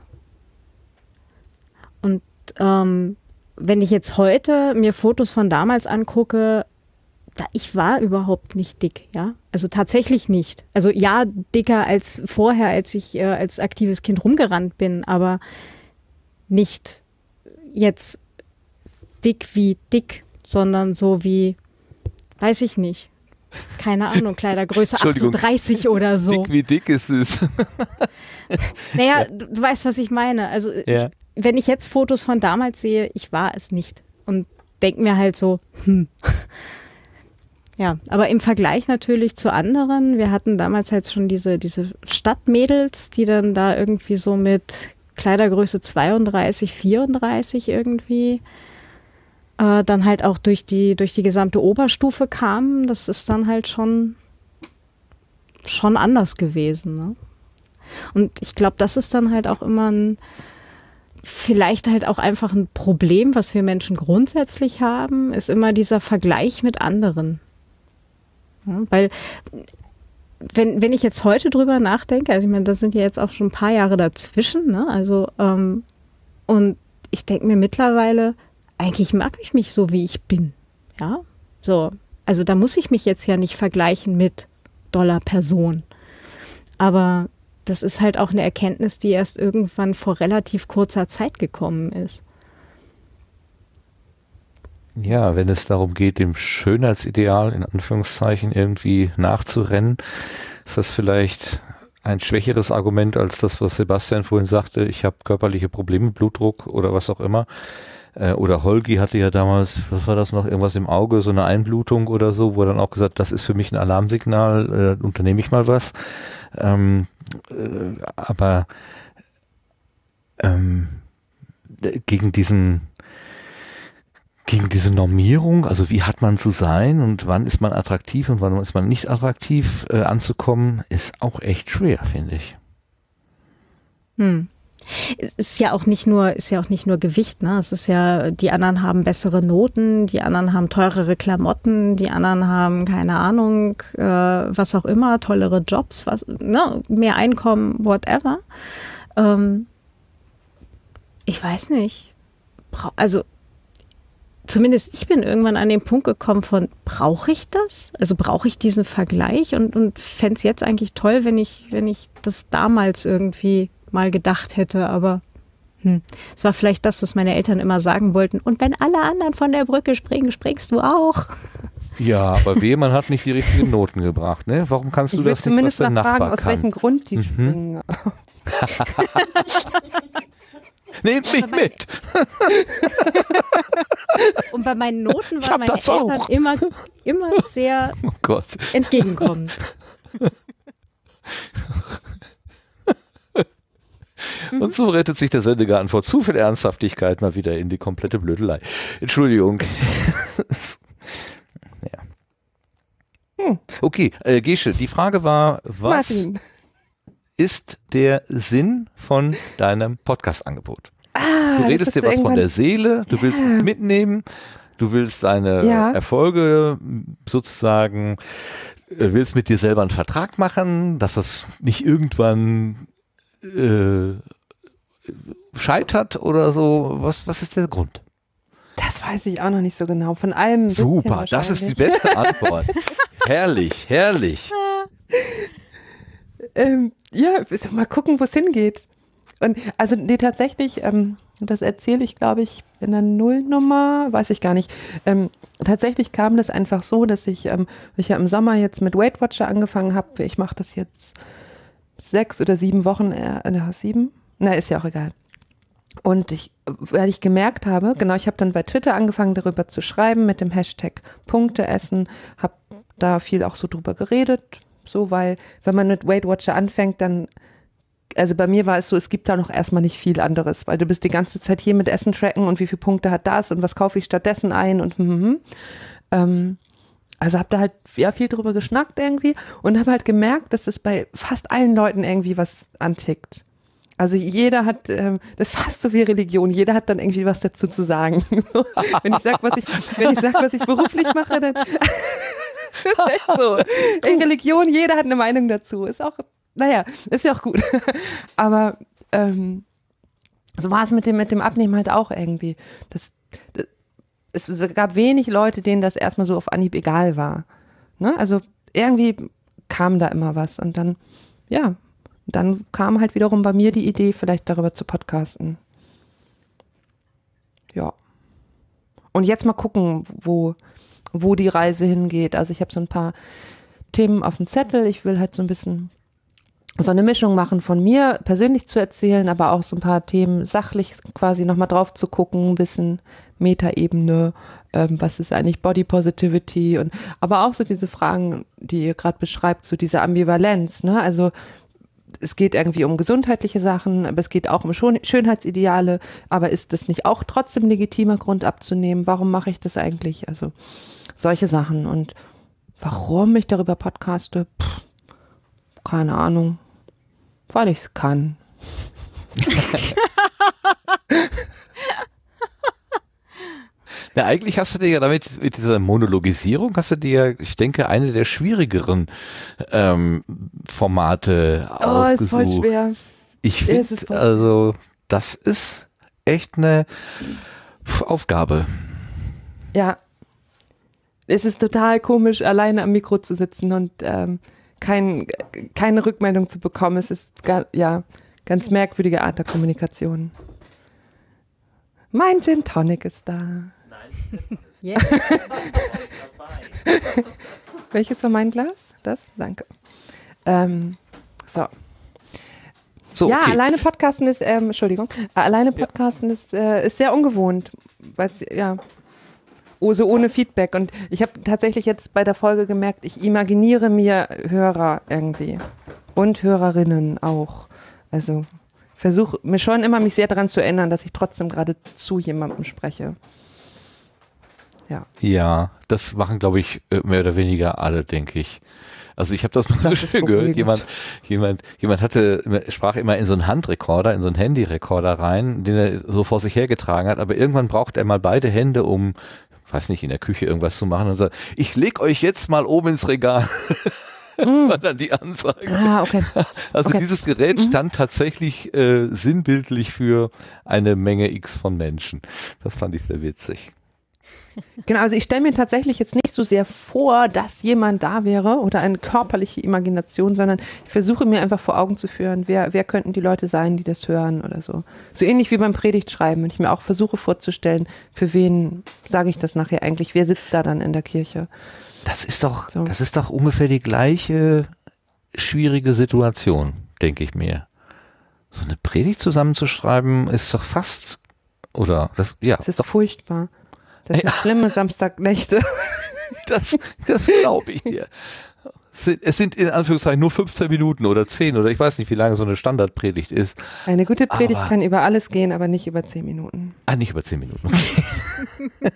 Speaker 6: Und ähm, wenn ich jetzt heute mir Fotos von damals angucke, da, ich war überhaupt nicht dick, ja. Also tatsächlich nicht. Also ja, dicker als vorher, als ich äh, als aktives Kind rumgerannt bin, aber nicht jetzt dick wie dick, sondern so wie, weiß ich nicht, keine Ahnung, Kleidergröße achtunddreißig oder so.
Speaker 1: Dick wie dick ist es.
Speaker 6: Naja, du, du weißt, was ich meine. Also
Speaker 1: ja.
Speaker 6: ich, wenn ich jetzt Fotos von damals sehe, ich war es nicht und denke mir halt so, hm. Ja, aber im Vergleich natürlich zu anderen, wir hatten damals halt schon diese, diese Stadtmädels, die dann da irgendwie so mit Kleidergröße zweiunddreißig, vierunddreißig irgendwie äh, dann halt auch durch die, durch die gesamte Oberstufe kamen. Das ist dann halt schon, schon anders gewesen. Ne? Und ich glaube, das ist dann halt auch immer ein, vielleicht halt auch einfach ein Problem, was wir Menschen grundsätzlich haben, ist immer dieser Vergleich mit anderen. Ja, weil wenn, wenn ich jetzt heute drüber nachdenke, also ich meine, das sind ja jetzt auch schon ein paar Jahre dazwischen, ne? Also ähm, und ich denke mir mittlerweile, eigentlich mag ich mich so, wie ich bin, ja, so, also da muss ich mich jetzt ja nicht vergleichen mit doller Person, aber das ist halt auch eine Erkenntnis, die erst irgendwann vor relativ kurzer Zeit gekommen ist.
Speaker 1: Ja, wenn es darum geht, dem Schönheitsideal in Anführungszeichen irgendwie nachzurennen, ist das vielleicht ein schwächeres Argument als das, was Sebastian vorhin sagte, ich habe körperliche Probleme, Blutdruck oder was auch immer. Äh, oder Holgi hatte ja damals, was war das noch, irgendwas im Auge, so eine Einblutung oder so, wo er dann auch gesagt, das ist für mich ein Alarmsignal, äh, unternehme ich mal was. Ähm, äh, aber ähm, gegen diesen gegen diese Normierung, also wie hat man zu sein und wann ist man attraktiv und wann ist man nicht attraktiv äh, anzukommen, ist auch echt schwer, finde ich.
Speaker 6: Hm. Es ist ja auch nicht nur, ist ja auch nicht nur Gewicht, ne? Es ist ja, die anderen haben bessere Noten, die anderen haben teurere Klamotten, die anderen haben, keine Ahnung, äh, was auch immer, tollere Jobs, was, ne? Mehr Einkommen, whatever. Ähm, ich weiß nicht. Bra- also Zumindest ich bin irgendwann an den Punkt gekommen von, brauche ich das? Also brauche ich diesen Vergleich und, und fände es jetzt eigentlich toll, wenn ich, wenn ich das damals irgendwie mal gedacht hätte, aber hm, es war vielleicht das, was meine Eltern immer sagen wollten. Und wenn alle anderen von der Brücke springen, springst du auch.
Speaker 1: Ja, aber wehe, man hat nicht die richtigen Noten gebracht, ne? Warum kannst du
Speaker 2: Ich
Speaker 1: das
Speaker 2: will
Speaker 1: nicht, was
Speaker 2: zumindest
Speaker 1: dein
Speaker 2: mal fragen,
Speaker 1: Nachbar
Speaker 2: aus
Speaker 1: kann?
Speaker 2: welchem Grund die
Speaker 1: Mhm.
Speaker 2: springen.
Speaker 1: Nehmt mich mit!
Speaker 6: Und bei meinen Noten
Speaker 1: Ich
Speaker 6: waren
Speaker 1: hab
Speaker 6: meine
Speaker 1: das
Speaker 6: Eltern
Speaker 1: auch.
Speaker 6: immer, immer sehr
Speaker 1: Oh Gott.
Speaker 6: entgegenkommend.
Speaker 1: Und so rettet sich der Sendegarten vor zu viel Ernsthaftigkeit mal wieder in die komplette Blödelei. Entschuldigung. Ja.
Speaker 2: Hm.
Speaker 1: Okay, äh, Gesche, die Frage war, was
Speaker 2: Martin.
Speaker 1: ist der Sinn von deinem Podcast-Angebot?
Speaker 2: Ah,
Speaker 1: Du redest dir was von der Seele, du willst uns mitnehmen. Du willst deine
Speaker 2: Ja.
Speaker 1: Erfolge sozusagen, äh, willst mit dir selber einen Vertrag machen, dass das nicht irgendwann äh, scheitert oder so. Was, was ist der Grund?
Speaker 2: Das weiß ich auch noch nicht so genau. Von allem. ein bisschen
Speaker 1: Super, das ist die
Speaker 2: wahrscheinlich.
Speaker 1: beste Antwort. Herrlich, herrlich.
Speaker 2: Ähm, ja, ist- mal gucken, wo es hingeht. Und also nee, tatsächlich, ähm, das erzähle ich, glaube ich, in der Nullnummer, weiß ich gar nicht. Ähm, tatsächlich kam das einfach so, dass ich, ähm, ich ja im Sommer jetzt mit Weight Watcher angefangen habe. Ich mache das jetzt sechs oder sieben Wochen, äh, na, sieben? Na, ist ja auch egal. Und ich, weil ich gemerkt habe, genau, ich habe dann bei Twitter angefangen, darüber zu schreiben mit dem Hashtag Punkte essen, habe da viel auch so drüber geredet, so, weil wenn man mit Weight Watcher anfängt, dann, also bei mir war es so, es gibt da noch erstmal nicht viel anderes, weil du bist die ganze Zeit hier mit Essen tracken und wie viele Punkte hat das und was kaufe ich stattdessen ein und hm, hm, hm. Ähm, also habe da halt ja viel drüber geschnackt irgendwie und habe halt gemerkt, dass das bei fast allen Leuten irgendwie was antickt. Also jeder hat, ähm, das ist fast so wie Religion, jeder hat dann irgendwie was dazu zu sagen. So, wenn ich sage, was ich, wenn ich sag, was ich beruflich mache, dann das ist echt so. In Religion, jeder hat eine Meinung dazu. Ist auch, naja, ist ja auch gut. Aber ähm, so war es mit dem, mit dem Abnehmen halt auch irgendwie. Das, das, es gab wenig Leute, denen das erstmal so auf Anhieb egal war. Ne? Also irgendwie kam da immer was und dann, ja, dann kam halt wiederum bei mir die Idee, vielleicht darüber zu podcasten. Ja. Und jetzt mal gucken, wo, wo die Reise hingeht. Also ich habe so ein paar Themen auf dem Zettel. Ich will halt so ein bisschen so eine Mischung machen von mir persönlich zu erzählen, aber auch so ein paar Themen sachlich quasi nochmal drauf zu gucken, ein bisschen Metaebene, ähm, was ist eigentlich Body Positivity und aber auch so diese Fragen, die ihr gerade beschreibt, so diese Ambivalenz, ne? Also es geht irgendwie um gesundheitliche Sachen, aber es geht auch um Schön- Schönheitsideale, aber ist das nicht auch trotzdem legitimer Grund abzunehmen? Warum mache ich das eigentlich? Also solche Sachen und warum ich darüber podcaste, Pff, keine Ahnung, weil ich es kann.
Speaker 1: Ja, eigentlich hast du dir ja damit, mit dieser Monologisierung, hast du dir, ich denke, eine der schwierigeren ähm, Formate
Speaker 2: Oh,
Speaker 1: ausgesucht.
Speaker 2: ist voll schwer.
Speaker 1: Ich
Speaker 2: Es ist
Speaker 1: finde,
Speaker 2: voll
Speaker 1: also, das ist echt eine Aufgabe.
Speaker 2: Ja, es ist total komisch, alleine am Mikro zu sitzen und ähm, kein, keine Rückmeldung zu bekommen. Es ist ga, ja ganz merkwürdige Art der Kommunikation. Mein Gin Tonic ist da.
Speaker 7: Nein,
Speaker 6: Yeah.
Speaker 7: dabei.
Speaker 2: Welches war mein Glas? Das? Danke. Ähm, so.
Speaker 1: So,
Speaker 2: ja,
Speaker 1: okay.
Speaker 2: alleine Podcasten ist, ähm, Entschuldigung, äh, alleine Podcasten ist, äh, ist sehr ungewohnt, weil es, ja, oh, so ohne Feedback. Und ich habe tatsächlich jetzt bei der Folge gemerkt, ich imaginiere mir Hörer irgendwie und Hörerinnen auch. Also versuche mir schon immer, mich sehr daran zu erinnern, dass ich trotzdem gerade zu jemandem spreche. Ja.
Speaker 1: Ja, das machen, glaube ich, mehr oder weniger alle, denke ich. Also ich habe das mal so
Speaker 2: Das ist
Speaker 1: schön gehört.
Speaker 2: beruhigend.
Speaker 1: Jemand, jemand, jemand hatte, sprach immer in so einen Handrekorder, in so einen Handyrekorder rein, den er so vor sich hergetragen hat, aber irgendwann braucht er mal beide Hände, um, weiß nicht, in der Küche irgendwas zu machen und sagt, ich leg euch jetzt mal oben ins Regal. War dann die Ansage.
Speaker 2: Ah, okay.
Speaker 1: Also
Speaker 2: Okay.
Speaker 1: dieses Gerät stand tatsächlich äh, sinnbildlich für eine Menge X von Menschen. Das fand ich sehr witzig.
Speaker 2: Genau, also ich stelle mir tatsächlich jetzt nicht so sehr vor, dass jemand da wäre oder eine körperliche Imagination, sondern ich versuche mir einfach vor Augen zu führen, wer, wer könnten die Leute sein, die das hören oder so. So ähnlich wie beim Predigtschreiben, wenn ich mir auch versuche vorzustellen, für wen sage ich das nachher eigentlich, wer sitzt da dann in der Kirche.
Speaker 1: Das ist doch,
Speaker 2: So.
Speaker 1: das ist doch ungefähr die gleiche schwierige Situation, denke ich mir. So eine Predigt zusammenzuschreiben ist doch fast, oder das, ja,
Speaker 2: Es ist furchtbar. Das sind schlimme Samstagnächte.
Speaker 1: das, das glaube ich dir. Es sind, es sind in Anführungszeichen nur fünfzehn Minuten oder zehn oder ich weiß nicht, wie lange so eine Standardpredigt ist.
Speaker 2: Eine gute Predigt
Speaker 1: Aber-
Speaker 2: kann über alles gehen, aber nicht über zehn Minuten.
Speaker 1: Ah, nicht über zehn Minuten. Okay.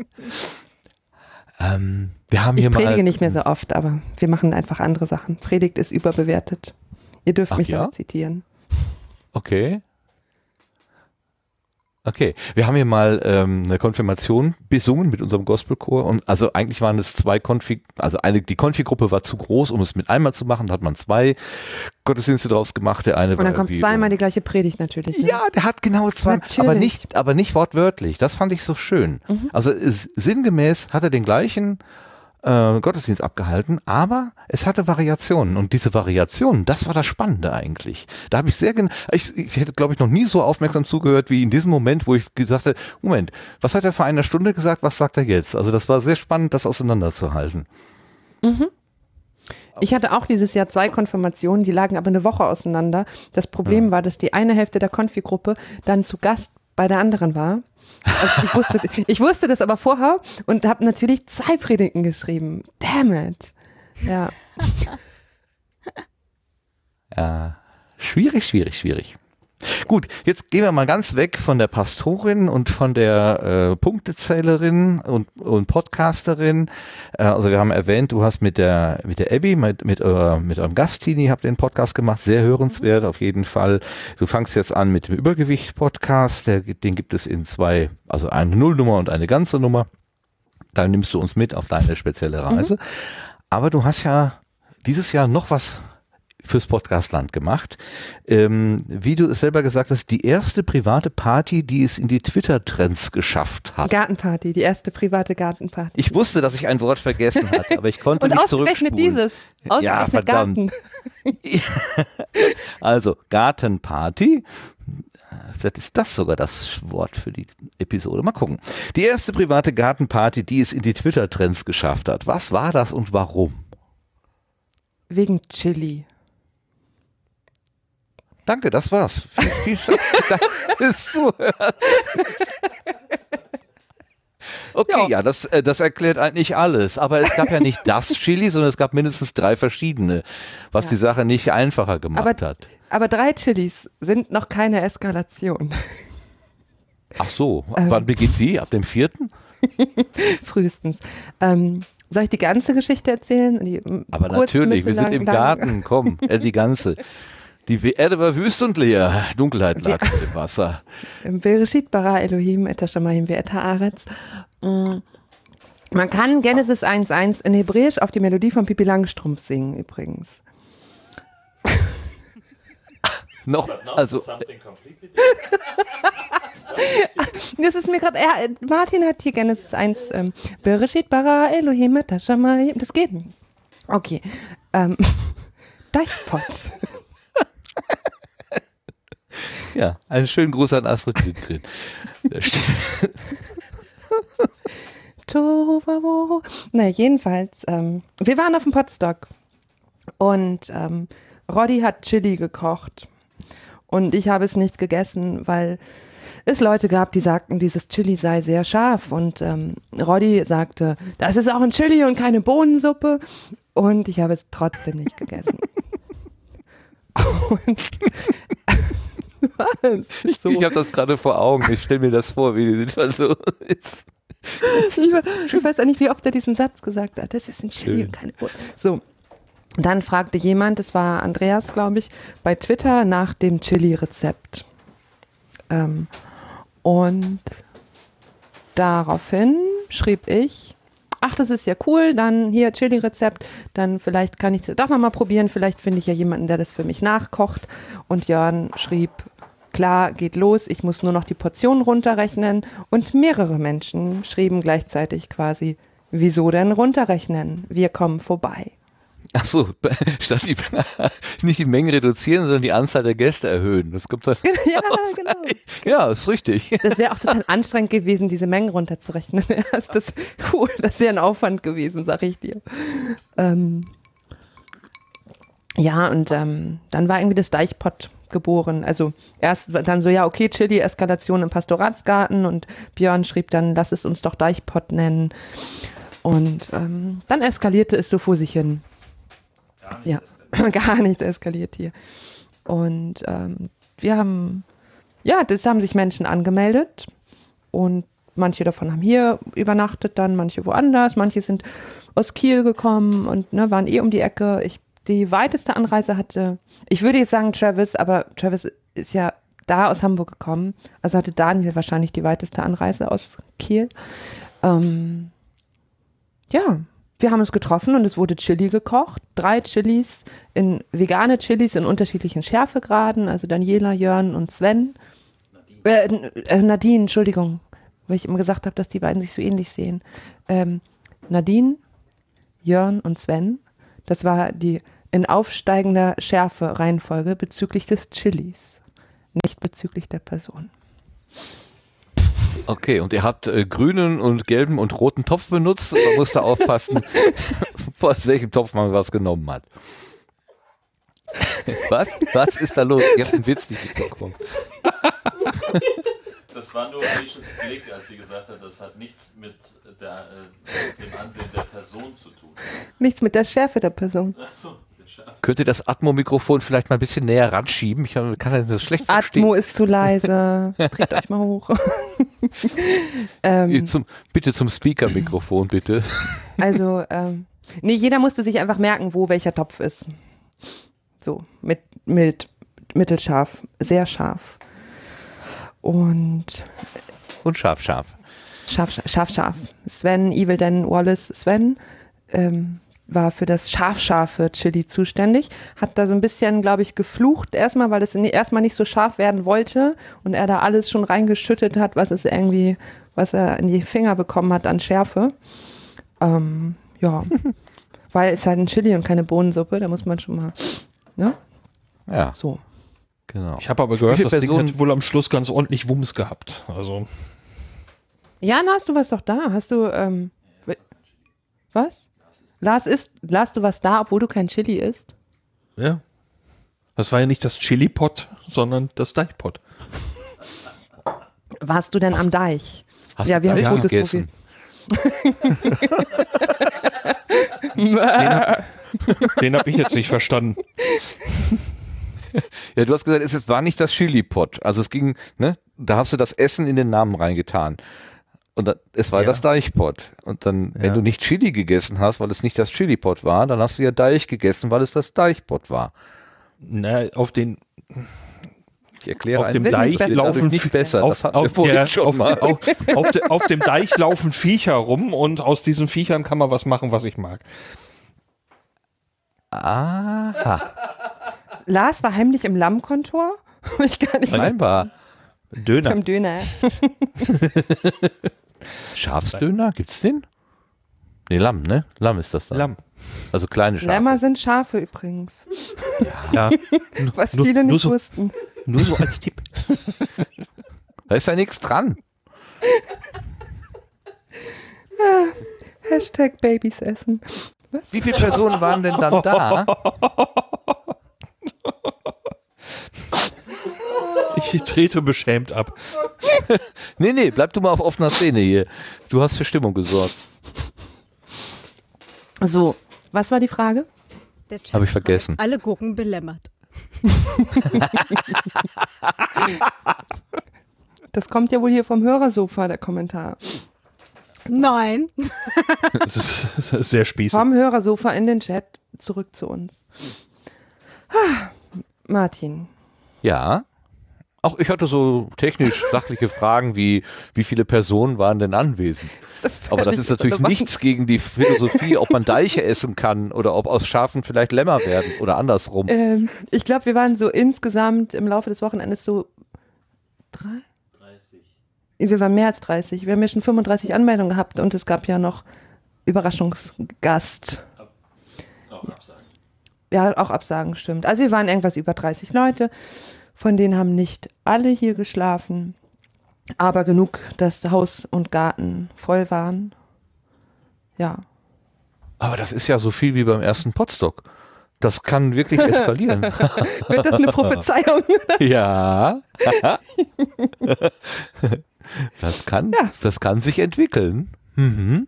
Speaker 1: ähm, wir haben
Speaker 2: Ich
Speaker 1: hier
Speaker 2: predige
Speaker 1: mal,
Speaker 2: nicht mehr so oft, aber wir machen einfach andere Sachen. Predigt ist überbewertet. Ihr dürft
Speaker 1: Ach
Speaker 2: mich
Speaker 1: ja?
Speaker 2: damit zitieren.
Speaker 1: Okay. Okay, wir haben hier mal ähm, eine Konfirmation besungen mit unserem Gospelchor und also eigentlich waren es zwei Konfig, also eine, die Konfi-Gruppe war zu groß, um es mit einmal zu machen, da hat man zwei Gottesdienste draus gemacht, der eine
Speaker 2: Und dann
Speaker 1: war
Speaker 2: kommt
Speaker 1: irgendwie
Speaker 2: zweimal
Speaker 1: um,
Speaker 2: die gleiche Predigt natürlich. Ne?
Speaker 1: ja, der hat genau zwei,
Speaker 2: Natürlich.
Speaker 1: aber nicht, aber nicht wortwörtlich, das fand ich so schön.
Speaker 2: Mhm.
Speaker 1: Also es, sinngemäß hat er den gleichen äh, Gottesdienst abgehalten, aber es hatte Variationen und diese Variationen, das war das Spannende eigentlich. Da habe ich sehr, gen ich, ich hätte glaube ich noch nie so aufmerksam zugehört wie in diesem Moment, wo ich gesagt habe, Moment, was hat er vor einer Stunde gesagt, was sagt er jetzt? Also das war sehr spannend, das auseinanderzuhalten.
Speaker 2: Mhm. Ich hatte auch dieses Jahr zwei Konfirmationen, die lagen aber eine Woche auseinander. Das Problem
Speaker 1: Ja.
Speaker 2: war, dass die eine Hälfte der Konfi-Gruppe dann zu Gast bei der anderen war. Also ich, wusste, ich wusste das aber vorher und habe natürlich zwei Predigten geschrieben. Damn it. Ja.
Speaker 1: Ja, schwierig, schwierig, schwierig. Gut, jetzt gehen wir mal ganz weg von der Pastorin und von der äh, Punktezählerin und, und Podcasterin. Äh, also wir haben erwähnt, du hast mit der mit der Abby, mit mit, äh, mit eurem Gast Tini, habt den Podcast gemacht, sehr hörenswert auf jeden Fall. Du fangst jetzt an mit dem Übergewicht-Podcast, der, den gibt es in zwei, also eine Nullnummer und eine ganze Nummer. Da nimmst du uns mit auf deine spezielle Reise. Mhm. Aber du hast ja dieses Jahr noch was fürs Podcastland gemacht. Ähm, wie du es selber gesagt hast, die erste private Party, die es in die Twitter-Trends geschafft hat.
Speaker 2: Gartenparty, die erste private Gartenparty.
Speaker 1: Ich wusste, dass ich ein Wort vergessen hatte, aber ich konnte
Speaker 2: Und
Speaker 1: nicht
Speaker 2: ausgerechnet
Speaker 1: zurückspulen.
Speaker 2: dieses. Ausgerechnet
Speaker 1: Ja, verdammt.
Speaker 2: Garten.
Speaker 1: Also, Gartenparty. Vielleicht ist das sogar das Wort für die Episode. Mal gucken. Die erste private Gartenparty, die es in die Twitter-Trends geschafft hat. Was war das und warum?
Speaker 2: Wegen Chili.
Speaker 1: Danke, das war's. Viel, viel Dank fürs Zuhören. Okay, ja, ja das, das erklärt eigentlich alles. Aber es gab ja nicht das Chili, sondern es gab mindestens drei verschiedene, was ja. die Sache nicht einfacher gemacht
Speaker 2: aber,
Speaker 1: hat.
Speaker 2: Aber drei Chilis sind noch keine Eskalation.
Speaker 1: Ach so, ähm. wann beginnt die? Ab dem vierten?
Speaker 2: Frühestens. Ähm, soll ich die ganze Geschichte erzählen? Die
Speaker 1: aber natürlich, wir sind im Garten, komm, äh, die ganze. Die Erde war wüst und leer, Dunkelheit lag im Wasser.
Speaker 2: Bereshit bara Elohim et hashamayim ve'et haaretz. Man kann Genesis eins eins in Hebräisch auf die Melodie von Pippi Langstrumpf singen übrigens.
Speaker 1: Noch, also...
Speaker 2: Das ist mir gerade, Martin hat hier Genesis eins, ähm, Bereshit bara Elohim et hashamayim, das geht nicht. Okay, ähm, Deichpot.
Speaker 1: Ja, einen schönen Gruß an Astrid Lindgren.
Speaker 2: Na, jedenfalls, ähm, wir waren auf dem Potstock und ähm, Roddy hat Chili gekocht und ich habe es nicht gegessen, weil es Leute gab, die sagten, dieses Chili sei sehr scharf und ähm, Roddy sagte, das ist auch ein Chili und keine Bohnensuppe und ich habe es trotzdem nicht gegessen. Und was?
Speaker 1: Ich, so. ich habe das gerade vor Augen. Ich stelle mir das vor, wie die Situation ist.
Speaker 2: Ich, ich weiß auch nicht, wie oft er diesen Satz gesagt hat. Das ist ein Chili und keine Bohnen. So, dann fragte jemand, das war Andreas, glaube ich, bei Twitter nach dem Chili-Rezept. Ähm, und daraufhin schrieb ich, ach, das ist ja cool, dann hier Chili-Rezept, dann vielleicht kann ich es doch nochmal probieren, vielleicht finde ich ja jemanden, der das für mich nachkocht. Und Jörn schrieb, klar, geht los, ich muss nur noch die Portion runterrechnen. Und mehrere Menschen schrieben gleichzeitig quasi, wieso denn runterrechnen? Wir kommen vorbei.
Speaker 1: Ach so, statt die, nicht die Menge reduzieren, sondern die Anzahl der Gäste erhöhen. Das kommt dann
Speaker 2: ja, genau.
Speaker 1: Ja, ist richtig.
Speaker 2: Das wäre auch total anstrengend gewesen, diese Mengen runterzurechnen. Ja, ist das cool, das wäre ein Aufwand gewesen, sag ich dir. Ähm, ja, und ähm, dann war irgendwie das Deichpot geboren. Also erst dann so, ja, okay, Chili, Eskalation im Pastoratsgarten und Björn schrieb dann, lass es uns doch Deichpot nennen. Und ähm, dann eskalierte es so vor sich hin. Gar ja, gar nichts eskaliert hier. Und ähm, wir haben, ja, das haben sich Menschen angemeldet und manche davon haben hier übernachtet, dann manche woanders, manche sind aus Kiel gekommen und ne, waren eh um die Ecke. Ich, die weiteste Anreise hatte, ich würde jetzt sagen Travis, aber Travis ist ja da aus Hamburg gekommen. Also hatte Daniel wahrscheinlich die weiteste Anreise aus Kiel. Ähm, ja, wir haben uns getroffen und es wurde Chili gekocht. Drei Chilis, in vegane Chilis in unterschiedlichen Schärfegraden. Also Daniela, Jörn und Sven. Äh, äh, Nadine, Entschuldigung, weil ich immer gesagt habe, dass die beiden sich so ähnlich sehen. Ähm, Nadine, Jörn und Sven. Das war die in aufsteigender Schärfe Reihenfolge bezüglich des Chilis, nicht bezüglich der Person.
Speaker 1: Okay, und ihr habt äh, grünen und gelben und roten Topf benutzt. Man muss da aufpassen, aus welchem Topf man was genommen hat. Was? Was ist da los? Ich habe den Witz nicht mitbekommen.
Speaker 7: Das war nur Alices Blick, als sie gesagt hat, das hat nichts mit der, äh, dem Ansehen der Person zu tun.
Speaker 2: Nichts mit der Schärfe der Person.
Speaker 7: Ach so, der Schärfe.
Speaker 1: Könnt ihr das Atmo-Mikrofon vielleicht mal ein bisschen näher ranschieben? Ich kann das schlecht verstehen.
Speaker 2: Atmo ist zu leise. Dreht euch mal hoch. ähm,
Speaker 1: Zum, bitte zum Speaker-Mikrofon, bitte.
Speaker 2: Also, ähm, nee, jeder musste sich einfach merken, wo welcher Topf ist. So, mit mild, mittelscharf, sehr scharf. Und
Speaker 1: Und scharf, scharf.
Speaker 2: scharf, scharf, scharf. Sven, Evil Dan Wallace Sven, ähm, war für das scharf-scharfe Chili zuständig. Hat da so ein bisschen, glaube ich, geflucht erstmal, weil es in- erstmal nicht so scharf werden wollte und er da alles schon reingeschüttet hat, was es irgendwie, was er in die Finger bekommen hat an Schärfe. Ähm, ja, weil es halt ein Chili und keine Bohnensuppe, da muss man schon mal, ne?
Speaker 1: Ja,
Speaker 2: So.
Speaker 1: genau.
Speaker 3: Ich habe aber gehört,
Speaker 1: Wie
Speaker 3: das
Speaker 1: viele
Speaker 3: Ding
Speaker 1: Personen-
Speaker 3: hat wohl am Schluss ganz ordentlich Wumms gehabt. Also,
Speaker 2: Jan, hast du was doch da? Hast du, ähm, w- was? Lars isst, Lars, du was da, obwohl du kein Chili isst?
Speaker 3: ja. Das war ja nicht das Chili-Pot, sondern das Deichpot.
Speaker 2: Warst du denn am Deich?
Speaker 1: Hast
Speaker 2: Ja,
Speaker 1: du
Speaker 2: wir haben
Speaker 1: Deich
Speaker 2: Fotos
Speaker 1: gegessen?
Speaker 3: Den habe hab ich jetzt nicht verstanden.
Speaker 1: Ja, du hast gesagt, es ist- war nicht das Chili-Pot. Also es ging, ne, da hast du das Essen in den Namen reingetan. Und da, es war
Speaker 3: Ja.
Speaker 1: das Deichpot. Und dann, wenn
Speaker 3: Ja.
Speaker 1: du nicht Chili gegessen hast, weil es nicht das Chili-Pot war, dann hast du ja Deich gegessen, weil es das Deichpot war.
Speaker 3: Na, auf den,
Speaker 1: Ich erkläre
Speaker 3: auf dem
Speaker 1: einen
Speaker 3: Deich
Speaker 1: Weg,
Speaker 3: laufen
Speaker 1: dadurch nicht besser.
Speaker 3: Auf,
Speaker 1: das hatten wir
Speaker 3: auf,
Speaker 1: vorhin
Speaker 3: ja,
Speaker 1: schon
Speaker 3: auf,
Speaker 1: mal.
Speaker 3: auf, auf, de, auf dem Deich laufen Viecher rum und aus diesen Viechern kann man was machen, was ich mag.
Speaker 1: Aha,
Speaker 2: Lars war heimlich im Lammkontor? Ich gar nicht
Speaker 1: scheinbar.
Speaker 3: Döner.
Speaker 2: beim Döner.
Speaker 1: Schafsdöner, gibt's den? Nee, Lamm, ne? Lamm ist das dann.
Speaker 3: Lamm.
Speaker 1: Also kleine Schafe.
Speaker 2: Lämmer sind Schafe übrigens,
Speaker 3: Ja.
Speaker 2: was
Speaker 3: Nur-
Speaker 2: viele
Speaker 3: nur
Speaker 2: nicht
Speaker 3: so-
Speaker 2: wussten.
Speaker 3: Nur so als Tipp.
Speaker 1: Da ist ja nichts dran.
Speaker 2: Hashtag Babys essen. Was?
Speaker 1: Wie viele Personen waren denn dann da?
Speaker 3: Ich trete beschämt ab.
Speaker 1: Nee, nee, bleib du mal auf offener Szene hier. Du hast für Stimmung gesorgt.
Speaker 2: So, was war die Frage?
Speaker 6: Der Chat
Speaker 1: Hab ich
Speaker 6: hat
Speaker 1: vergessen.
Speaker 6: Alle Gurken belämmert.
Speaker 2: Das kommt ja wohl hier vom Hörersofa, der Kommentar.
Speaker 6: Nein.
Speaker 3: Das ist, das ist sehr spießig.
Speaker 2: Vom Hörersofa in den Chat zurück zu uns. Ah, Martin.
Speaker 1: Ja. Auch ich hatte so technisch sachliche Fragen wie, wie viele Personen waren denn anwesend? Aber das ist natürlich nichts gegen die Philosophie, ob man Deiche essen kann oder ob aus Schafen vielleicht Lämmer werden oder andersrum.
Speaker 2: Ähm, ich glaube, wir waren so insgesamt im Laufe des Wochenendes so drei?
Speaker 7: dreißig.
Speaker 2: Wir waren mehr als dreißig. Wir haben ja schon fünfunddreißig Anmeldungen gehabt und es gab ja noch Überraschungsgast.
Speaker 7: Auch absagen.
Speaker 2: Ja, auch Absagen, stimmt. Also wir waren irgendwas über dreißig Leute. Von denen haben nicht alle hier geschlafen, aber genug, dass Haus und Garten voll waren. Ja.
Speaker 1: Aber das ist ja so viel wie beim ersten Potstock. Das kann wirklich eskalieren.
Speaker 2: Wird das eine Prophezeiung?
Speaker 1: Ja. Das kann,
Speaker 2: Ja.
Speaker 1: das kann sich entwickeln. Mhm.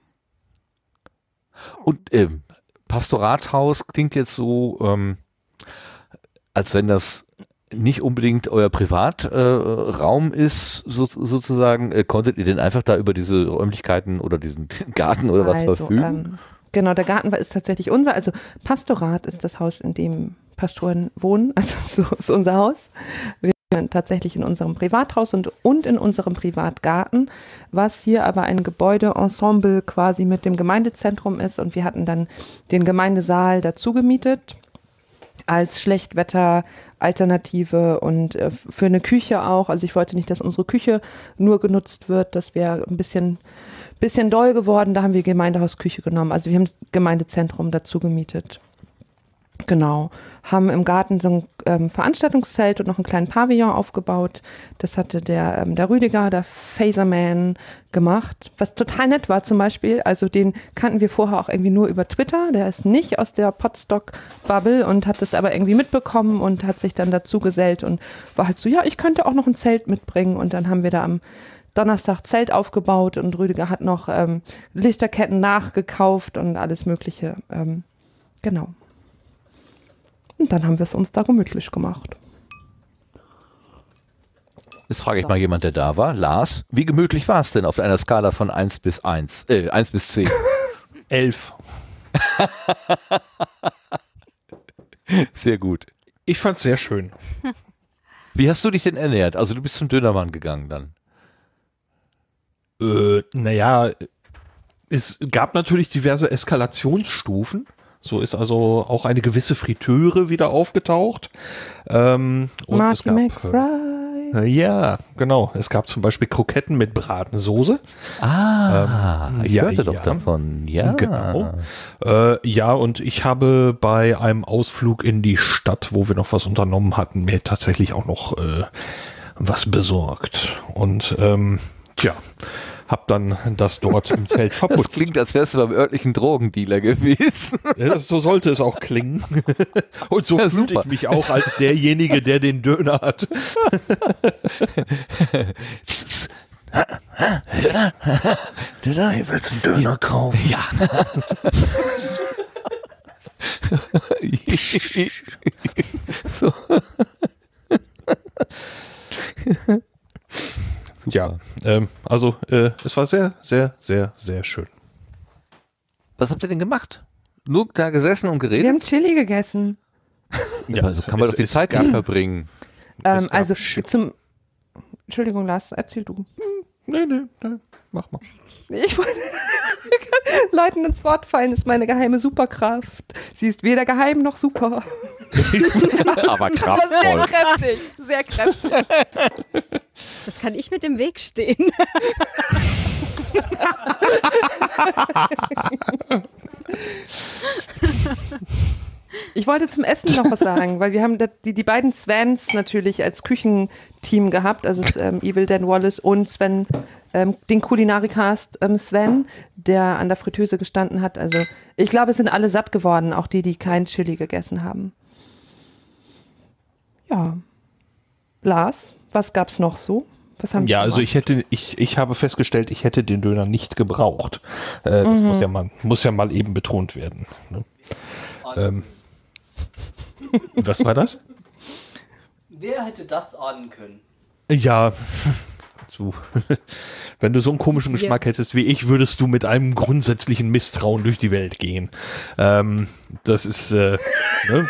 Speaker 1: Und ähm, Pastoratshaus klingt jetzt so, ähm, als wenn das nicht unbedingt euer Privatraum äh, Raum ist, so, sozusagen. Äh, konntet ihr denn einfach da über diese Räumlichkeiten oder diesen Garten oder was
Speaker 2: Also,
Speaker 1: verfügen?
Speaker 2: ähm, genau, der Garten war, ist tatsächlich unser. Also Pastorat ist das Haus, in dem Pastoren wohnen. Also so ist unser Haus. Wir tatsächlich in unserem Privathaus und, und in unserem Privatgarten, was hier aber ein Gebäudeensemble quasi mit dem Gemeindezentrum ist, und wir hatten dann den Gemeindesaal dazu gemietet als Schlechtwetter-Alternative und äh, für eine Küche auch. Also ich wollte nicht, dass unsere Küche nur genutzt wird, das wäre ein bisschen, bisschen doll geworden, da haben wir Gemeindehausküche genommen. Also wir haben das Gemeindezentrum dazu gemietet. Genau, haben im Garten so ein ähm, Veranstaltungszelt und noch einen kleinen Pavillon aufgebaut. Das hatte der, ähm, der Rüdiger, der Phaserman, gemacht, was total nett war zum Beispiel. Also den kannten wir vorher auch irgendwie nur über Twitter. Der ist nicht aus der Podstock-Bubble und hat das aber irgendwie mitbekommen und hat sich dann dazu gesellt und war halt so, ja, ich könnte auch noch ein Zelt mitbringen. Und dann haben wir da am Donnerstag Zelt aufgebaut und Rüdiger hat noch ähm, Lichterketten nachgekauft und alles Mögliche. Ähm, genau. Und dann haben wir es uns da gemütlich gemacht.
Speaker 1: Jetzt frage ich mal jemand, der da war. Lars, wie gemütlich war es denn auf einer Skala von eins bis eins? Äh, eins bis zehn?
Speaker 3: elf.
Speaker 1: Sehr gut.
Speaker 3: Ich fand's sehr schön.
Speaker 1: Wie hast du dich denn ernährt? Also du bist zum Dönermann gegangen dann.
Speaker 3: Äh, naja, es gab natürlich diverse Eskalationsstufen. So ist also auch eine gewisse Friteure wieder aufgetaucht. Ähm, und
Speaker 2: Marty
Speaker 3: es gab,
Speaker 2: McFly.
Speaker 3: äh, ja, genau. Es gab zum Beispiel Kroketten mit Bratensoße.
Speaker 1: Ah,
Speaker 3: ähm,
Speaker 1: ich
Speaker 3: ja,
Speaker 1: hörte doch
Speaker 3: ja.
Speaker 1: davon. Ja,
Speaker 3: Genau. Äh, ja, und ich habe bei einem Ausflug in die Stadt, wo wir noch was unternommen hatten, mir tatsächlich auch noch äh, was besorgt. Und ähm, tja, hab dann das dort im Zelt
Speaker 1: Das
Speaker 3: verputzt.
Speaker 1: klingt, als wärst du beim örtlichen Drogendealer gewesen.
Speaker 3: Ja, das, so sollte es auch klingen. Und so
Speaker 1: Ja,
Speaker 3: fühlte
Speaker 1: super.
Speaker 3: ich mich auch als derjenige, der den Döner hat.
Speaker 1: Döner? Döner?
Speaker 3: Hey, willst du einen Döner kaufen?
Speaker 1: Ja. So.
Speaker 3: Ja, ähm, also äh, es war sehr, sehr, sehr, sehr schön.
Speaker 1: Was habt ihr denn gemacht? Nur da gesessen und
Speaker 2: Wir
Speaker 1: geredet?
Speaker 2: haben Chili gegessen.
Speaker 1: Ja, also kann man
Speaker 3: es-
Speaker 1: doch die
Speaker 3: es
Speaker 1: Zeit
Speaker 3: gab-
Speaker 1: nicht verbringen.
Speaker 2: Ähm,
Speaker 3: gab
Speaker 2: also
Speaker 3: Shit.
Speaker 2: zum Entschuldigung, Lars, erzähl du.
Speaker 3: Nee, nee, nee, mach mal.
Speaker 2: Ich wollte Leuten ins Wort fallen, ist meine geheime Superkraft. Sie ist weder geheim noch super.
Speaker 1: Aber
Speaker 2: Aber sehr
Speaker 1: kraftvoll.
Speaker 2: kräftig, sehr kräftig.
Speaker 6: Das kann ich mit dem Weg stehen.
Speaker 2: Ich wollte zum Essen noch was sagen, weil wir haben da, die, die beiden Svens natürlich als Küchenteam gehabt, also ähm, Evil Dan Wallace und Sven, ähm, den Kulinarikast ähm, Sven, der an der Fritteuse gestanden hat. Also ich glaube, es sind alle satt geworden, auch die, die kein Chili gegessen haben. Ja. Lars, was gab's noch so? Was haben
Speaker 3: Ja,
Speaker 2: Sie
Speaker 3: also
Speaker 2: gemacht?
Speaker 3: ich hätte, ich, ich habe festgestellt, ich hätte den Döner nicht gebraucht. Äh, das
Speaker 2: Mhm.
Speaker 3: muss ja mal, muss ja mal eben betont werden. Ne? Ähm, was war das?
Speaker 8: Wer hätte das ahnen können?
Speaker 3: Ja, so. Wenn du so einen komischen
Speaker 6: Ja.
Speaker 3: Geschmack hättest wie ich, würdest du mit einem grundsätzlichen Misstrauen durch die Welt gehen. Ähm, das ist, äh, ne?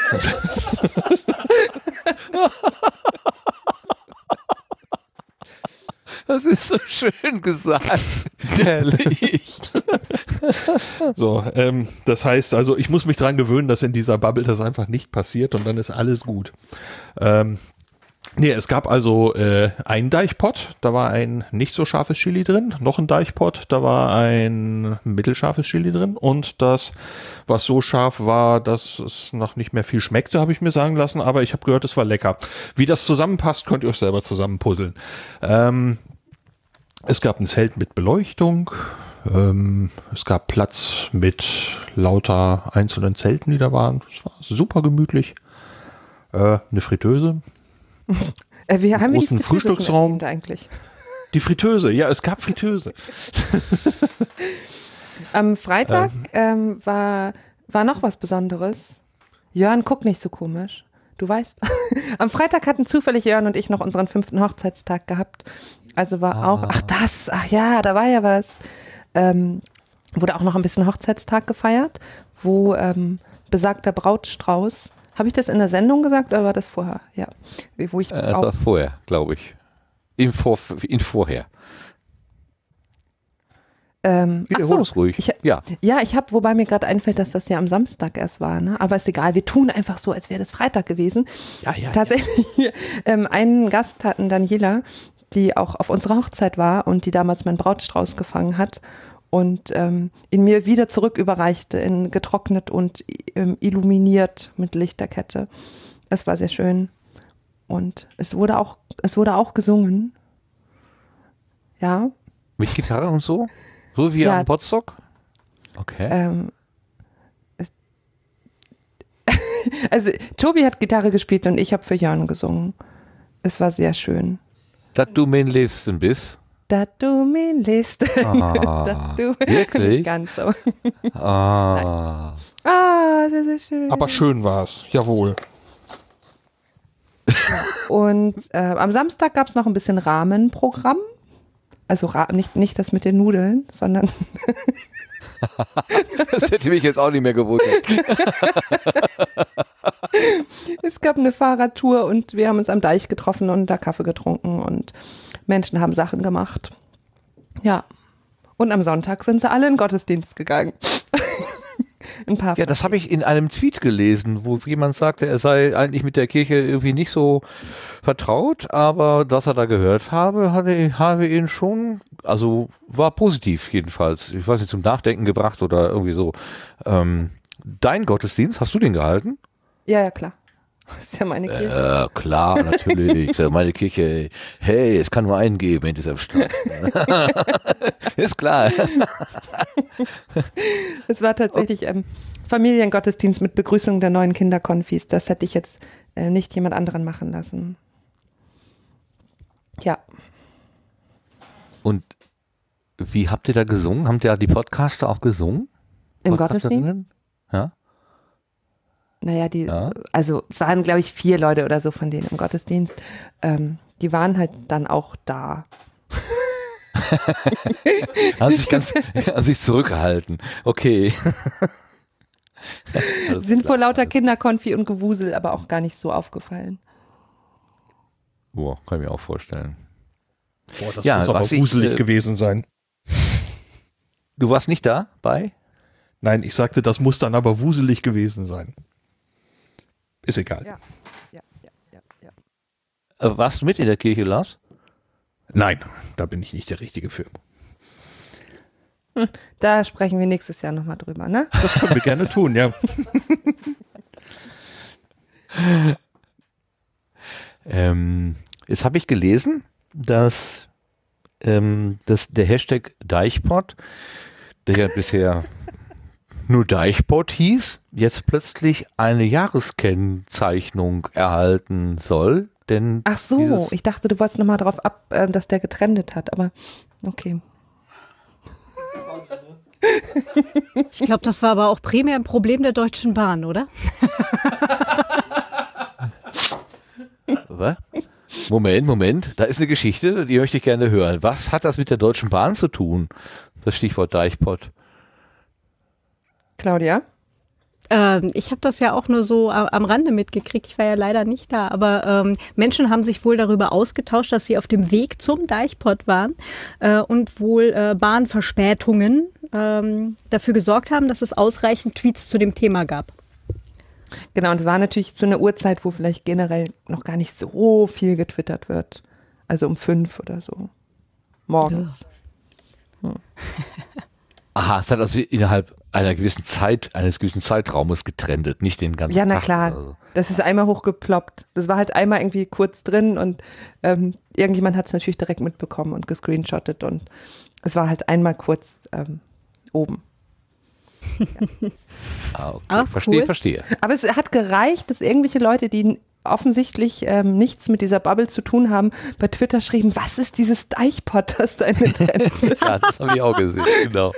Speaker 1: Das ist so schön gesagt. Herrlich.
Speaker 3: So, ähm, das heißt also, ich muss mich dran gewöhnen, dass in dieser Bubble das einfach nicht passiert und dann ist alles gut. Ähm, nee, es gab also äh, einen Deichpott, da war ein nicht so scharfes Chili drin, noch ein Deichpott, da war ein mittelscharfes Chili drin und das, was so scharf war, dass es noch nicht mehr viel schmeckte, habe ich mir sagen lassen, aber ich habe gehört, es war lecker. Wie das zusammenpasst, könnt ihr euch selber zusammenpuzzeln. Ähm, Es gab ein Zelt mit Beleuchtung. Ähm, es gab Platz mit lauter einzelnen Zelten, die da waren. Es war super gemütlich. Äh, eine Fritteuse.
Speaker 2: äh, wir haben wir die
Speaker 3: großen
Speaker 2: Fritteuse
Speaker 3: Frühstücksraum.
Speaker 2: erwähnt eigentlich.
Speaker 3: Die Fritteuse, ja, es gab Fritteuse.
Speaker 2: Am Freitag ähm, war, war noch was Besonderes. Jörn, guck nicht so komisch. Du weißt, am Freitag hatten zufällig Jörn und ich noch unseren fünften Hochzeitstag gehabt. Also war
Speaker 1: Ah.
Speaker 2: auch, ach das, ach ja, da war ja was. Ähm, wurde auch noch ein bisschen Hochzeitstag gefeiert, wo ähm, besagter Brautstrauß Habe ich das in der Sendung gesagt oder war das vorher? Ja. Wo ich
Speaker 1: Äh, das
Speaker 2: auch,
Speaker 1: war vorher, glaube ich. In, vor, in vorher.
Speaker 2: ähm, ach
Speaker 1: Wiederhol
Speaker 2: so,
Speaker 1: es ruhig.
Speaker 2: Ich,
Speaker 1: ja.
Speaker 2: ja, ich habe, wobei mir gerade einfällt, dass das ja am Samstag erst war, ne? Aber ist egal, wir tun einfach so, als wäre das Freitag gewesen.
Speaker 1: Ja, ja.
Speaker 2: Tatsächlich, ähm, einen Gast hatten, Daniela, die auch auf unserer Hochzeit war und die damals meinen Brautstrauß gefangen hat und ähm, ihn mir wieder zurück überreichte, in getrocknet und ähm, illuminiert mit Lichterkette. Es war sehr schön. Und es wurde auch, es wurde auch gesungen. Ja.
Speaker 1: Mit Gitarre und so? So wie
Speaker 2: Ja.
Speaker 1: am Potsdok? Okay.
Speaker 2: Ähm, es, also Tobi hat Gitarre gespielt und ich habe für Jörn gesungen. Es war sehr schön.
Speaker 1: Dass du mein Liebsten bist.
Speaker 2: Da du mir liest.
Speaker 1: Ah,
Speaker 2: Da du
Speaker 1: wirklich?
Speaker 2: Ganz so.
Speaker 1: Ah.
Speaker 2: Ah, sehr, sehr schön.
Speaker 3: Aber schön war es, jawohl.
Speaker 2: Und äh, am Samstag gab es noch ein bisschen Rahmenprogramm. Also Ra nicht, nicht das mit den Nudeln, sondern
Speaker 1: Das hätte mich jetzt auch nicht mehr gewundert.
Speaker 2: es gab eine Fahrradtour und wir haben uns am Deich getroffen und da Kaffee getrunken und Menschen haben Sachen gemacht. Ja. Und am Sonntag sind sie alle in den Gottesdienst gegangen. Ein paar.
Speaker 1: Ja, das habe ich in einem Tweet gelesen, wo jemand sagte, er sei eigentlich mit der Kirche irgendwie nicht so vertraut, aber dass er da gehört habe, hatte, habe ihn schon, also war positiv jedenfalls, ich weiß nicht, zum Nachdenken gebracht oder irgendwie so. Ähm, dein Gottesdienst, hast du den gehalten?
Speaker 2: Ja, ja, klar. Das ist ja meine Kirche.
Speaker 1: Äh, klar, natürlich. Ist ja meine Kirche. Hey, es kann nur einen geben in dieser Stadt. Ist klar.
Speaker 2: Es war tatsächlich ähm, Familiengottesdienst mit Begrüßung der neuen Kinderkonfis. Das hätte ich jetzt äh, nicht jemand anderen machen lassen. Ja.
Speaker 1: Und wie habt ihr da gesungen? Haben da die Podcaster auch gesungen?
Speaker 2: Im Gottesdienst?
Speaker 1: Podcasterinnen? Ja.
Speaker 2: Naja, die,
Speaker 1: Ja.
Speaker 2: also es waren, glaube ich, vier Leute oder so von denen im Gottesdienst. Ähm, die waren halt dann auch da.
Speaker 1: Haben sich ganz, haben sich zurückgehalten. Okay. Alles
Speaker 2: Sind
Speaker 1: klar.
Speaker 2: vor lauter Kinderkonfi und Gewusel aber auch gar nicht so aufgefallen.
Speaker 1: Boah, kann ich mir auch vorstellen.
Speaker 3: Boah, das
Speaker 1: Ja,
Speaker 3: muss aber
Speaker 1: was ich,
Speaker 3: gruselig
Speaker 1: äh,
Speaker 3: gewesen sein.
Speaker 1: Du warst nicht da bei?
Speaker 3: Nein, ich sagte, das muss dann aber wuselig gewesen sein. Ist egal.
Speaker 2: Ja, ja, ja, ja, ja.
Speaker 1: Äh, warst du mit in der Kirche, Lars?
Speaker 3: Nein, da bin ich nicht der Richtige für.
Speaker 2: Da sprechen wir nächstes Jahr nochmal drüber, ne?
Speaker 3: Das können wir gerne tun, ja.
Speaker 1: Ähm, jetzt habe ich gelesen, dass, ähm, dass der Hashtag Deichpod, der ja bisher nur Deichpod hieß, jetzt plötzlich eine Jahreskennzeichnung erhalten soll. Denn
Speaker 2: Ach so,
Speaker 1: dieses-
Speaker 2: ich dachte, du wolltest nochmal drauf ab, äh, dass der getrennt hat, aber okay.
Speaker 6: Ich glaube, das war aber auch primär ein Problem der Deutschen Bahn, oder?
Speaker 1: Was? Moment, Moment, da ist eine Geschichte, die möchte ich gerne hören. Was hat das mit der Deutschen Bahn zu tun? Das Stichwort Deichpod.
Speaker 2: Claudia?
Speaker 6: Ähm, ich habe das ja auch nur so a- am Rande mitgekriegt. Ich war ja leider nicht da, aber ähm, Menschen haben sich wohl darüber ausgetauscht, dass sie auf dem Weg zum Deichpod waren äh, und wohl äh, Bahnverspätungen ähm, dafür gesorgt haben, dass es ausreichend Tweets zu dem Thema gab.
Speaker 2: Genau, und es war natürlich zu einer Uhrzeit, wo vielleicht generell noch gar nicht so viel getwittert wird. Also um fünf oder so. Morgens.
Speaker 1: Aha, es hat also innerhalb einer gewissen Zeit, eines gewissen Zeitraumes getrennt, nicht den ganzen
Speaker 2: Ja, na
Speaker 1: Tag.
Speaker 2: klar.
Speaker 1: Also.
Speaker 2: Das ist einmal hochgeploppt. Das war halt einmal irgendwie kurz drin und ähm, irgendjemand hat es natürlich direkt mitbekommen und gescreenshottet und es war halt einmal kurz ähm, oben.
Speaker 1: Ah, okay.
Speaker 6: Ah,
Speaker 1: verstehe,
Speaker 6: cool.
Speaker 1: verstehe.
Speaker 2: Aber es hat gereicht, dass irgendwelche Leute, die offensichtlich ähm, nichts mit dieser Bubble zu tun haben, bei Twitter schrieben, was ist dieses Deichpod, das da in der Trend?
Speaker 1: Ja, das habe ich auch gesehen, genau.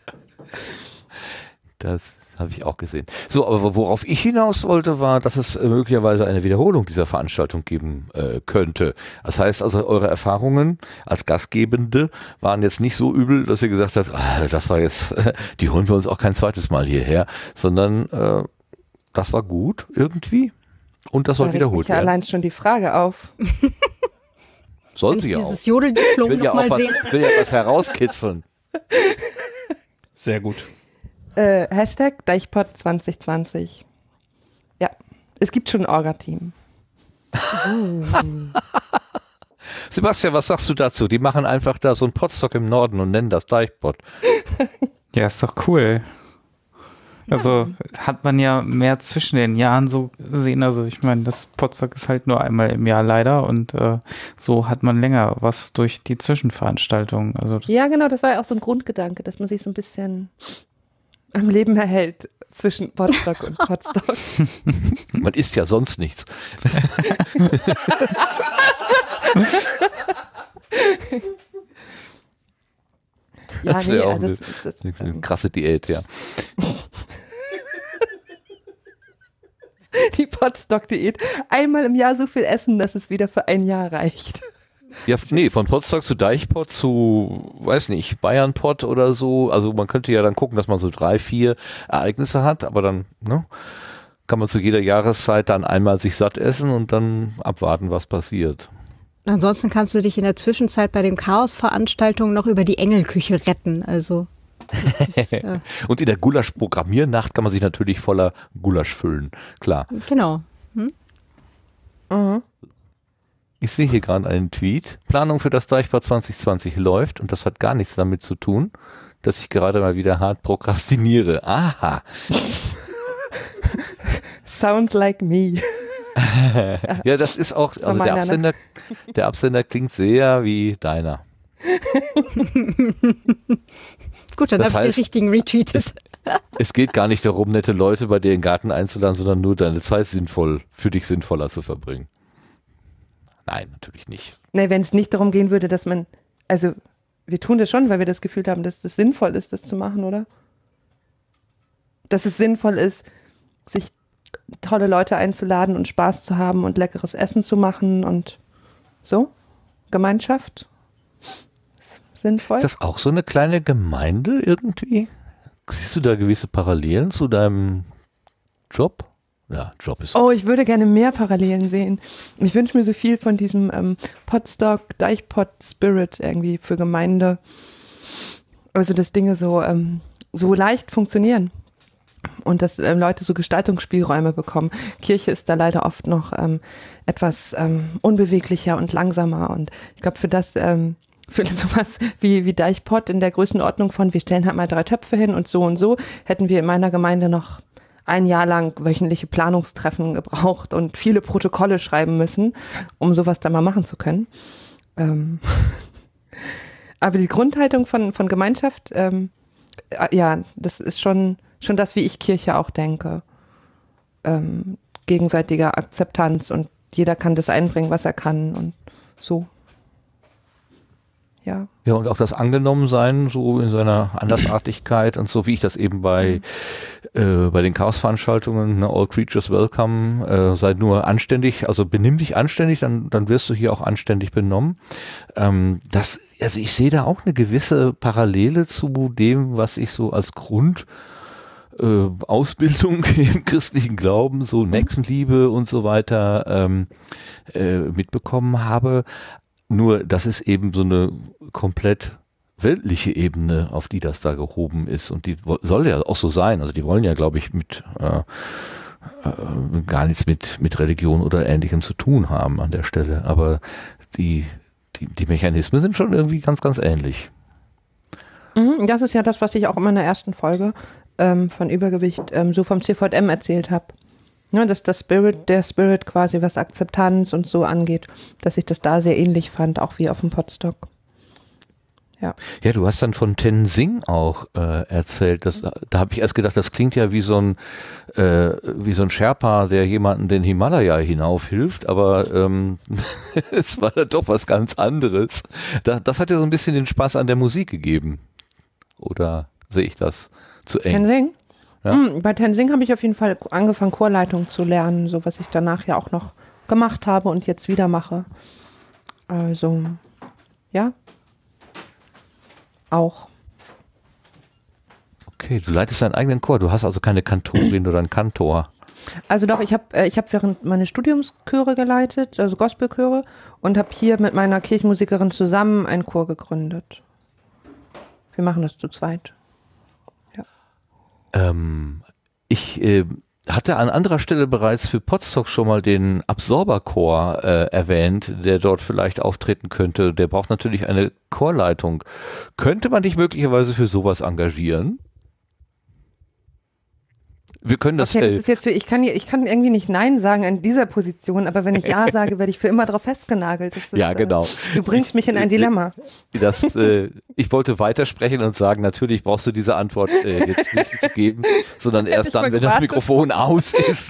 Speaker 1: Das habe ich auch gesehen. So, aber worauf ich hinaus wollte, war, dass es äh, möglicherweise eine Wiederholung dieser Veranstaltung geben äh, könnte. Das heißt also, eure Erfahrungen als Gastgebende waren jetzt nicht so übel, dass ihr gesagt habt, ah, das war jetzt, äh, die holen wir uns auch kein zweites Mal hierher, sondern äh, das war gut irgendwie. Und das soll
Speaker 2: Da regt
Speaker 1: wiederholt
Speaker 2: mich ja
Speaker 1: werden.
Speaker 2: allein schon die Frage auf.
Speaker 1: Soll
Speaker 6: Wenn
Speaker 1: sie
Speaker 6: ich
Speaker 1: ja auch.
Speaker 6: dieses Jodeldiplom
Speaker 1: Ich will ja
Speaker 6: noch
Speaker 1: auch
Speaker 6: mal
Speaker 1: was,
Speaker 6: sehen.
Speaker 1: will ja was herauskitzeln.
Speaker 3: Sehr gut.
Speaker 2: Äh, Hashtag Deichpod zwanzig zwanzig. Ja, es gibt schon ein Orga-Team.
Speaker 1: Sebastian, was sagst du dazu? Die machen einfach da so einen Podstock im Norden und nennen das Deichpod.
Speaker 4: Ja, ist doch cool. Also hat man ja mehr zwischen den Jahren so gesehen. Also ich meine, das Podstock ist halt nur einmal im Jahr leider und äh, so hat man länger was durch die Zwischenveranstaltungen. Also das
Speaker 2: Ja, genau, das war ja auch so ein Grundgedanke, dass man sich so ein bisschen am Leben erhält zwischen Podstock und Podstock.
Speaker 1: Man isst ja sonst nichts.
Speaker 2: Ja,
Speaker 1: Das
Speaker 2: nee,
Speaker 1: wäre auch
Speaker 2: also
Speaker 1: eine,
Speaker 2: das, das,
Speaker 1: eine krasse Diät, ja.
Speaker 2: die Podstock-Diät. Einmal im Jahr so viel essen, dass es wieder für ein Jahr reicht.
Speaker 1: Ja, nee, von Podstock zu Deichpod zu, weiß nicht, Bayernpod oder so. Also man könnte ja dann gucken, dass man so drei, vier Ereignisse hat, aber dann ne, kann man zu jeder Jahreszeit dann einmal sich satt essen und dann abwarten, was passiert.
Speaker 6: Ansonsten kannst du dich in der Zwischenzeit bei den Chaos-Veranstaltungen noch über die Engelküche retten. Also das ist, äh,
Speaker 1: Und in der Gulasch-Programmiernacht kann man sich natürlich voller Gulasch füllen, klar.
Speaker 6: genau.
Speaker 2: Mhm.
Speaker 1: Ich sehe hier gerade einen Tweet. Planung für das Deichpod zwanzig zwanzig läuft und das hat gar nichts damit zu tun, dass ich gerade mal wieder hart prokrastiniere. Aha.
Speaker 2: Sounds like me.
Speaker 1: Ja, das ist auch, also der
Speaker 2: meiner, ne?
Speaker 1: Absender, der Absender klingt sehr wie deiner.
Speaker 6: Gut, dann
Speaker 1: Das
Speaker 6: habe ich
Speaker 1: heißt,
Speaker 6: den richtigen retweetet.
Speaker 1: Es geht gar nicht darum, nette Leute bei dir in den Garten einzuladen, sondern nur deine Zeit sinnvoll, für dich sinnvoller zu verbringen. Nein, natürlich nicht.
Speaker 2: Nee, wenn es nicht darum gehen würde, dass man, also wir tun das schon, weil wir das Gefühl haben, dass das sinnvoll ist, das zu machen, oder? Dass es sinnvoll ist, sich tolle Leute einzuladen und Spaß zu haben und leckeres Essen zu machen und so. Gemeinschaft. Ist sinnvoll.
Speaker 1: Ist das auch so eine kleine Gemeinde irgendwie? Siehst du da gewisse Parallelen zu deinem Job? Ja, Job ist.
Speaker 2: Oh, ich würde gerne mehr Parallelen sehen. Ich wünsche mir so viel von diesem ähm, Podstock, Deichpod-Spirit irgendwie für Gemeinde. Also, dass Dinge so, ähm, so leicht funktionieren und dass ähm, Leute so Gestaltungsspielräume bekommen. Kirche ist da leider oft noch ähm, etwas ähm, unbeweglicher und langsamer und ich glaube, für das ähm, für sowas wie, wie Deichpod in der Größenordnung von, wir stellen halt mal drei Töpfe hin und so und so, hätten wir in meiner Gemeinde noch ein Jahr lang wöchentliche Planungstreffen gebraucht und viele Protokolle schreiben müssen, um sowas dann mal machen zu können. Ähm Aber die Grundhaltung von, von Gemeinschaft, ähm, äh, ja, das ist schon, schon das, wie ich Kirche auch denke. Ähm, gegenseitiger Akzeptanz und jeder kann das einbringen, was er kann und so. Ja.
Speaker 1: Ja, und auch das Angenommensein so in seiner Andersartigkeit und so, wie ich das eben bei, äh, bei den Chaos-Veranstaltungen, ne, All Creatures Welcome, äh, sei nur anständig, also benimm dich anständig, dann, dann wirst du hier auch anständig benommen. Ähm, das, also ich sehe da auch eine gewisse Parallele zu dem, was ich so als Grund äh, Ausbildung im christlichen Glauben, so Nächstenliebe und so weiter ähm, äh, mitbekommen habe. Nur, das ist eben so eine komplett weltliche Ebene, auf die das da gehoben ist. Und die soll ja auch so sein. Also die wollen ja, glaube ich, mit äh, äh, gar nichts mit, mit Religion oder Ähnlichem zu tun haben an der Stelle. Aber die, die, die Mechanismen sind schon irgendwie ganz, ganz ähnlich.
Speaker 2: Mhm, das ist ja das, was ich auch in meiner ersten Folge ähm, von Übergewicht ähm, so vom C V M erzählt habe. Ja, dass das Spirit, der Spirit quasi, was Akzeptanz und so angeht, dass ich das da sehr ähnlich fand, auch wie auf dem Podstock. Ja.
Speaker 1: Ja, du hast dann von Tenzing auch äh, erzählt. Das, da habe ich erst gedacht, das klingt ja wie so ein äh, wie so ein Sherpa, der jemanden den Himalaya hinaufhilft, aber ähm, es war dann doch was ganz anderes. Da, das hat ja so ein bisschen den Spaß an der Musik gegeben. Oder sehe ich das zu eng?
Speaker 2: Tenzing?
Speaker 1: Ja.
Speaker 2: Hm, bei Tenzing habe ich auf jeden Fall angefangen, Chorleitung zu lernen, so was ich danach ja auch noch gemacht habe und jetzt wieder mache. Also, ja. Auch.
Speaker 1: Okay, du leitest deinen eigenen Chor. Du hast also keine Kantorin oder einen Kantor.
Speaker 2: Also doch, ich habe äh, ich hab während meine Studiumschöre geleitet, also Gospelchöre, und habe hier mit meiner Kirchenmusikerin zusammen einen Chor gegründet. Wir machen das zu zweit. Ja.
Speaker 1: Ähm, ich äh, hatte an anderer Stelle bereits für Potsdok schon mal den Absorberchor äh, erwähnt, der dort vielleicht auftreten könnte. Der braucht natürlich eine Chorleitung. Könnte man dich möglicherweise für sowas engagieren? Wir können das,
Speaker 2: okay, das
Speaker 1: äh,
Speaker 2: ist jetzt für, ich kann hier, ich kann irgendwie nicht Nein sagen in dieser Position, aber wenn ich Ja sage, werde ich für immer drauf festgenagelt. Das ist,
Speaker 1: ja, genau.
Speaker 2: Äh, du bringst mich in ein Dilemma.
Speaker 1: Das, äh, ich wollte weitersprechen und sagen, natürlich brauchst du diese Antwort äh, jetzt nicht zu geben, sondern erst dann, wenn das Mikrofon aus ist.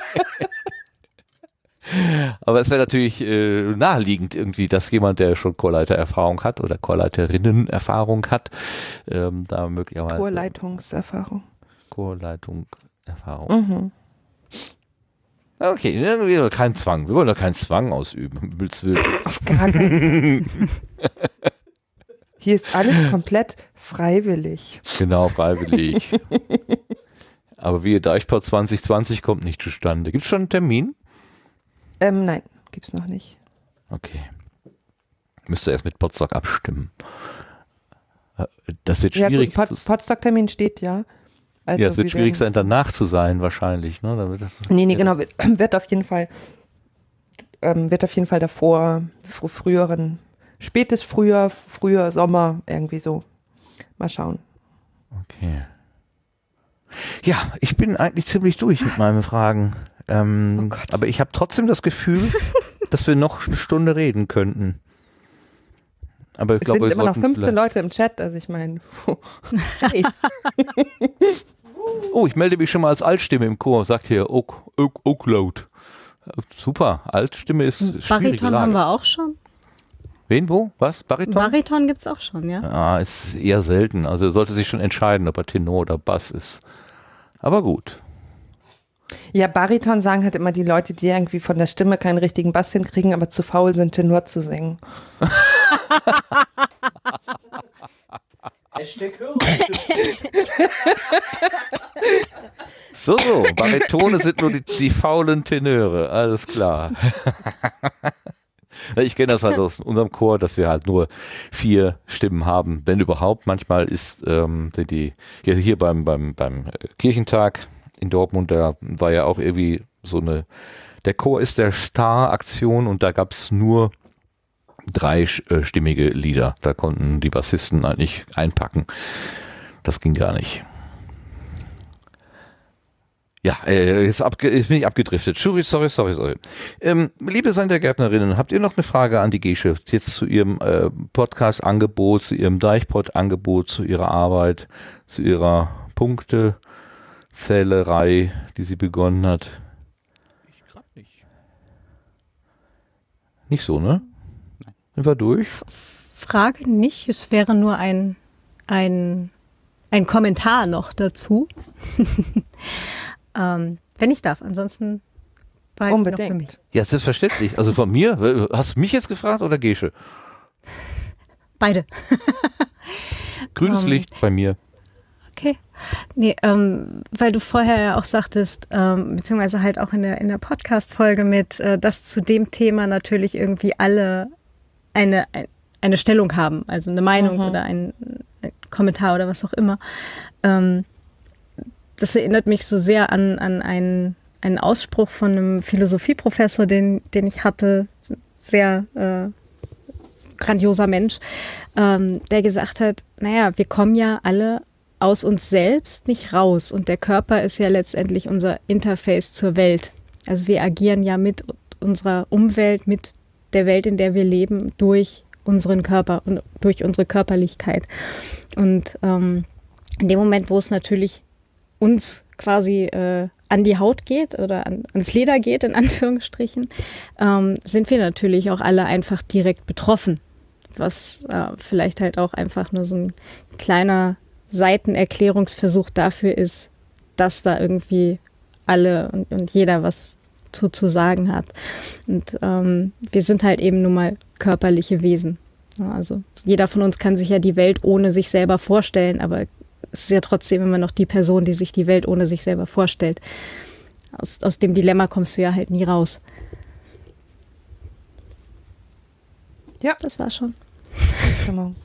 Speaker 1: Aber es wäre natürlich äh, naheliegend irgendwie, dass jemand, der schon Chorleitererfahrung hat oder Chorleiterinnen-Erfahrung hat, ähm, da möglicherweise
Speaker 2: Chorleitungserfahrung.
Speaker 1: Chorleitung Erfahrung.
Speaker 2: Mhm.
Speaker 1: Okay, wir wollen keinen Zwang. Wir wollen doch keinen Zwang ausüben.
Speaker 2: Auf gar keinen Fall. Hier ist alles komplett freiwillig.
Speaker 1: Genau, freiwillig. Aber wie Deichport zwanzig zwanzig kommt nicht zustande. Gibt es schon einen Termin?
Speaker 2: Ähm, nein, gibt's noch nicht.
Speaker 1: Okay. Müsste erst mit Potsdok abstimmen. Das wird schwierig.
Speaker 2: Ja, Pot Potsdok-Termin steht ja. Also
Speaker 1: ja, es wird schwierig sein, danach zu sein, wahrscheinlich. Ne? Damit das,
Speaker 2: nee, nee,
Speaker 1: ja.
Speaker 2: genau. Wird, wird auf jeden Fall, ähm, wird auf jeden Fall davor, fr früheren, spätes Frühjahr, früher Sommer, irgendwie so. Mal schauen.
Speaker 1: Okay. Ja, ich bin eigentlich ziemlich durch mit meinen Fragen. Ähm,
Speaker 2: oh
Speaker 1: aber ich habe trotzdem das Gefühl, dass wir noch eine Stunde reden könnten. Aber ich
Speaker 2: es
Speaker 1: glaube,
Speaker 2: sind immer noch fünfzehn Leute im Chat, also ich meine. Hey.
Speaker 1: Oh, ich melde mich schon mal als Altstimme im Chor, sagt hier Oak, Oak, Oakload. Super, Altstimme ist schwierig.
Speaker 6: Bariton haben wir auch schon.
Speaker 1: Wen, wo? Was? Bariton?
Speaker 6: Bariton gibt es auch schon, ja.
Speaker 1: Ah, ist eher selten. Also er sollte sich schon entscheiden, ob er Tenor oder Bass ist. Aber gut.
Speaker 2: Ja, Bariton sagen halt immer die Leute, die irgendwie von der Stimme keinen richtigen Bass hinkriegen, aber zu faul sind, Tenor zu singen.
Speaker 8: Hashtag Hörer.
Speaker 1: So, so, Baritone sind nur die, die faulen Tenöre, alles klar. Ich kenne das halt aus unserem Chor, dass wir halt nur vier Stimmen haben, wenn überhaupt. Manchmal ist ähm, die, hier, hier beim, beim, beim Kirchentag in Dortmund, da war ja auch irgendwie so eine, der Chor ist der Star-Aktion und da gab es nur dreistimmige Lieder. Da konnten die Bassisten eigentlich einpacken. Das ging gar nicht. Ja, äh, jetzt, abge jetzt bin ich abgedriftet. Sorry, sorry, sorry, sorry. Ähm, liebe Sendergärtnerinnen, habt ihr noch eine Frage an die Gesche jetzt zu ihrem äh, Podcast-Angebot, zu ihrem Deichpod-Angebot, zu ihrer Arbeit, zu ihrer Punktezählerei, die sie begonnen hat?
Speaker 5: Ich gerade nicht.
Speaker 1: Nicht so, ne? Nein. Sind wir durch?
Speaker 6: Frage nicht, es wäre nur ein, ein, ein Kommentar noch dazu. Ähm, wenn ich darf, ansonsten behalte ich noch für mich.
Speaker 1: Ja, selbstverständlich. Also von mir, hast du mich jetzt gefragt oder Gesche?
Speaker 6: Beide.
Speaker 1: Grünes
Speaker 6: um,
Speaker 1: Licht bei mir.
Speaker 6: Okay. Nee, ähm, weil du vorher ja auch sagtest, ähm, beziehungsweise halt auch in der, in der Podcast-Folge mit, äh, dass zu dem Thema natürlich irgendwie alle eine, ein, eine Stellung haben, also eine Meinung mhm. oder ein, ein Kommentar oder was auch immer. Ähm, Das erinnert mich so sehr an, an einen, einen Ausspruch von einem Philosophieprofessor, den, den ich hatte, sehr äh, grandioser Mensch, ähm, der gesagt hat, naja, wir kommen ja alle aus uns selbst nicht raus und der Körper ist ja letztendlich unser Interface zur Welt. Also wir agieren ja mit unserer Umwelt, mit der Welt, in der wir leben, durch unseren Körper und durch unsere Körperlichkeit. Und ähm, in dem Moment, wo es natürlich uns quasi äh, an die Haut geht oder an, ans Leder geht, in Anführungsstrichen, ähm, sind wir natürlich auch alle einfach direkt betroffen. Was äh, vielleicht halt auch einfach nur so ein kleiner Seitenerklärungsversuch dafür ist, dass da irgendwie alle und, und jeder was zu, zu sagen hat. Und ähm, wir sind halt eben nun mal körperliche Wesen. Ja, also jeder von uns kann sich ja die Welt ohne sich selber vorstellen, aber es ist ja trotzdem immer noch die Person, die sich die Welt ohne sich selber vorstellt. aus, aus dem Dilemma kommst du ja halt nie raus.
Speaker 2: Ja.
Speaker 6: Das war's schon.
Speaker 2: Genau.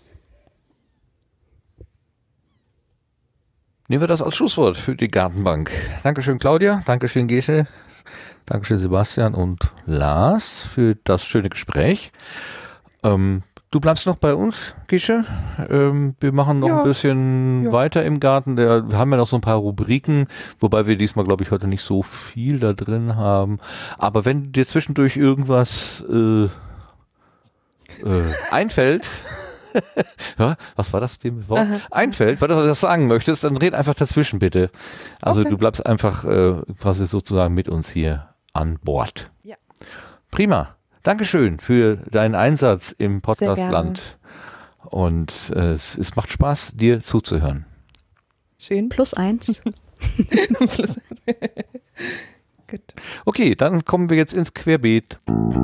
Speaker 1: Nehmen wir das als Schlusswort für die Gartenbank. Dankeschön, Claudia. Dankeschön, Gesche. Dankeschön, Sebastian und Lars, für das schöne Gespräch. Ähm, du bleibst noch bei uns, Gesche. Ähm, wir machen noch
Speaker 2: Ja.
Speaker 1: ein bisschen
Speaker 2: Ja.
Speaker 1: weiter im Garten. Der, wir haben ja noch so ein paar Rubriken, wobei wir diesmal, glaube ich, heute nicht so viel da drin haben. Aber wenn dir zwischendurch irgendwas äh, äh, einfällt, ja, was war das dem Wort?
Speaker 2: Aha.
Speaker 1: Einfällt, weil du das sagen möchtest, dann red einfach dazwischen bitte. Also
Speaker 2: Okay.
Speaker 1: du bleibst einfach äh, quasi sozusagen mit uns hier an Bord.
Speaker 2: Ja.
Speaker 1: Prima. Dankeschön für deinen Einsatz im
Speaker 2: gerne.
Speaker 1: Podcastland. Und äh, es, es macht Spaß, dir zuzuhören.
Speaker 2: Schön.
Speaker 6: Plus eins.
Speaker 2: Plus- Gut.
Speaker 1: Okay, dann kommen wir jetzt ins Querbeet.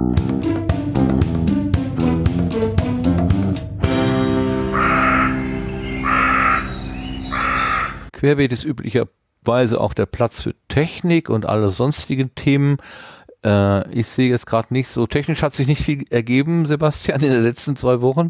Speaker 1: Querbeet ist üblicherweise auch der Platz für Technik und alle sonstigen Themen. Äh, ich sehe jetzt gerade nicht so, technisch hat sich nicht viel ergeben, Sebastian, in den letzten zwei Wochen.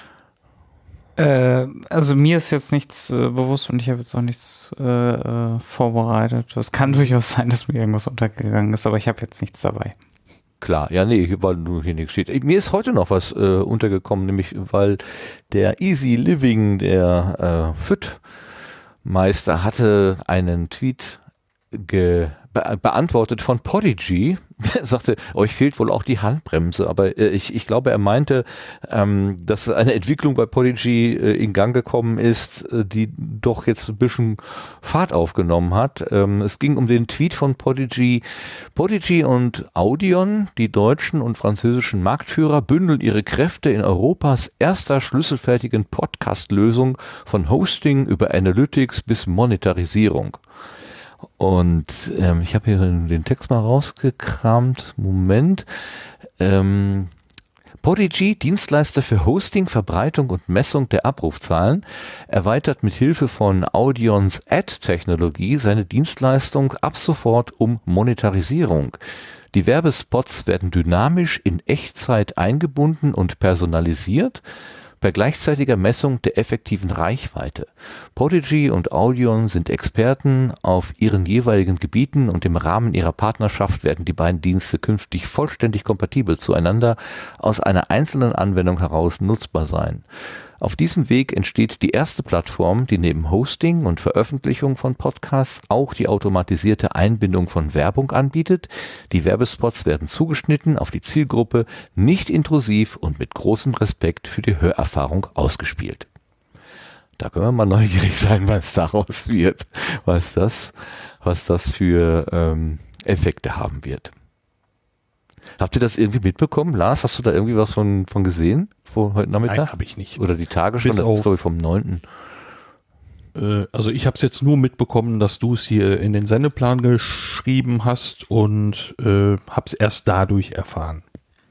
Speaker 4: Äh, also mir ist jetzt nichts äh, bewusst und ich habe jetzt auch nichts äh, äh, vorbereitet. Es kann durchaus sein, dass mir irgendwas untergegangen ist, aber ich habe jetzt nichts dabei.
Speaker 1: Klar, ja, nee, weil nur hier nichts steht. Mir ist heute noch was äh, untergekommen, nämlich weil der Easy Living, der äh, F I T-Meister, hatte einen Tweet ge be beantwortet von Podigy. Er sagte, euch fehlt wohl auch die Handbremse, aber äh, ich, ich glaube, er meinte, ähm, dass eine Entwicklung bei Podigy äh, in Gang gekommen ist, äh, die doch jetzt ein bisschen Fahrt aufgenommen hat. Ähm, es ging um den Tweet von Podigy. Podigy und Audion, die deutschen und französischen Marktführer, bündeln ihre Kräfte in Europas erster schlüsselfertigen Podcast-Lösung von Hosting über Analytics bis Monetarisierung. Und ähm, ich habe hier den Text mal rausgekramt. Moment. Ähm, Podigy, Dienstleister für Hosting, Verbreitung und Messung der Abrufzahlen, erweitert mit Hilfe von Audions Ad-Technologie seine Dienstleistung ab sofort um Monetarisierung. Die Werbespots werden dynamisch in Echtzeit eingebunden und personalisiert, bei gleichzeitiger Messung der effektiven Reichweite. Podigy und Audion sind Experten auf ihren jeweiligen Gebieten und im Rahmen ihrer Partnerschaft werden die beiden Dienste künftig vollständig kompatibel zueinander aus einer einzelnen Anwendung heraus nutzbar sein. Auf diesem Weg entsteht die erste Plattform, die neben Hosting und Veröffentlichung von Podcasts auch die automatisierte Einbindung von Werbung anbietet. Die Werbespots werden zugeschnitten auf die Zielgruppe, nicht intrusiv und mit großem Respekt für die Hörerfahrung ausgespielt. Da können wir mal neugierig sein, was daraus wird, was das, was das für ähm, Effekte haben wird. Habt ihr das irgendwie mitbekommen? Lars, hast du da irgendwie was von, von gesehen vor heute Nachmittag?
Speaker 3: Nein, habe ich nicht.
Speaker 1: Oder die Tage schon?
Speaker 3: Bis
Speaker 1: Das ist,
Speaker 3: auf-
Speaker 1: glaube ich, vom neunten
Speaker 3: Äh, also ich habe es jetzt nur mitbekommen, dass du es hier in den Sendeplan geschrieben hast und äh, habe es erst dadurch erfahren.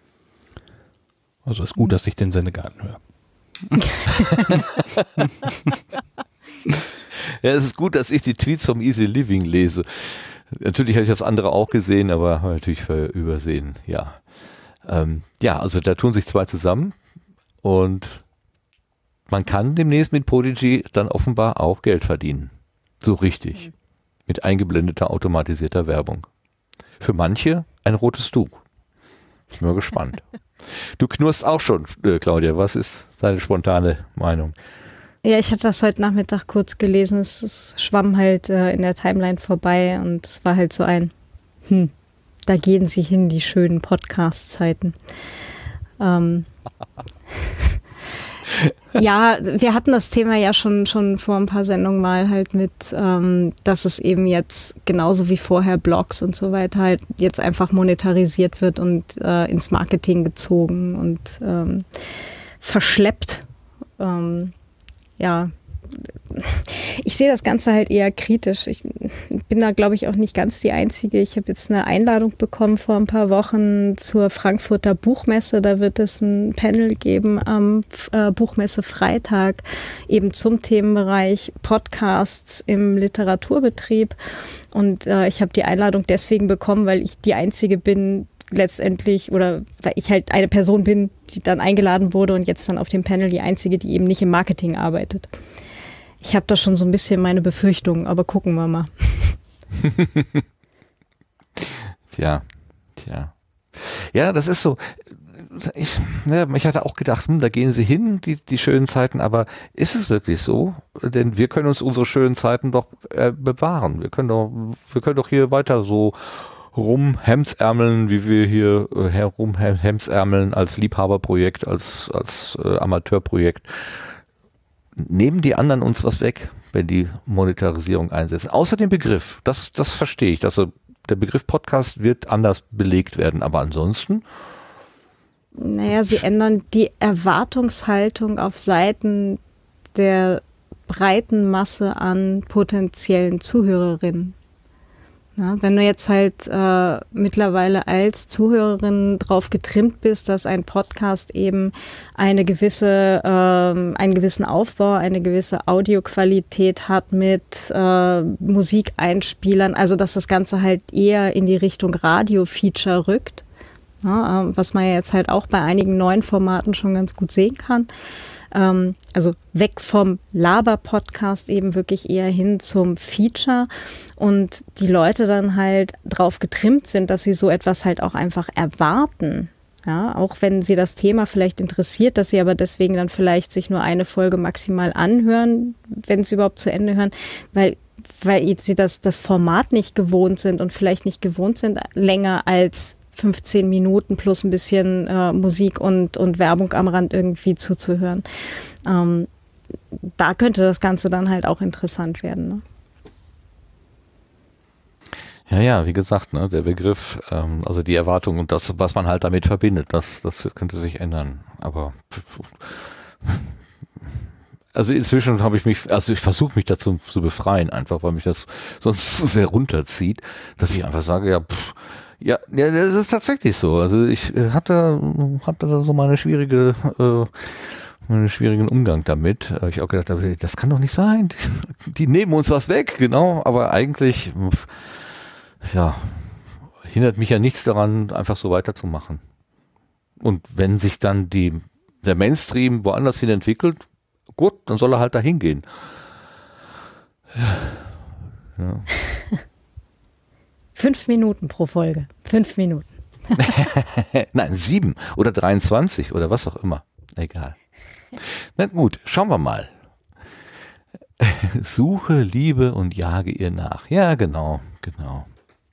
Speaker 3: Also ist gut, dass ich den Sendegarten höre.
Speaker 1: Ja, es ist gut, dass ich die Tweets vom Easy Living lese. Natürlich habe ich das andere auch gesehen, aber habe natürlich ver- übersehen, ja. Ähm, ja, also da tun sich zwei zusammen und man kann demnächst mit Podigy dann offenbar auch Geld verdienen. So richtig. Mit eingeblendeter automatisierter Werbung. Für manche ein rotes Tuch. Bin mal gespannt. Du knurrst auch schon, äh, Claudia. Was ist deine spontane Meinung?
Speaker 6: Ja, ich hatte das heute Nachmittag kurz gelesen. Es, es schwamm halt äh, in der Timeline vorbei und es war halt so ein, hm, da gehen sie hin, die schönen Podcast-Zeiten. Ähm, ja, wir hatten das Thema ja schon, schon vor ein paar Sendungen mal halt mit, ähm, dass es eben jetzt genauso wie vorher Blogs und so weiter halt jetzt einfach monetarisiert wird und äh, ins Marketing gezogen und ähm, verschleppt. Ähm, ja, ich sehe das Ganze halt eher kritisch. Ich bin da, glaube ich, auch nicht ganz die Einzige. Ich habe jetzt eine Einladung bekommen vor ein paar Wochen zur Frankfurter Buchmesse. Da wird es ein Panel geben am äh, Buchmesse Freitag, eben zum Themenbereich Podcasts im Literaturbetrieb. Und äh, ich habe die Einladung deswegen bekommen, weil ich die Einzige bin, letztendlich, oder weil ich halt eine Person bin, die dann eingeladen wurde und jetzt dann auf dem Panel die Einzige, die eben nicht im Marketing arbeitet. Ich habe da schon so ein bisschen meine Befürchtungen, aber gucken wir mal.
Speaker 1: Tja, tja. Ja, das ist so. Ich, ja, ich hatte auch gedacht, hm, da gehen sie hin, die, die schönen Zeiten, aber ist es wirklich so? Denn wir können uns unsere schönen Zeiten doch äh, bewahren. Wir können doch, wir können doch hier weiter so rumhemsärmeln, wie wir hier äh, herumhemsärmeln als Liebhaberprojekt, als, als äh, Amateurprojekt. Nehmen die anderen uns was weg, wenn die Monetarisierung einsetzen? Außer dem Begriff, das, das verstehe ich. Also der Begriff Podcast wird anders belegt werden, aber ansonsten?
Speaker 6: Naja, sie ändern die Erwartungshaltung auf Seiten der breiten Masse an potenziellen Zuhörerinnen. Ja, wenn du jetzt halt äh, mittlerweile als Zuhörerin drauf getrimmt bist, dass ein Podcast eben eine gewisse, ähm, einen gewissen Aufbau, eine gewisse Audioqualität hat mit äh, Musikeinspielern, also dass das Ganze halt eher in die Richtung Radio-Feature rückt, ja, äh, was man ja jetzt halt auch bei einigen neuen Formaten schon ganz gut sehen kann. Also weg vom Laber-Podcast eben wirklich eher hin zum Feature und die Leute dann halt drauf getrimmt sind, dass sie so etwas halt auch einfach erwarten. Ja, auch wenn sie das Thema vielleicht interessiert, dass sie aber deswegen dann vielleicht sich nur eine Folge maximal anhören, wenn sie überhaupt zu Ende hören, weil, weil sie das, das Format nicht gewohnt sind und vielleicht nicht gewohnt sind, länger als fünfzehn Minuten plus ein bisschen äh, Musik und, und Werbung am Rand irgendwie zuzuhören. Ähm, da könnte das Ganze dann halt auch interessant werden. Ne?
Speaker 1: Ja, ja, wie gesagt, ne, der Begriff, ähm, also die Erwartung und das, was man halt damit verbindet, das, das könnte sich ändern. Aber also inzwischen habe ich mich, also ich versuche mich dazu zu befreien, einfach weil mich das sonst so sehr runterzieht, dass ich einfach sage, ja, pff, Ja, ja, das ist tatsächlich so. Also ich hatte, hatte da so meine schwierige, äh, meinen schwierigen Umgang damit. Ich auch gedacht habe, das kann doch nicht sein. Die, die nehmen uns was weg, genau. Aber eigentlich, ja, hindert mich ja nichts daran, einfach so weiterzumachen. Und wenn sich dann die, der Mainstream woanders hin entwickelt, gut, dann soll er halt da hingehen. Ja. Ja.
Speaker 6: Fünf Minuten pro Folge. Fünf Minuten.
Speaker 1: Nein, sieben oder dreiundzwanzig oder was auch immer. Egal. Na gut, schauen wir mal. Suche, liebe und jage ihr nach. Ja, genau, genau.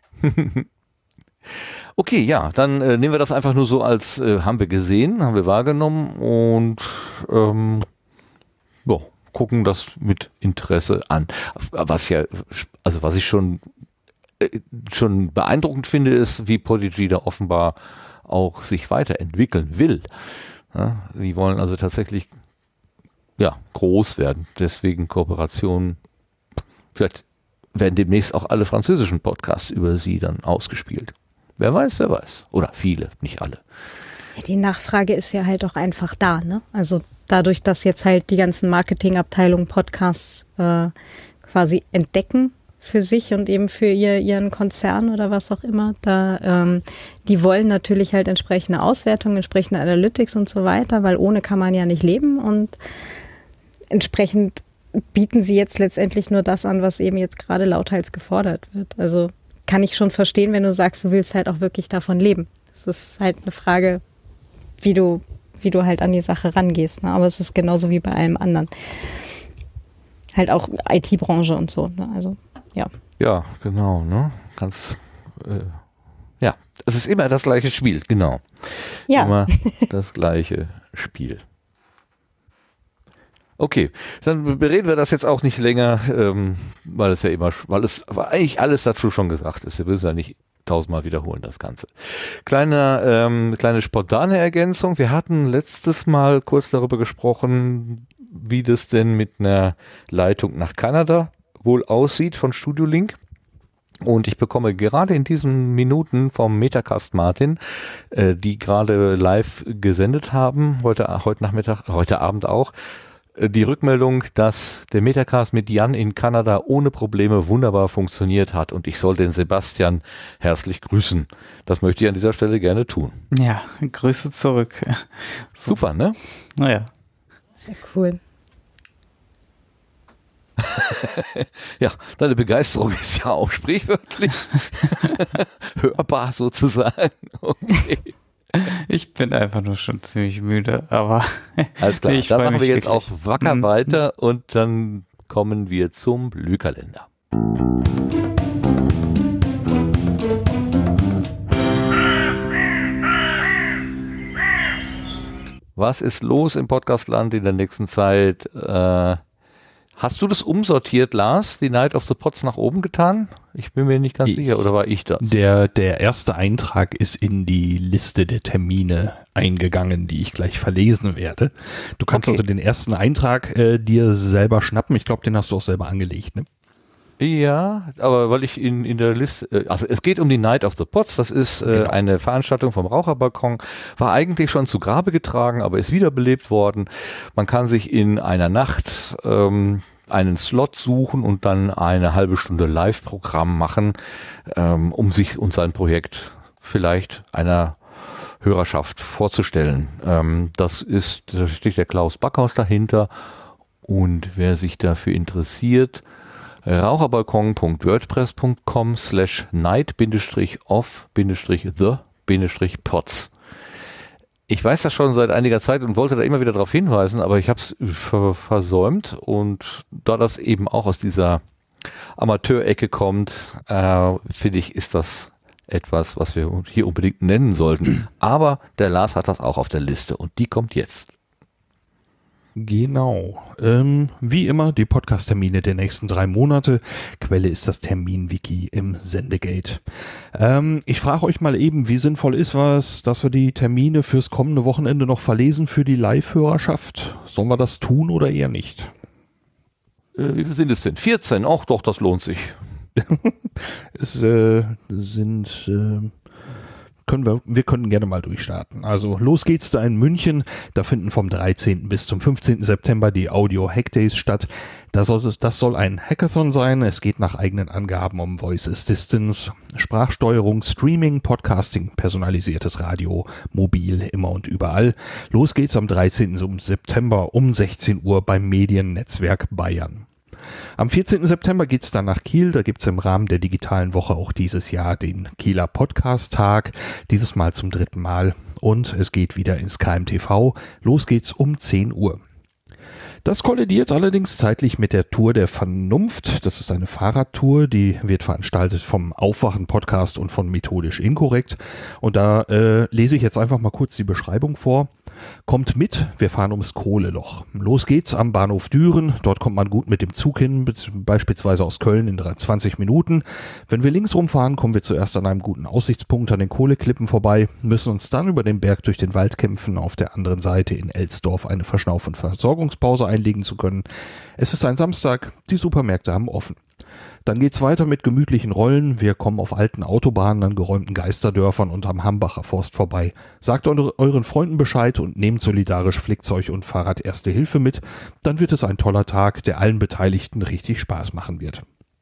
Speaker 1: Okay, ja, dann äh, nehmen wir das einfach nur so als, äh, haben wir gesehen, haben wir wahrgenommen und ähm, ja, gucken das mit Interesse an. Was ja, also was ich schon schon beeindruckend finde, ist, wie Podigy da offenbar auch sich weiterentwickeln will. Ja, die wollen also tatsächlich ja, groß werden. Deswegen Kooperationen. Vielleicht werden demnächst auch alle französischen Podcasts über sie dann ausgespielt. Wer weiß, wer weiß. Oder viele, nicht alle.
Speaker 6: Die Nachfrage ist ja halt auch einfach da, ne? Also dadurch, dass jetzt halt die ganzen Marketingabteilungen Podcasts äh, quasi entdecken für sich und eben für ihr, ihren Konzern oder was auch immer, da ähm, die wollen natürlich halt entsprechende Auswertungen, entsprechende Analytics und so weiter, weil ohne kann man ja nicht leben und entsprechend bieten sie jetzt letztendlich nur das an, was eben jetzt gerade lauthals gefordert wird. Also kann ich schon verstehen, wenn du sagst, du willst halt auch wirklich davon leben. Das ist halt eine Frage, wie du, wie du halt an die Sache rangehst, ne? Aber es ist genauso wie bei allem anderen. Halt auch I T-Branche und so, ne? Also ja.
Speaker 1: Ja, genau, ne? Ganz, äh, ja, es ist immer das gleiche Spiel, genau.
Speaker 6: Ja.
Speaker 1: Immer das gleiche Spiel. Okay, dann bereden wir das jetzt auch nicht länger, ähm, weil es ja immer, weil es weil eigentlich alles dazu schon gesagt ist. Wir müssen ja nicht tausendmal wiederholen, das Ganze. Kleine, ähm, kleine spontane Ergänzung. Wir hatten letztes Mal kurz darüber gesprochen, wie das denn mit einer Leitung nach Kanada wohl aussieht von Studio Link. Und ich bekomme gerade in diesen Minuten vom Metacast Martin, äh, die gerade live gesendet haben, heute, heute Nachmittag, heute Abend auch, äh, die Rückmeldung, dass der Metacast mit Jan in Kanada ohne Probleme wunderbar funktioniert hat. Und ich soll den Sebastian herzlich grüßen. Das möchte ich an dieser Stelle gerne tun.
Speaker 4: Ja, Grüße zurück.
Speaker 1: Super, ne?
Speaker 4: Naja.
Speaker 6: Sehr cool.
Speaker 1: Ja, deine Begeisterung ist ja auch sprichwörtlich hörbar sozusagen. Okay.
Speaker 4: Ich bin einfach nur schon ziemlich müde, aber
Speaker 1: alles klar,
Speaker 4: nee,
Speaker 1: dann machen wir jetzt
Speaker 4: wirklich.
Speaker 1: auch wacker
Speaker 4: Mhm.
Speaker 1: weiter und dann kommen wir zum Blühkalender. Was ist los im Podcastland in der nächsten Zeit? Äh, hast du das umsortiert, Lars, die Night of the Pods nach oben getan? Ich bin mir nicht ganz
Speaker 3: Ich-
Speaker 1: sicher, oder war ich das?
Speaker 3: Der, der erste Eintrag ist in die Liste der Termine eingegangen, die ich gleich verlesen werde. Du kannst
Speaker 1: Okay.
Speaker 3: also den ersten Eintrag äh, dir selber schnappen. Ich glaube, den hast du auch selber angelegt, ne?
Speaker 1: Ja, aber weil ich in, in der Liste, äh, also es geht um die Night of the Pods, das ist äh,
Speaker 3: Genau.
Speaker 1: eine Veranstaltung vom Raucherbalkon, war eigentlich schon zu Grabe getragen, aber ist wiederbelebt worden. Man kann sich in einer Nacht ähm, einen Slot suchen und dann eine halbe Stunde Live-Programm machen, ähm, um sich und sein Projekt vielleicht einer Hörerschaft vorzustellen. Ähm, das ist, da steht der Klaus Backhaus dahinter und wer sich dafür interessiert, raucherbalkon punkt wordpress punkt com slash night-off-the-pods. Ich weiß das schon seit einiger Zeit und wollte da immer wieder darauf hinweisen, aber ich habe es ver versäumt und da das eben auch aus dieser Amateurecke kommt, äh, finde ich, ist das etwas, was wir hier unbedingt nennen sollten. Aber der Lars hat das auch auf der Liste und die kommt jetzt.
Speaker 3: Genau. Ähm, wie immer die Podcast-Termine der nächsten drei Monate. Quelle ist das Termin-Wiki im Sendegate. Ähm, ich frage euch mal eben, wie sinnvoll ist was, dass wir die Termine fürs kommende Wochenende noch verlesen für die Live-Hörerschaft? Sollen wir das tun oder eher nicht?
Speaker 1: Äh, wie viel sind es denn? vierzehn? Auch doch, das lohnt sich.
Speaker 3: Es äh, sind... Äh, Können wir, wir können gerne mal durchstarten. Also los geht's da in München. Da finden vom dreizehnten bis zum fünfzehnten September die Audio Hack Days statt. Das soll, das soll ein Hackathon sein. Es geht nach eigenen Angaben um Voice Assistance, Sprachsteuerung, Streaming, Podcasting, personalisiertes Radio, mobil, immer und überall. Los geht's am dreizehnten September um sechzehn Uhr beim Mediennetzwerk Bayern. Am vierzehnten September geht es dann nach Kiel. Da gibt es im Rahmen der digitalen Woche auch dieses Jahr den Kieler Podcast-Tag. Dieses Mal zum dritten Mal. Und es geht wieder ins K M T V. Los geht's um zehn Uhr. Das kollidiert allerdings zeitlich mit der Tour der Vernunft. Das ist eine Fahrradtour, die wird veranstaltet vom Aufwachen-Podcast und von Methodisch Inkorrekt. Und da äh, lese ich jetzt einfach mal kurz die Beschreibung vor. Kommt mit, wir fahren ums Kohleloch. Los geht's am Bahnhof Düren. Dort kommt man gut mit dem Zug hin, beispielsweise aus Köln in zwanzig Minuten. Wenn wir links rumfahren, kommen wir zuerst an einem guten Aussichtspunkt an den Kohleklippen vorbei, müssen uns dann über den Berg durch den Wald kämpfen, auf der anderen Seite in Elsdorf eine Verschnauf- und Versorgungspause einlegen zu können. Es ist ein Samstag, die Supermärkte haben offen. Dann geht's weiter mit gemütlichen Rollen. Wir kommen auf alten Autobahnen, an geräumten Geisterdörfern und am Hambacher Forst vorbei. Sagt eure, euren Freunden Bescheid und nehmt solidarisch Flickzeug und Fahrrad Erste Hilfe mit. Dann wird es ein toller Tag, der allen Beteiligten richtig Spaß machen wird.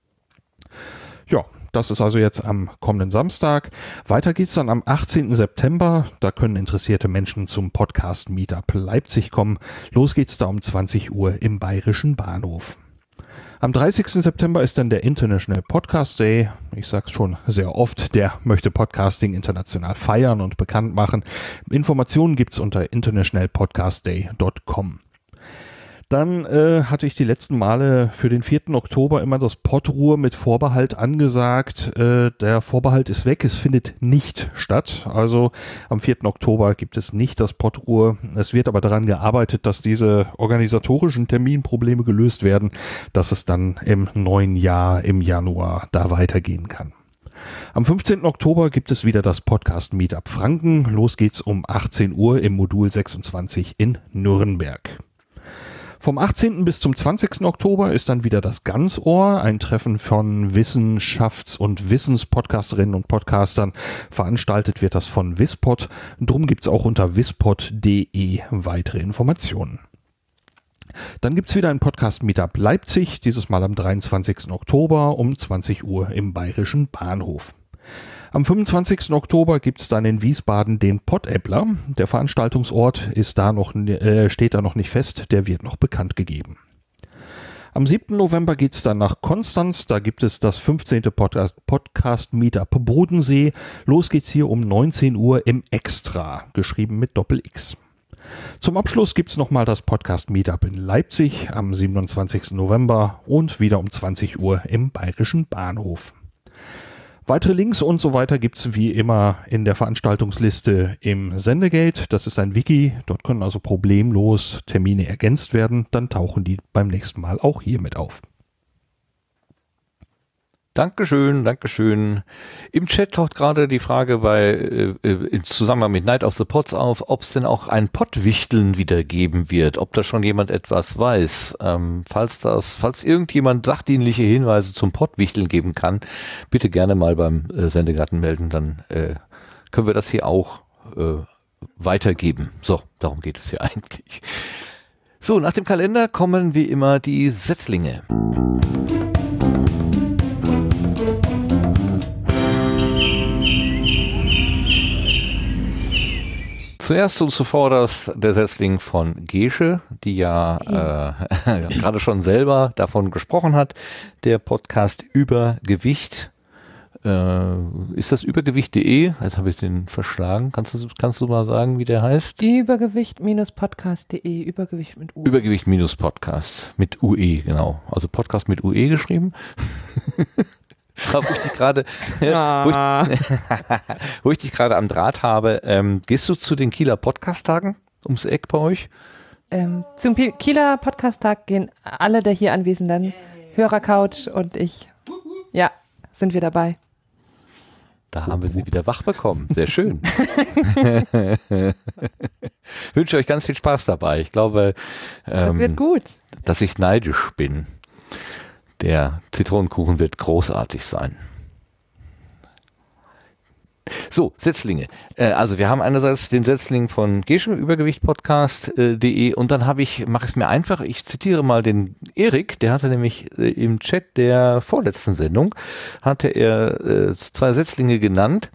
Speaker 3: Ja, das ist also jetzt am kommenden Samstag. Weiter geht's dann am achtzehnten September. Da können interessierte Menschen zum Podcast Meetup Leipzig kommen. Los geht's da um zwanzig Uhr im Bayerischen Bahnhof. Am dreißigsten September ist dann der International Podcast Day. Ich sag's schon sehr oft, der möchte Podcasting international feiern und bekannt machen. Informationen gibt's unter international podcast day dot com. Dann äh, hatte ich die letzten Male für den vierten Oktober immer das Podruhr mit Vorbehalt angesagt. Äh, der Vorbehalt ist weg, es findet nicht statt. Also am vierten Oktober gibt es nicht das Podruhr. Es wird aber daran gearbeitet, dass diese organisatorischen Terminprobleme gelöst werden, dass es dann im neuen Jahr, im Januar, da weitergehen kann. Am fünfzehnten Oktober gibt es wieder das Podcast Meetup Franken. Los geht's um achtzehn Uhr im Modul sechsundzwanzig in Nürnberg. Vom achtzehnten bis zum zwanzigsten Oktober ist dann wieder das Ganzohr, ein Treffen von Wissenschafts- und Wissenspodcasterinnen und Podcastern. Veranstaltet wird das von Wispod. Drum gibt's auch unter wispod punkt de weitere Informationen. Dann gibt's wieder ein Podcast-Meetup Leipzig, dieses Mal am dreiundzwanzigsten Oktober um zwanzig Uhr im Bayerischen Bahnhof. Am fünfundzwanzigsten Oktober gibt's dann in Wiesbaden den Pod-Appler. Der Veranstaltungsort ist da noch, äh, steht da noch nicht fest, der wird noch bekannt gegeben. Am siebten November geht's dann nach Konstanz, da gibt es das fünfzehnte Podcast, Podcast Meetup Bodensee. Los geht's hier um neunzehn Uhr im Extra, geschrieben mit Doppel-X. Zum Abschluss gibt's nochmal das Podcast Meetup in Leipzig am siebenundzwanzigsten November und wieder um zwanzig Uhr im Bayerischen Bahnhof. Weitere Links und so weiter gibt's wie immer in der Veranstaltungsliste im Sendegate. Das ist ein Wiki, dort können also problemlos Termine ergänzt werden. Dann tauchen die beim nächsten Mal auch hier mit auf.
Speaker 1: Dankeschön, Dankeschön. Im Chat taucht gerade die Frage bei äh, im Zusammenhang mit Night of the Pods auf, ob es denn auch ein Pottwichteln wieder geben wird, ob da schon jemand etwas weiß. Ähm, falls das, falls irgendjemand sachdienliche Hinweise zum Pottwichteln geben kann, bitte gerne mal beim äh, Sendegarten melden, dann äh, können wir das hier auch äh, weitergeben. So, darum geht es ja eigentlich. So, nach dem Kalender kommen wie immer die Setzlinge. Zuerst und zuvorderst der Setzling von Gesche, die ja, ja. Äh, gerade schon selber davon gesprochen hat. Der Podcast Übergewicht. Äh, ist das übergewicht punkt de? Jetzt habe ich den verschlagen. Kannst du, kannst du mal sagen, wie der heißt?
Speaker 2: Übergewicht-podcast punkt de. Übergewicht mit U E.
Speaker 1: Übergewicht-Podcast mit U E, genau. Also Podcast mit U E geschrieben. Wo ich dich gerade ah. wo ich, wo ich dich gerade am Draht habe, ähm, gehst du zu den Kieler Podcast-Tagen ums Eck bei euch?
Speaker 2: Ähm, zum P- Kieler Podcast-Tag gehen alle der hier Anwesenden, Hörercouch und ich, ja, sind wir dabei.
Speaker 1: Da haben wir sie wieder wach bekommen. Sehr schön. Wünsche euch ganz viel Spaß dabei. Ich glaube, ähm,
Speaker 2: das wird gut.
Speaker 1: Dass ich neidisch bin. Der Zitronenkuchen wird großartig sein. So, Setzlinge. Äh, also wir haben einerseits den Setzling von Gesche, übergewichtpodcast punkt de und dann habe ich, mache ich es mir einfach, ich zitiere mal den Erik, der hatte nämlich äh, im Chat der vorletzten Sendung, hatte er äh, zwei Setzlinge genannt,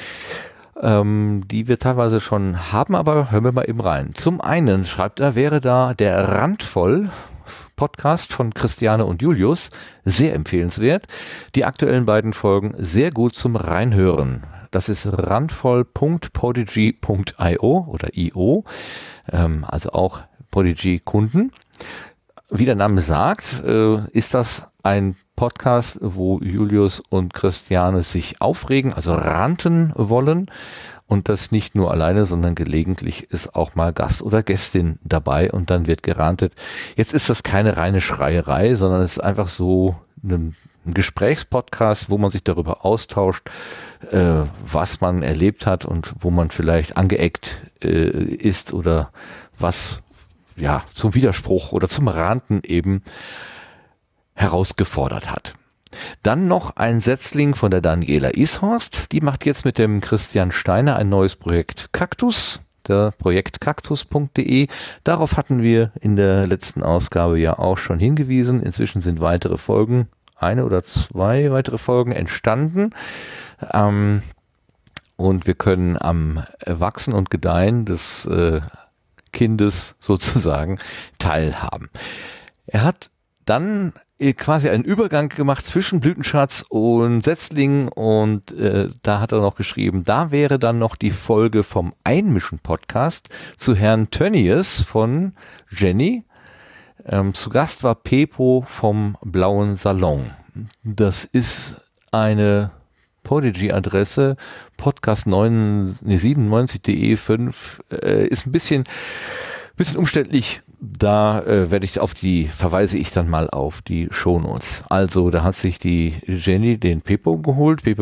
Speaker 1: ähm, die wir teilweise schon haben, aber hören wir mal eben rein. Zum einen schreibt er, wäre da der Randvoll Podcast von Christiane und Julius, sehr empfehlenswert. Die aktuellen beiden Folgen sehr gut zum Reinhören. Das ist randvoll punkt podigy punkt io oder io, ähm, also auch Podigy-Kunden. Wie der Name sagt, äh, ist das ein Podcast, wo Julius und Christiane sich aufregen, also ranten wollen. Und das nicht nur alleine, sondern gelegentlich ist auch mal Gast oder Gästin dabei und dann wird gerantet. Jetzt ist das keine reine Schreierei, sondern es ist einfach so ein, ein Gesprächspodcast, wo man sich darüber austauscht, äh, was man erlebt hat und wo man vielleicht angeeckt äh, ist oder was ja zum Widerspruch oder zum Ranten eben herausgefordert hat. Dann noch ein Setzling von der Daniela Ishorst. Die macht jetzt mit dem Christian Steiner ein neues Projekt Kaktus, der Projekt kaktus punkt de. Darauf hatten wir in der letzten Ausgabe ja auch schon hingewiesen. Inzwischen sind weitere Folgen, eine oder zwei weitere Folgen entstanden. Ähm, und wir können am Wachsen und Gedeihen des äh, Kindes sozusagen teilhaben. Er hat dann quasi einen Übergang gemacht zwischen Blütenschatz und Setzling und äh, da hat er noch geschrieben, da wäre dann noch die Folge vom Einmischen-Podcast zu Herrn Tönnies von Jenny. Ähm, zu Gast war Pepo vom Blauen Salon. Das ist eine Podigy-Adresse, podcast siebenundneunzig punkt de fünf, äh, ist ein bisschen, bisschen umständlich. Da äh, werde ich auf die, verweise ich dann mal auf die Shownotes. Also da hat sich die Jenny den Pepo geholt. Pepo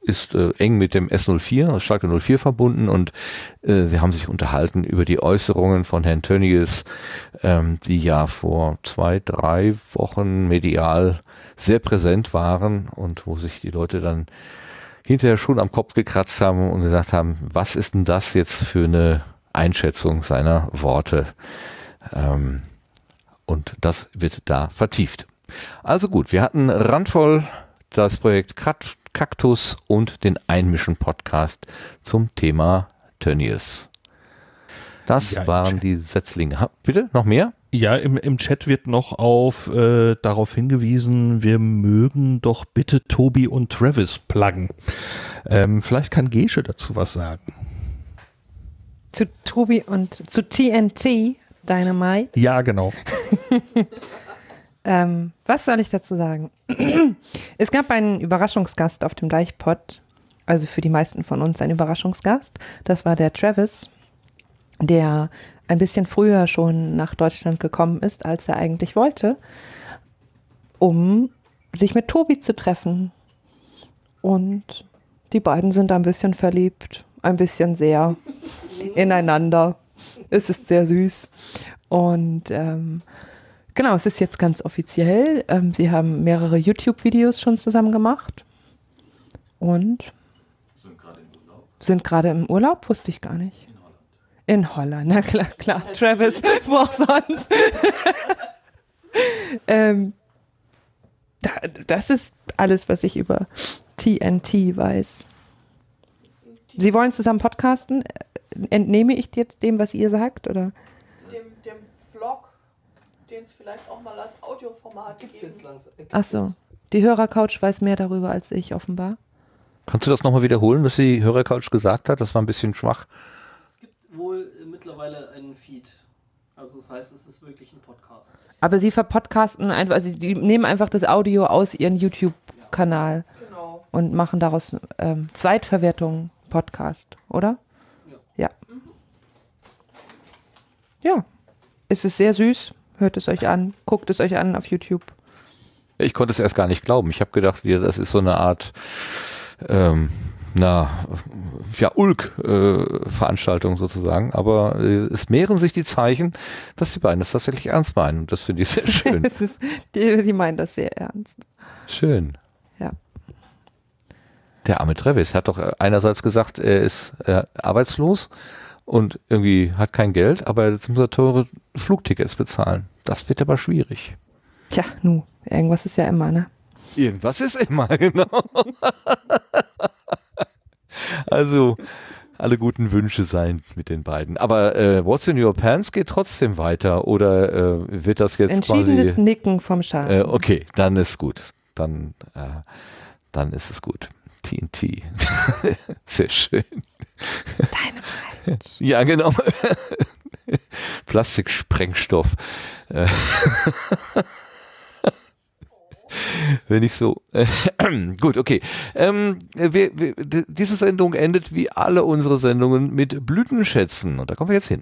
Speaker 1: ist äh, eng mit dem S null vier, Schalke null vier verbunden und äh, sie haben sich unterhalten über die Äußerungen von Herrn Tönnies, ähm, die ja vor zwei, drei Wochen medial sehr präsent waren und wo sich die Leute dann hinterher schon am Kopf gekratzt haben und gesagt haben, was ist denn das jetzt für eine Einschätzung seiner Worte? Ähm, und das wird da vertieft. Also gut, wir hatten randvoll das Projekt Kat Kaktus und den Einmischen-Podcast zum Thema Tönnies. Das
Speaker 3: Ja,
Speaker 1: waren die Setzlinge. Ha, bitte, noch mehr?
Speaker 3: Ja, im, im Chat wird noch auf äh, darauf hingewiesen, wir mögen doch bitte Tobi und Travis pluggen. Ähm, vielleicht kann Gesche dazu was sagen.
Speaker 2: Zu Tobi und zu T N T Dynamite.
Speaker 3: Ja, genau.
Speaker 2: Ähm, was soll ich dazu sagen? Es gab einen Überraschungsgast auf dem Deichpod, also für die meisten von uns ein Überraschungsgast. Das war der Travis, der ein bisschen früher schon nach Deutschland gekommen ist, als er eigentlich wollte, um sich mit Tobi zu treffen. Und die beiden sind ein bisschen verliebt, ein bisschen sehr ineinander. Es ist sehr süß. Und ähm, genau, es ist jetzt ganz offiziell. Ähm, sie haben mehrere YouTube-Videos schon zusammen gemacht und
Speaker 7: Sind gerade im Urlaub.
Speaker 2: sind gerade im Urlaub, wusste ich gar nicht. In Holland, na klar, klar. Travis, wo auch sonst. ähm, da, das ist alles, was ich über T N T weiß. Sie wollen zusammen podcasten? Entnehme ich jetzt dem, was ihr sagt, oder?
Speaker 9: Dem, dem Vlog, den es vielleicht auch mal als Audioformat
Speaker 8: Gibt's
Speaker 9: geben.
Speaker 8: jetzt langsam. Äh,
Speaker 2: Ach so, die Hörercouch weiß mehr darüber als ich, offenbar.
Speaker 1: Kannst du das nochmal wiederholen, was die Hörercouch gesagt hat? Das war ein bisschen schwach.
Speaker 8: Es gibt wohl äh, mittlerweile einen Feed. Also das heißt, es ist wirklich ein Podcast.
Speaker 2: Aber sie verpodcasten einfach, also die nehmen einfach das Audio aus ihrem YouTube-Kanal
Speaker 9: Genau.
Speaker 2: und machen daraus ähm, Zweitverwertung Podcast, oder? Ja. Ja. Es ist sehr süß. Hört es euch an. Guckt es euch an auf YouTube.
Speaker 1: Ich konnte es erst gar nicht glauben. Ich habe gedacht, ja, das ist so eine Art ähm, na, ja, Ulk-Veranstaltung sozusagen. Aber äh, es mehren sich die Zeichen, dass die beiden das tatsächlich ernst meinen. Und das finde ich sehr schön.
Speaker 2: Es ist, die, die meinen das sehr ernst.
Speaker 1: Schön.
Speaker 2: Ja.
Speaker 1: Der arme Travis hat doch einerseits gesagt, er ist äh, arbeitslos und irgendwie hat kein Geld, aber jetzt muss er teure Flugtickets bezahlen. Das wird aber schwierig.
Speaker 2: Tja, nu, irgendwas ist ja immer, ne?
Speaker 1: Irgendwas ist immer, genau. Also, alle guten Wünsche seien mit den beiden. Aber äh, What's in Your Pants geht trotzdem weiter oder äh, wird das jetzt
Speaker 2: Entschiedenes
Speaker 1: quasi...
Speaker 2: Nicken vom Schaden.
Speaker 1: Äh, okay, dann ist gut. Dann, äh, dann ist es gut. T N T. Sehr schön.
Speaker 2: Dynamite.
Speaker 1: Ja, genau. Plastiksprengstoff. Äh, Wenn ich so. Äh, gut, okay. Ähm, wir, wir, diese Sendung endet wie alle unsere Sendungen mit Blütenschätzen. Und da kommen wir jetzt hin.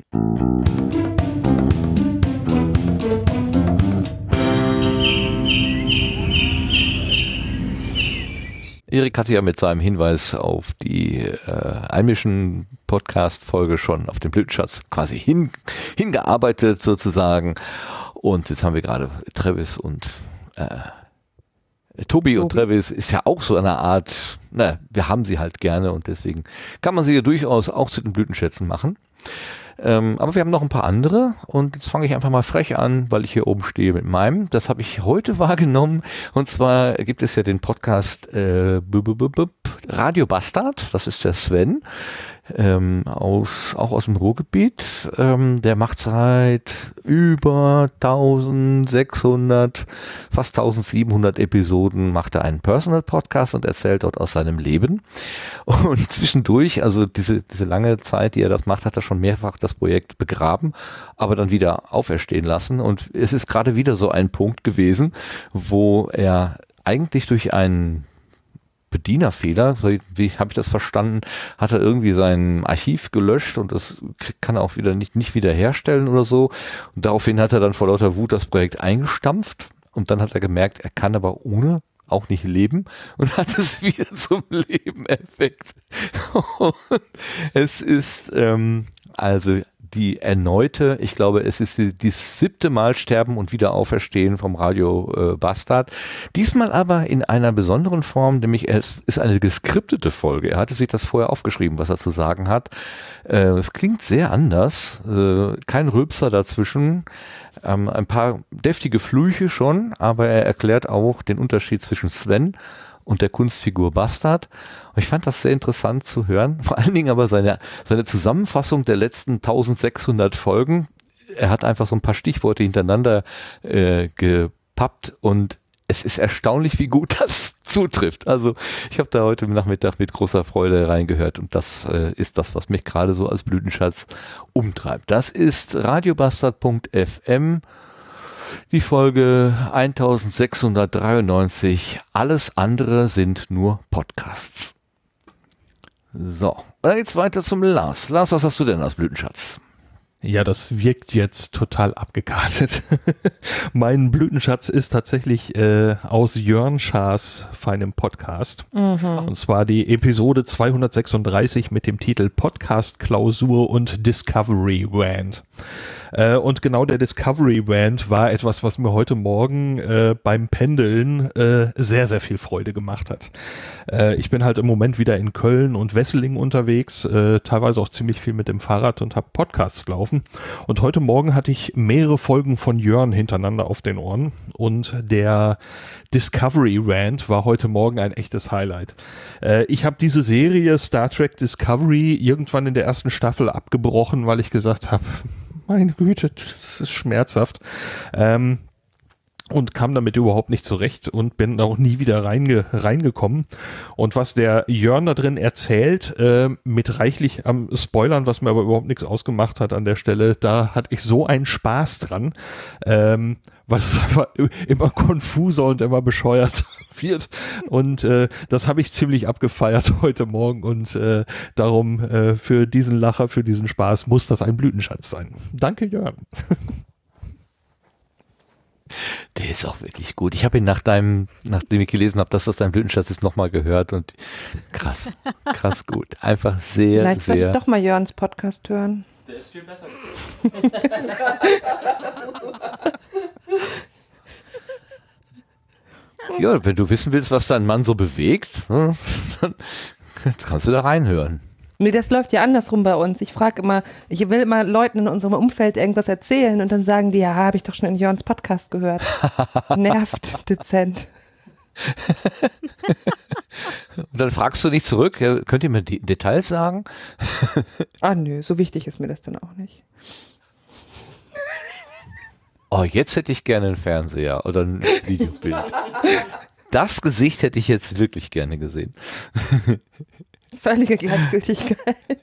Speaker 1: Erik hatte ja mit seinem Hinweis auf die äh, Einmischen Podcast-Folge schon auf den Blütenschatz quasi hin, hingearbeitet sozusagen. Und jetzt haben wir gerade Travis und äh, Tobi und Travis ist ja auch so eine Art, na, wir haben sie halt gerne und deswegen kann man sie ja durchaus auch zu den Blütenschätzen machen. Ähm, aber wir haben noch ein paar andere und jetzt fange ich einfach mal frech an, weil ich hier oben stehe mit meinem. Das habe ich heute wahrgenommen und zwar gibt es ja den Podcast äh, Radio Bastard, das ist der Sven. Ähm, aus, auch aus dem Ruhrgebiet. Ähm, der macht seit über eintausendsechshundert, fast eintausendsiebenhundert Episoden, macht er einen Personal-Podcast und erzählt dort aus seinem Leben. Und zwischendurch, also diese, diese lange Zeit, die er das macht, hat er schon mehrfach das Projekt begraben, aber dann wieder auferstehen lassen. Und es ist gerade wieder so ein Punkt gewesen, wo er eigentlich durch einen Bedienerfehler, so wie habe ich das verstanden, hat er irgendwie sein Archiv gelöscht und das kann er auch wieder nicht, nicht wieder herstellen oder so. Und daraufhin hat er dann vor lauter Wut das Projekt eingestampft und dann hat er gemerkt, er kann aber ohne auch nicht leben und hat es wieder zum Leben erweckt. Es ist ähm, also die erneute, ich glaube, es ist die, die siebte Mal Sterben und wieder Auferstehen vom Radio äh, Bastard. Diesmal aber in einer besonderen Form, nämlich es ist eine geskriptete Folge. Er hatte sich das vorher aufgeschrieben, was er zu sagen hat. Äh, es klingt sehr anders, äh, kein Rülpser dazwischen, ähm, ein paar deftige Flüche schon, aber er erklärt auch den Unterschied zwischen Sven und der Kunstfigur Bastard. Und ich fand das sehr interessant zu hören. Vor allen Dingen aber seine, seine Zusammenfassung der letzten eintausendsechshundert Folgen. Er hat einfach so ein paar Stichworte hintereinander äh, gepappt und es ist erstaunlich, wie gut das zutrifft. Also ich habe da heute Nachmittag mit großer Freude reingehört und das äh, ist das, was mich gerade so als Blütenschatz umtreibt. Das ist radiobastard punkt f m. Die Folge eintausendsechshundertdreiundneunzig. Alles andere sind nur Podcasts. So, dann geht's weiter zum Lars. Lars, was hast du denn als Blütenschatz?
Speaker 3: Ja, das wirkt jetzt total abgekartet. Mein Blütenschatz ist tatsächlich äh, aus Jörn Schaas feinem Podcast. Mhm. Und zwar die Episode zweihundertsechsunddreißig mit dem Titel Podcast Klausur und Discovery Rant. Äh, und genau der Discovery Rant war etwas, was mir heute Morgen äh, beim Pendeln äh, sehr, sehr viel Freude gemacht hat. Äh, ich bin halt im Moment wieder in Köln und Wesseling unterwegs, äh, teilweise auch ziemlich viel mit dem Fahrrad und habe Podcasts laufen. Und heute Morgen hatte ich mehrere Folgen von Jörn hintereinander auf den Ohren und der Discovery Rant war heute Morgen ein echtes Highlight. Äh, ich habe diese Serie Star Trek Discovery irgendwann in der ersten Staffel abgebrochen, weil ich gesagt habe, meine Güte, das ist schmerzhaft. Ähm, und kam damit überhaupt nicht zurecht und bin auch nie wieder reinge reingekommen. Und was der Jörn da drin erzählt, äh, mit reichlich am Spoilern, was mir aber überhaupt nichts ausgemacht hat an der Stelle, da hatte ich so einen Spaß dran, ähm, weil es einfach immer konfuser und immer bescheuert wird. Und äh, das habe ich ziemlich abgefeiert heute Morgen und äh, darum äh, für diesen Lacher, für diesen Spaß muss das ein Blütenschatz sein. Danke, Jörn.
Speaker 1: Der ist auch wirklich gut. Ich habe ihn nach deinem, nachdem ich gelesen habe, dass das dein Blütenschatz ist, nochmal gehört und krass, krass gut. Einfach sehr,
Speaker 2: Vielleicht
Speaker 1: sehr.
Speaker 2: Vielleicht soll ich doch mal Jörns Podcast hören.
Speaker 7: Der ist viel besser.
Speaker 1: Ja, wenn du wissen willst, was dein Mann so bewegt, dann kannst du da reinhören.
Speaker 2: Nee, das läuft ja andersrum bei uns. Ich frage immer, ich will immer Leuten in unserem Umfeld irgendwas erzählen und dann sagen die, ja, habe ich doch schon in Jörns Podcast gehört. Nervt dezent.
Speaker 1: Und dann fragst du nicht zurück, ja, könnt ihr mir die Details sagen?
Speaker 2: Ah nö, so wichtig ist mir das dann auch nicht.
Speaker 1: Oh, jetzt hätte ich gerne einen Fernseher oder ein Videobild. Das Gesicht hätte ich jetzt wirklich gerne gesehen.
Speaker 2: Völlige Gleichgültigkeit.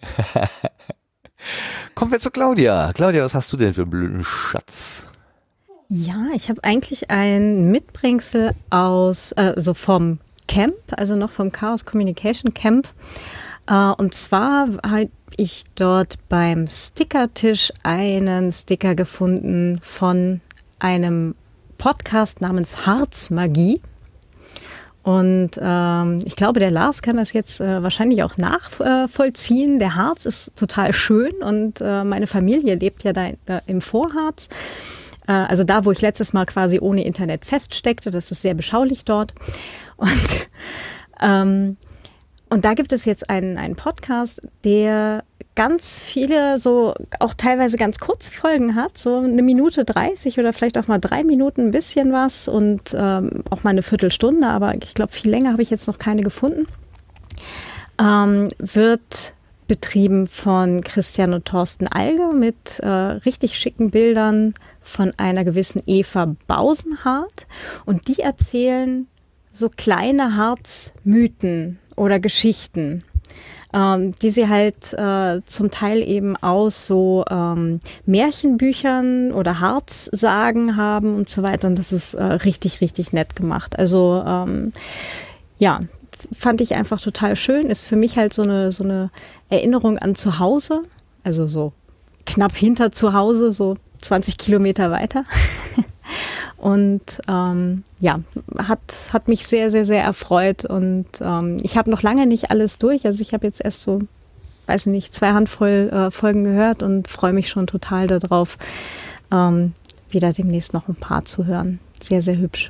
Speaker 1: Kommen wir zu Claudia. Claudia, was hast du denn für einen blöden Schatz?
Speaker 6: Ja, ich habe eigentlich ein Mitbringsel aus, äh, so vom Camp, also noch vom Chaos Communication Camp. Äh, und zwar habe ich dort beim Stickertisch einen Sticker gefunden von einem Podcast namens Harzmagie. Und ähm, ich glaube, der Lars kann das jetzt äh, wahrscheinlich auch nachvollziehen. Der Harz ist total schön und äh, meine Familie lebt ja da äh, im Vorharz. Äh, also da, wo ich letztes Mal quasi ohne Internet feststeckte. Das ist sehr beschaulich dort. Und, ähm, und da gibt es jetzt einen, einen Podcast, der ganz viele, so auch teilweise ganz kurze Folgen hat, so eine Minute dreißig oder vielleicht auch mal drei Minuten ein bisschen was und ähm, auch mal eine Viertelstunde, aber ich glaube, viel länger habe ich jetzt noch keine gefunden. Ähm, wird betrieben von Christian und Thorsten Alge mit äh, richtig schicken Bildern von einer gewissen Eva Bausenhardt und die erzählen so kleine Harzmythen oder Geschichten. Ähm, die sie halt äh, zum Teil eben aus so ähm, Märchenbüchern oder Harzsagen haben und so weiter. Und das ist äh, richtig, richtig nett gemacht. Also ähm, ja, fand ich einfach total schön. Ist für mich halt so eine, so eine Erinnerung an zu Hause. Also so knapp hinter zu Hause, so zwanzig Kilometer weiter. Und ähm, ja, hat, hat mich sehr, sehr, sehr erfreut. Und ähm, ich habe noch lange nicht alles durch. Also ich habe jetzt erst so, weiß nicht, zwei Handvoll äh, Folgen gehört und freue mich schon total darauf, ähm, wieder demnächst noch ein paar zu hören. Sehr, sehr hübsch.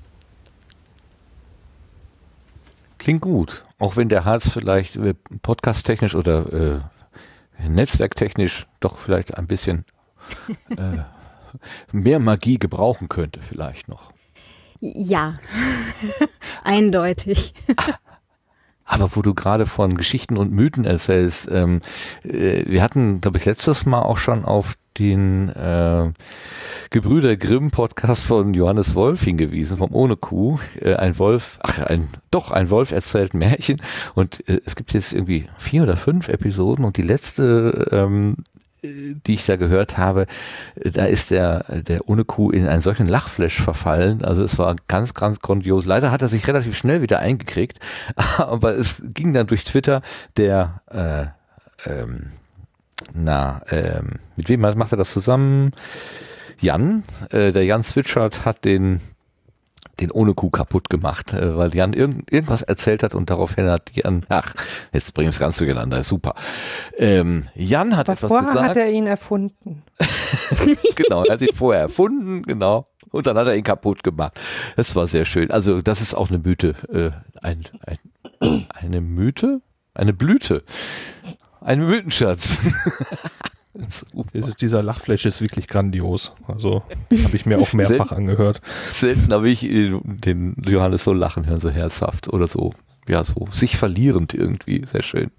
Speaker 1: Klingt gut. Auch wenn der Harz vielleicht äh, podcasttechnisch oder äh, netzwerktechnisch doch vielleicht ein bisschen äh, mehr Magie gebrauchen könnte, vielleicht noch.
Speaker 6: Ja, eindeutig.
Speaker 1: Aber wo du gerade von Geschichten und Mythen erzählst, ähm, äh, wir hatten, glaube ich, letztes Mal auch schon auf den äh, Gebrüder Grimm Podcast von Johannes Wolf hingewiesen, vom Ohne Kuh. Äh, ein Wolf, ach, ein, doch, ein Wolf erzählt Märchen. Und äh, es gibt jetzt irgendwie vier oder fünf Episoden und die letzte, ähm, die ich da gehört habe, da ist der, der Ohne Kuh in einen solchen Lachflash verfallen. Also es war ganz, ganz grandios. Leider hat er sich relativ schnell wieder eingekriegt, aber es ging dann durch Twitter, der, äh, ähm, na, ähm, mit wem macht er das zusammen? Jan, äh, der Jan Switchert hat den den Ohne Kuh kaputt gemacht, äh, weil Jan irgend, irgendwas erzählt hat und daraufhin hat Jan, ach, jetzt bringen wir es ganz durcheinander, super. Ähm, Jan hat
Speaker 2: Aber
Speaker 1: etwas
Speaker 2: vorher
Speaker 1: gesagt.
Speaker 2: hat er ihn erfunden.
Speaker 1: Genau, er hat ihn vorher erfunden, genau. Und dann hat er ihn kaputt gemacht. Das war sehr schön. Also das ist auch eine Mythe. Äh, ein, ein, eine Mythe? Eine Blüte. Ein Mythenschatz.
Speaker 3: Ist, dieser Lachflash ist wirklich grandios. Also habe ich mir auch mehrfach
Speaker 1: Sel
Speaker 3: angehört.
Speaker 1: Selten habe ich den Johannes so lachen hören, so herzhaft oder so, ja, so sich verlierend irgendwie. Sehr schön.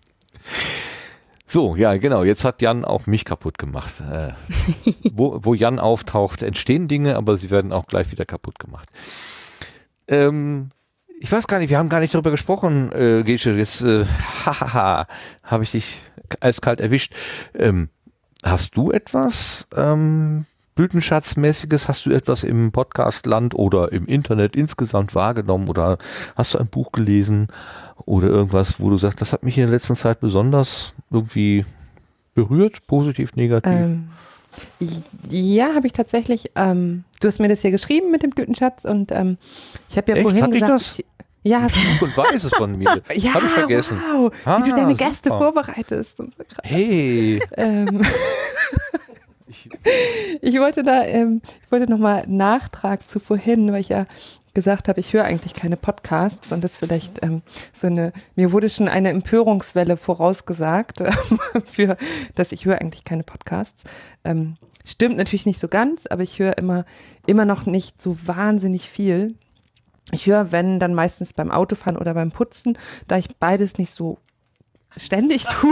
Speaker 1: So, ja, genau. Jetzt hat Jan auch mich kaputt gemacht. Äh, wo, wo Jan auftaucht, entstehen Dinge, aber sie werden auch gleich wieder kaputt gemacht. Ähm, ich weiß gar nicht, wir haben gar nicht darüber gesprochen, äh, Gesche. Jetzt, äh, hahaha, habe ich dich eiskalt erwischt. Ähm, hast du etwas ähm, Blütenschatzmäßiges? Hast du etwas im Podcastland oder im Internet insgesamt wahrgenommen oder hast du ein Buch gelesen oder irgendwas, wo du sagst, das hat mich in der letzten Zeit besonders irgendwie berührt, positiv, negativ?
Speaker 2: Ähm, ja, habe ich tatsächlich. Ähm, du hast mir das hier geschrieben mit dem Blütenschatz und ähm, ich habe ja
Speaker 1: Echt?
Speaker 2: vorhin
Speaker 1: Hat
Speaker 2: gesagt,
Speaker 1: das?
Speaker 2: Ich, ja, hast
Speaker 1: du und weiß es von mir.
Speaker 2: ja,
Speaker 1: Hab ich vergessen.
Speaker 2: Wow,
Speaker 1: ah,
Speaker 2: wie du deine Gäste
Speaker 1: super.
Speaker 2: vorbereitest. Und so.
Speaker 1: Hey.
Speaker 2: Ähm, ich, ich wollte da, ähm, ich wollte nochmal Nachtrag zu vorhin, weil ich ja gesagt habe, ich höre eigentlich keine Podcasts und das vielleicht ähm, so eine, mir wurde schon eine Empörungswelle vorausgesagt, äh, für, dass ich höre eigentlich keine Podcasts. Ähm, stimmt natürlich nicht so ganz, aber ich höre immer, immer noch nicht so wahnsinnig viel. Ich höre, wenn, dann meistens beim Autofahren oder beim Putzen, da ich beides nicht so ständig tue.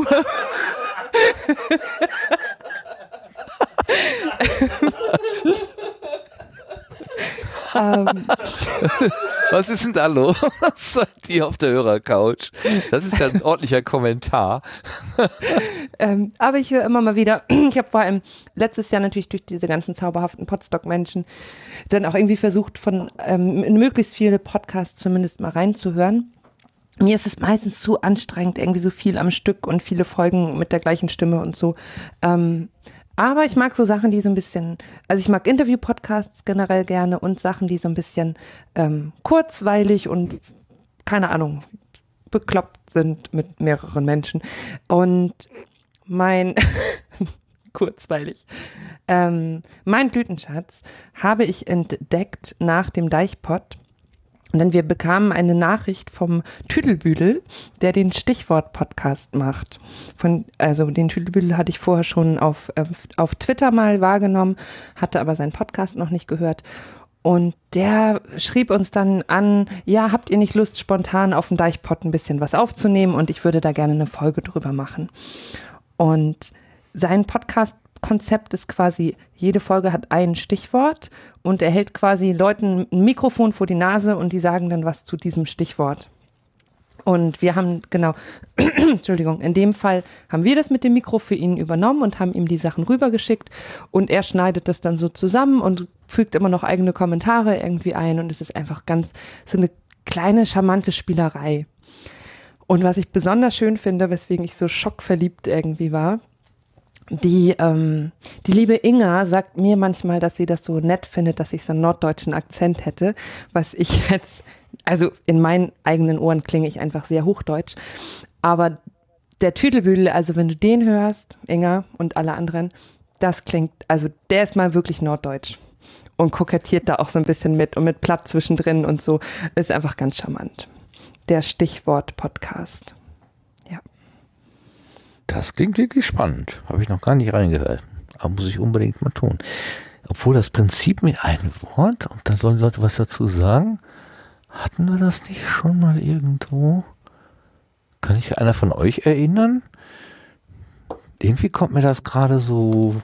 Speaker 1: ähm. Was ist denn da los? Die auf der Hörercouch. Das ist ja ein ordentlicher Kommentar.
Speaker 2: ähm, aber ich höre immer mal wieder, ich habe vor allem letztes Jahr natürlich durch diese ganzen zauberhaften Podstock-Menschen dann auch irgendwie versucht, von ähm, in möglichst viele Podcasts zumindest mal reinzuhören. Mir ist es meistens zu anstrengend, irgendwie so viel am Stück und viele Folgen mit der gleichen Stimme und so. Ähm, aber ich mag so Sachen, die so ein bisschen, also ich mag Interview-Podcasts generell gerne und Sachen, die so ein bisschen ähm, kurzweilig und, keine Ahnung, bekloppt sind mit mehreren Menschen. Und mein, kurzweilig, ähm, mein Blütenschatz habe ich entdeckt nach dem Deichpott. Und dann wir bekamen eine Nachricht vom Tüdelbüdel, der den Stichwort-Podcast macht. Von, also den Tüdelbüdel hatte ich vorher schon auf, äh, auf Twitter mal wahrgenommen, hatte aber seinen Podcast noch nicht gehört. Und der schrieb uns dann an, ja, habt ihr nicht Lust, spontan auf dem Deichpott ein bisschen was aufzunehmen? Und ich würde da gerne eine Folge drüber machen. Und sein Podcast-Konzept ist quasi, jede Folge hat ein Stichwort und er hält quasi Leuten ein Mikrofon vor die Nase und die sagen dann was zu diesem Stichwort. Und wir haben, genau, Entschuldigung, in dem Fall haben wir das mit dem Mikro für ihn übernommen und haben ihm die Sachen rübergeschickt und er schneidet das dann so zusammen und fügt immer noch eigene Kommentare irgendwie ein und es ist einfach ganz, so eine kleine, charmante Spielerei. Und was ich besonders schön finde, weswegen ich so schockverliebt irgendwie war, Die, ähm, die liebe Inga sagt mir manchmal, dass sie das so nett findet, dass ich so einen norddeutschen Akzent hätte, was ich jetzt, also in meinen eigenen Ohren klinge ich einfach sehr hochdeutsch, aber der Tüdelbüdel, also wenn du den hörst, Inga und alle anderen, das klingt, also der ist mal wirklich norddeutsch und kokettiert da auch so ein bisschen mit und mit Platt zwischendrin und so, ist einfach ganz charmant. Der Stichwort-Podcast. Ja.
Speaker 1: Das klingt wirklich spannend. Habe ich noch gar nicht reingehört. Aber muss ich unbedingt mal tun. Obwohl das Prinzip mit einem Wort, und da sollen Leute was dazu sagen, hatten wir das nicht schon mal irgendwo? Kann sich einer von euch erinnern? Irgendwie kommt mir das gerade so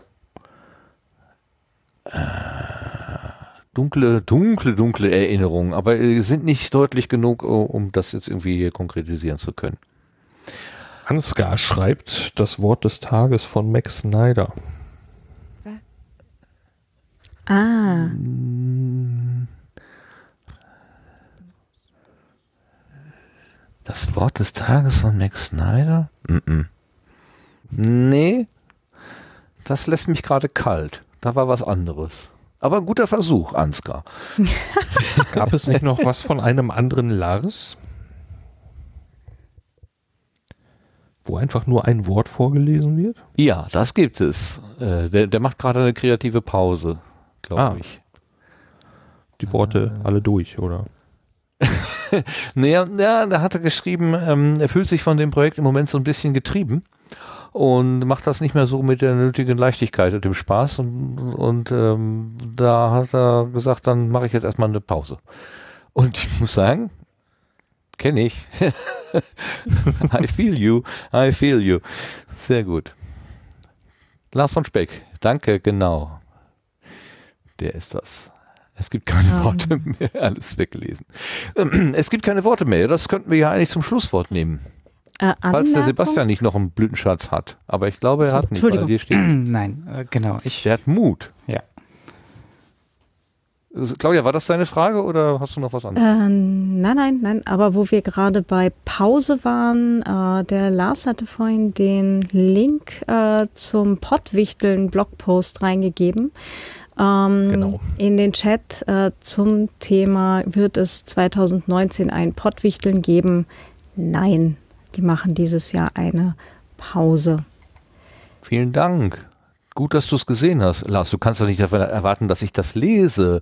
Speaker 1: äh, dunkle, dunkle, dunkle Erinnerungen, aber sind nicht deutlich genug, um das jetzt irgendwie hier konkretisieren zu können.
Speaker 3: Ansgar schreibt das Wort des Tages von Max Snyder.
Speaker 6: Ah.
Speaker 1: Das Wort des Tages von Max Snyder? Mm-mm. Nee, das lässt mich gerade kalt. Da war was anderes. Aber ein guter Versuch, Ansgar.
Speaker 3: Gab es nicht noch was von einem anderen Lars? Wo einfach nur ein Wort vorgelesen wird?
Speaker 1: Ja, das gibt es. Äh, der, der macht gerade eine kreative Pause, glaube
Speaker 3: Ah.
Speaker 1: ich.
Speaker 3: Die Worte äh. alle durch, oder?
Speaker 1: naja, ja, da hat er geschrieben, ähm, er fühlt sich von dem Projekt im Moment so ein bisschen getrieben und macht das nicht mehr so mit der nötigen Leichtigkeit und dem Spaß. Und, und ähm, da hat er gesagt, dann mache ich jetzt erstmal eine Pause. Und ich muss sagen, kenne ich. I feel you, I feel you. Sehr gut. Lars von Speck, danke, genau. Der ist das. Es gibt keine um. Worte mehr, alles weggelesen. Es gibt keine Worte mehr, das könnten wir ja eigentlich zum Schlusswort nehmen.
Speaker 6: Äh,
Speaker 1: Falls der Sebastian nicht noch einen Blütenschatz hat. Aber ich glaube, er
Speaker 6: so,
Speaker 1: hat nicht, weil hier steht.
Speaker 4: Nein, äh, genau. Ich,
Speaker 1: der hat Mut.
Speaker 4: Ja.
Speaker 1: Claudia, war das deine Frage oder hast du noch was anderes?
Speaker 6: Äh, nein, nein, nein. Aber wo wir gerade bei Pause waren, äh, der Lars hatte vorhin den Link äh, zum Pottwichteln-Blogpost reingegeben. Ähm,
Speaker 3: genau.
Speaker 6: In den Chat äh, zum Thema, wird es zwanzig neunzehn ein Pottwichteln geben? Nein, die machen dieses Jahr eine Pause.
Speaker 1: Vielen Dank. Gut, dass du es gesehen hast. Lars, du kannst doch nicht davon erwarten, dass ich das lese.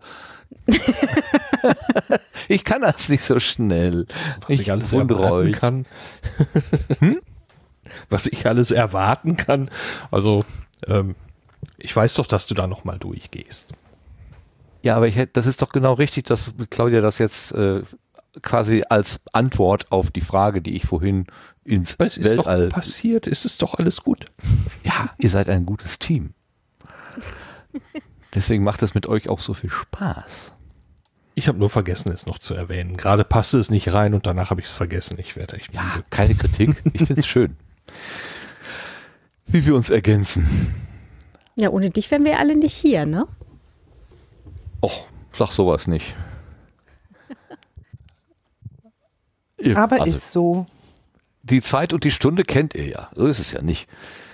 Speaker 1: Ich kann das nicht so schnell.
Speaker 3: Was ich, ich alles erwarten euch. kann.
Speaker 1: hm?
Speaker 3: Was ich alles erwarten kann. Also, ähm, ich weiß doch, dass du da nochmal durchgehst.
Speaker 1: Ja, aber ich hätte, das ist doch genau richtig, dass Claudia das jetzt äh, quasi als Antwort auf die Frage, die ich vorhin ins
Speaker 3: aber es
Speaker 1: Weltall...
Speaker 3: ist doch passiert, es ist doch alles gut.
Speaker 1: Ja, ihr seid ein gutes Team. Deswegen macht es mit euch auch so viel Spaß.
Speaker 3: Ich habe nur vergessen, es noch zu erwähnen. Gerade passte es nicht rein und danach habe ich es vergessen. Ich werde echt müde.
Speaker 1: Ja, keine Kritik. Ich finde es schön. Wie wir uns ergänzen.
Speaker 6: Ja, ohne dich wären wir alle nicht hier, ne?
Speaker 1: Och, sag sowas nicht. Ihr,
Speaker 2: Aber
Speaker 1: also,
Speaker 2: ist so.
Speaker 1: Die Zeit und die Stunde kennt ihr ja. So ist es ja nicht.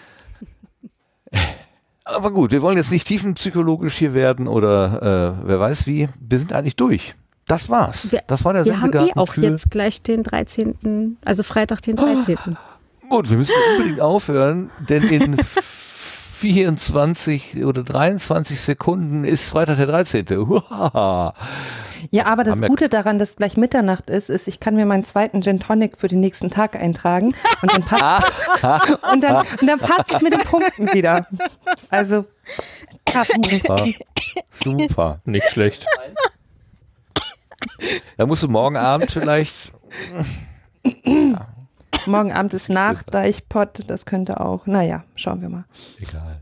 Speaker 1: Aber gut, wir wollen jetzt nicht tiefenpsychologisch hier werden oder äh, wer weiß wie. Wir sind eigentlich durch. Das war's.
Speaker 6: Wir,
Speaker 1: das war der
Speaker 6: wir haben eh
Speaker 1: Sendegarten
Speaker 6: auch
Speaker 1: für
Speaker 6: jetzt gleich den dreizehnten, also Freitag den dreizehnten.
Speaker 1: Gut, wir müssen unbedingt aufhören, denn in vierundzwanzig oder dreiundzwanzig Sekunden ist Freitag der dreizehnte. Uhaha.
Speaker 2: Ja, aber das Gute daran, dass gleich Mitternacht ist, ist, ich kann mir meinen zweiten Gin Tonic für den nächsten Tag eintragen und dann passt und dann, und dann passt es mit den Punkten wieder. Also
Speaker 1: super. Super.
Speaker 3: Nicht schlecht.
Speaker 1: Da musst du morgen Abend vielleicht. Ja.
Speaker 2: Morgen Abend ist nach Deichpott, das könnte auch. Naja, schauen wir mal.
Speaker 1: Egal.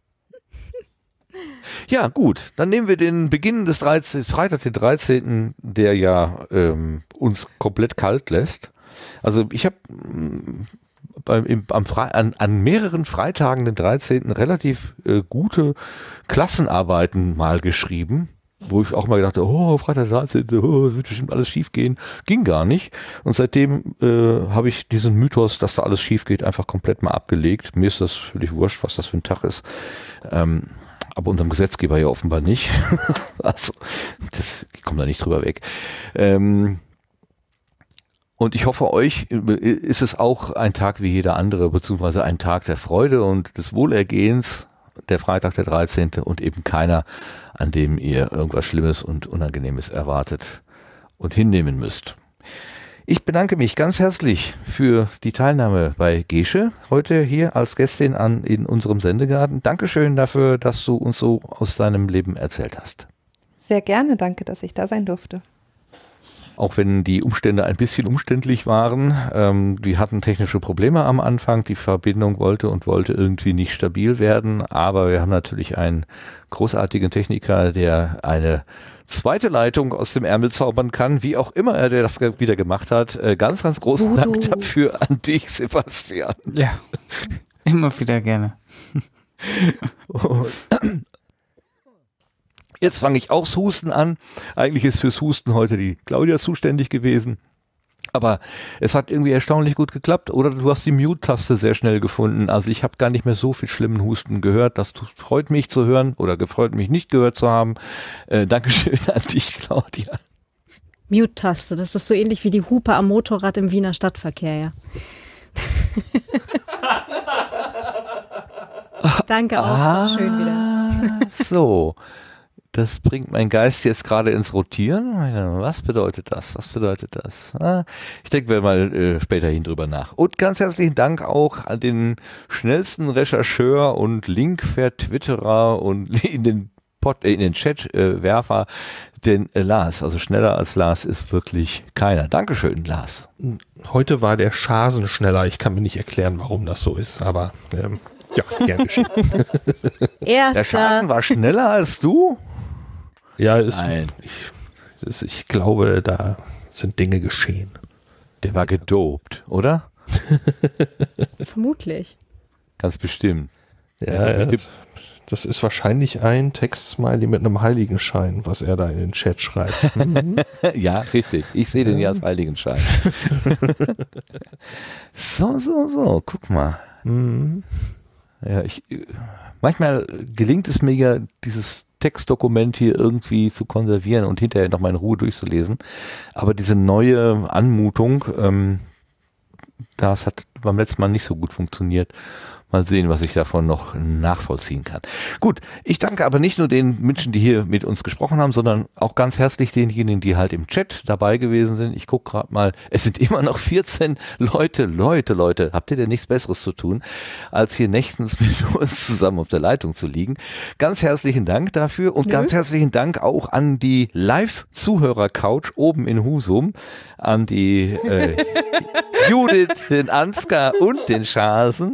Speaker 1: Ja, gut, dann nehmen wir den Beginn des dreizehnten Freitag, den dreizehnten, der ja ähm, uns komplett kalt lässt. Also ich habe ähm, an, an mehreren Freitagen, den dreizehnten, relativ äh, gute Klassenarbeiten mal geschrieben. wo ich auch mal gedacht habe, oh, Freitag der dreizehnte, oh, das wird bestimmt alles schief gehen. Ging gar nicht. Und seitdem äh, habe ich diesen Mythos, dass da alles schief geht, einfach komplett mal abgelegt. Mir ist das völlig wurscht, was das für ein Tag ist. Ähm, aber unserem Gesetzgeber ja offenbar nicht. Also, das, ich komme da nicht drüber weg. Ähm, und ich hoffe, euch ist es auch ein Tag wie jeder andere, beziehungsweise ein Tag der Freude und des Wohlergehens, der Freitag der dreizehnte und eben keiner, an dem ihr irgendwas Schlimmes und Unangenehmes erwartet und hinnehmen müsst. Ich bedanke mich ganz herzlich für die Teilnahme bei Gesche heute hier als Gästin an, in unserem Sendegarten. Dankeschön dafür, dass du uns so aus deinem Leben erzählt hast.
Speaker 2: Sehr gerne, danke, dass ich da sein durfte.
Speaker 1: Auch wenn die Umstände ein bisschen umständlich waren. Ähm, wir hatten technische Probleme am Anfang. Die Verbindung wollte und wollte irgendwie nicht stabil werden. Aber wir haben natürlich einen großartigen Techniker, der eine zweite Leitung aus dem Ärmel zaubern kann, wie auch immer er das wieder gemacht hat. Äh, ganz, ganz großen
Speaker 2: Voodoo.
Speaker 1: Dank dafür an dich, Sebastian.
Speaker 4: Ja, immer wieder gerne.
Speaker 1: Jetzt fange ich auch das Husten an. Eigentlich ist fürs Husten heute die Claudia zuständig gewesen. Aber es hat irgendwie erstaunlich gut geklappt. Oder du hast die Mute-Taste sehr schnell gefunden. Also ich habe gar nicht mehr so viel schlimmen Husten gehört. Das freut mich zu hören oder gefreut mich nicht gehört zu haben. Äh, Dankeschön an dich, Claudia.
Speaker 6: Mute-Taste, das ist so ähnlich wie die Hupe am Motorrad im Wiener Stadtverkehr, ja. Danke auch.
Speaker 1: Ah,
Speaker 6: schön wieder.
Speaker 1: So. Das bringt mein Geist jetzt gerade ins Rotieren. Was bedeutet das? Was bedeutet das? Ich denke, wir mal äh, später hin drüber nach. Und ganz herzlichen Dank auch an den schnellsten Rechercheur und Link-Vertwitterer und in den, Pod, äh, in den Chat-Werfer, äh, den äh, Lars. Also schneller als Lars ist wirklich keiner. Dankeschön, Lars.
Speaker 3: Heute war der Schasen schneller. Ich kann mir nicht erklären, warum das so ist, aber ähm, ja, gern geschehen.
Speaker 1: Der Schasen war schneller als du?
Speaker 3: Ja, ist,
Speaker 1: Nein.
Speaker 3: Ich, ist, ich glaube, da sind Dinge geschehen.
Speaker 1: Der war gedopt, oder?
Speaker 6: Vermutlich.
Speaker 1: Ganz bestimmt.
Speaker 3: Ja,
Speaker 1: Ja,
Speaker 3: ja,
Speaker 1: bestimmt.
Speaker 3: das ist wahrscheinlich ein Textsmiley mit einem Heiligenschein, was er da in den Chat schreibt. Mhm.
Speaker 1: Ja, richtig. Ich sehe den ja als Heiligenschein. So, so, so. Guck mal.
Speaker 3: Mhm.
Speaker 1: Ja, ich, manchmal gelingt es mir ja, dieses Textdokument hier irgendwie zu konservieren und hinterher nochmal in Ruhe durchzulesen. Aber diese neue Anmutung, ähm, das hat beim letzten Mal nicht so gut funktioniert. Mal sehen, was ich davon noch nachvollziehen kann. Gut, ich danke aber nicht nur den Menschen, die hier mit uns gesprochen haben, sondern auch ganz herzlich denjenigen, die halt im Chat dabei gewesen sind. Ich gucke gerade mal, es sind immer noch vierzehn Leute, Leute, Leute. Habt ihr denn nichts Besseres zu tun, als hier nächtens mit uns zusammen auf der Leitung zu liegen? Ganz herzlichen Dank dafür und
Speaker 6: Nö.
Speaker 1: ganz herzlichen Dank auch an die Live-Zuhörer-Couch oben in Husum, an die äh, Judith, den Ansgar und den Schasen.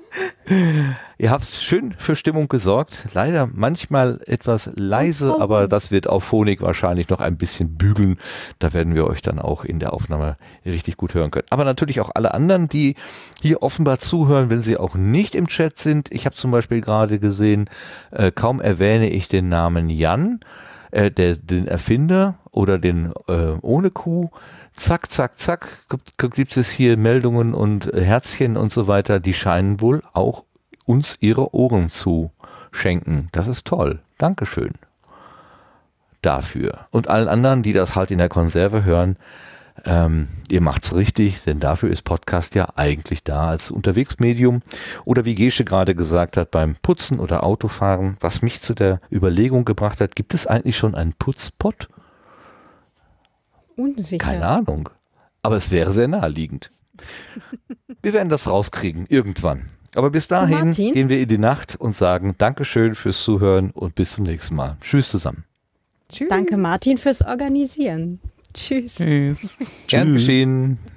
Speaker 1: Ihr habt schön für Stimmung gesorgt. Leider manchmal etwas leise, aber das wird auf Phonik wahrscheinlich noch ein bisschen bügeln. Da werden wir euch dann auch in der Aufnahme richtig gut hören können. Aber natürlich auch alle anderen, die hier offenbar zuhören, wenn sie auch nicht im Chat sind. Ich habe zum Beispiel gerade gesehen, äh, kaum erwähne ich den Namen Jan, äh, der, den Erfinder oder den äh, ohne Kuh. Zack, zack, zack, gibt, gibt es hier Meldungen und Herzchen und so weiter, die scheinen wohl auch uns ihre Ohren zu schenken. Das ist toll. Dankeschön dafür. Und allen anderen, die das halt in der Konserve hören, ähm, ihr macht's richtig, denn dafür ist Podcast ja eigentlich da als Unterwegsmedium. Oder wie Gesche gerade gesagt hat, beim Putzen oder Autofahren, was mich zu der Überlegung gebracht hat, gibt es eigentlich schon einen Putzpot?
Speaker 6: Unsicher.
Speaker 1: Keine Ahnung. Aber es wäre sehr naheliegend. Wir werden das rauskriegen, irgendwann. Aber bis dahin
Speaker 6: Martin?
Speaker 1: gehen wir in die Nacht und sagen Dankeschön fürs Zuhören und bis zum nächsten Mal. Tschüss zusammen.
Speaker 6: Danke, Martin, fürs Organisieren. Tschüss.
Speaker 4: Tschüss.
Speaker 1: Gern geschehen.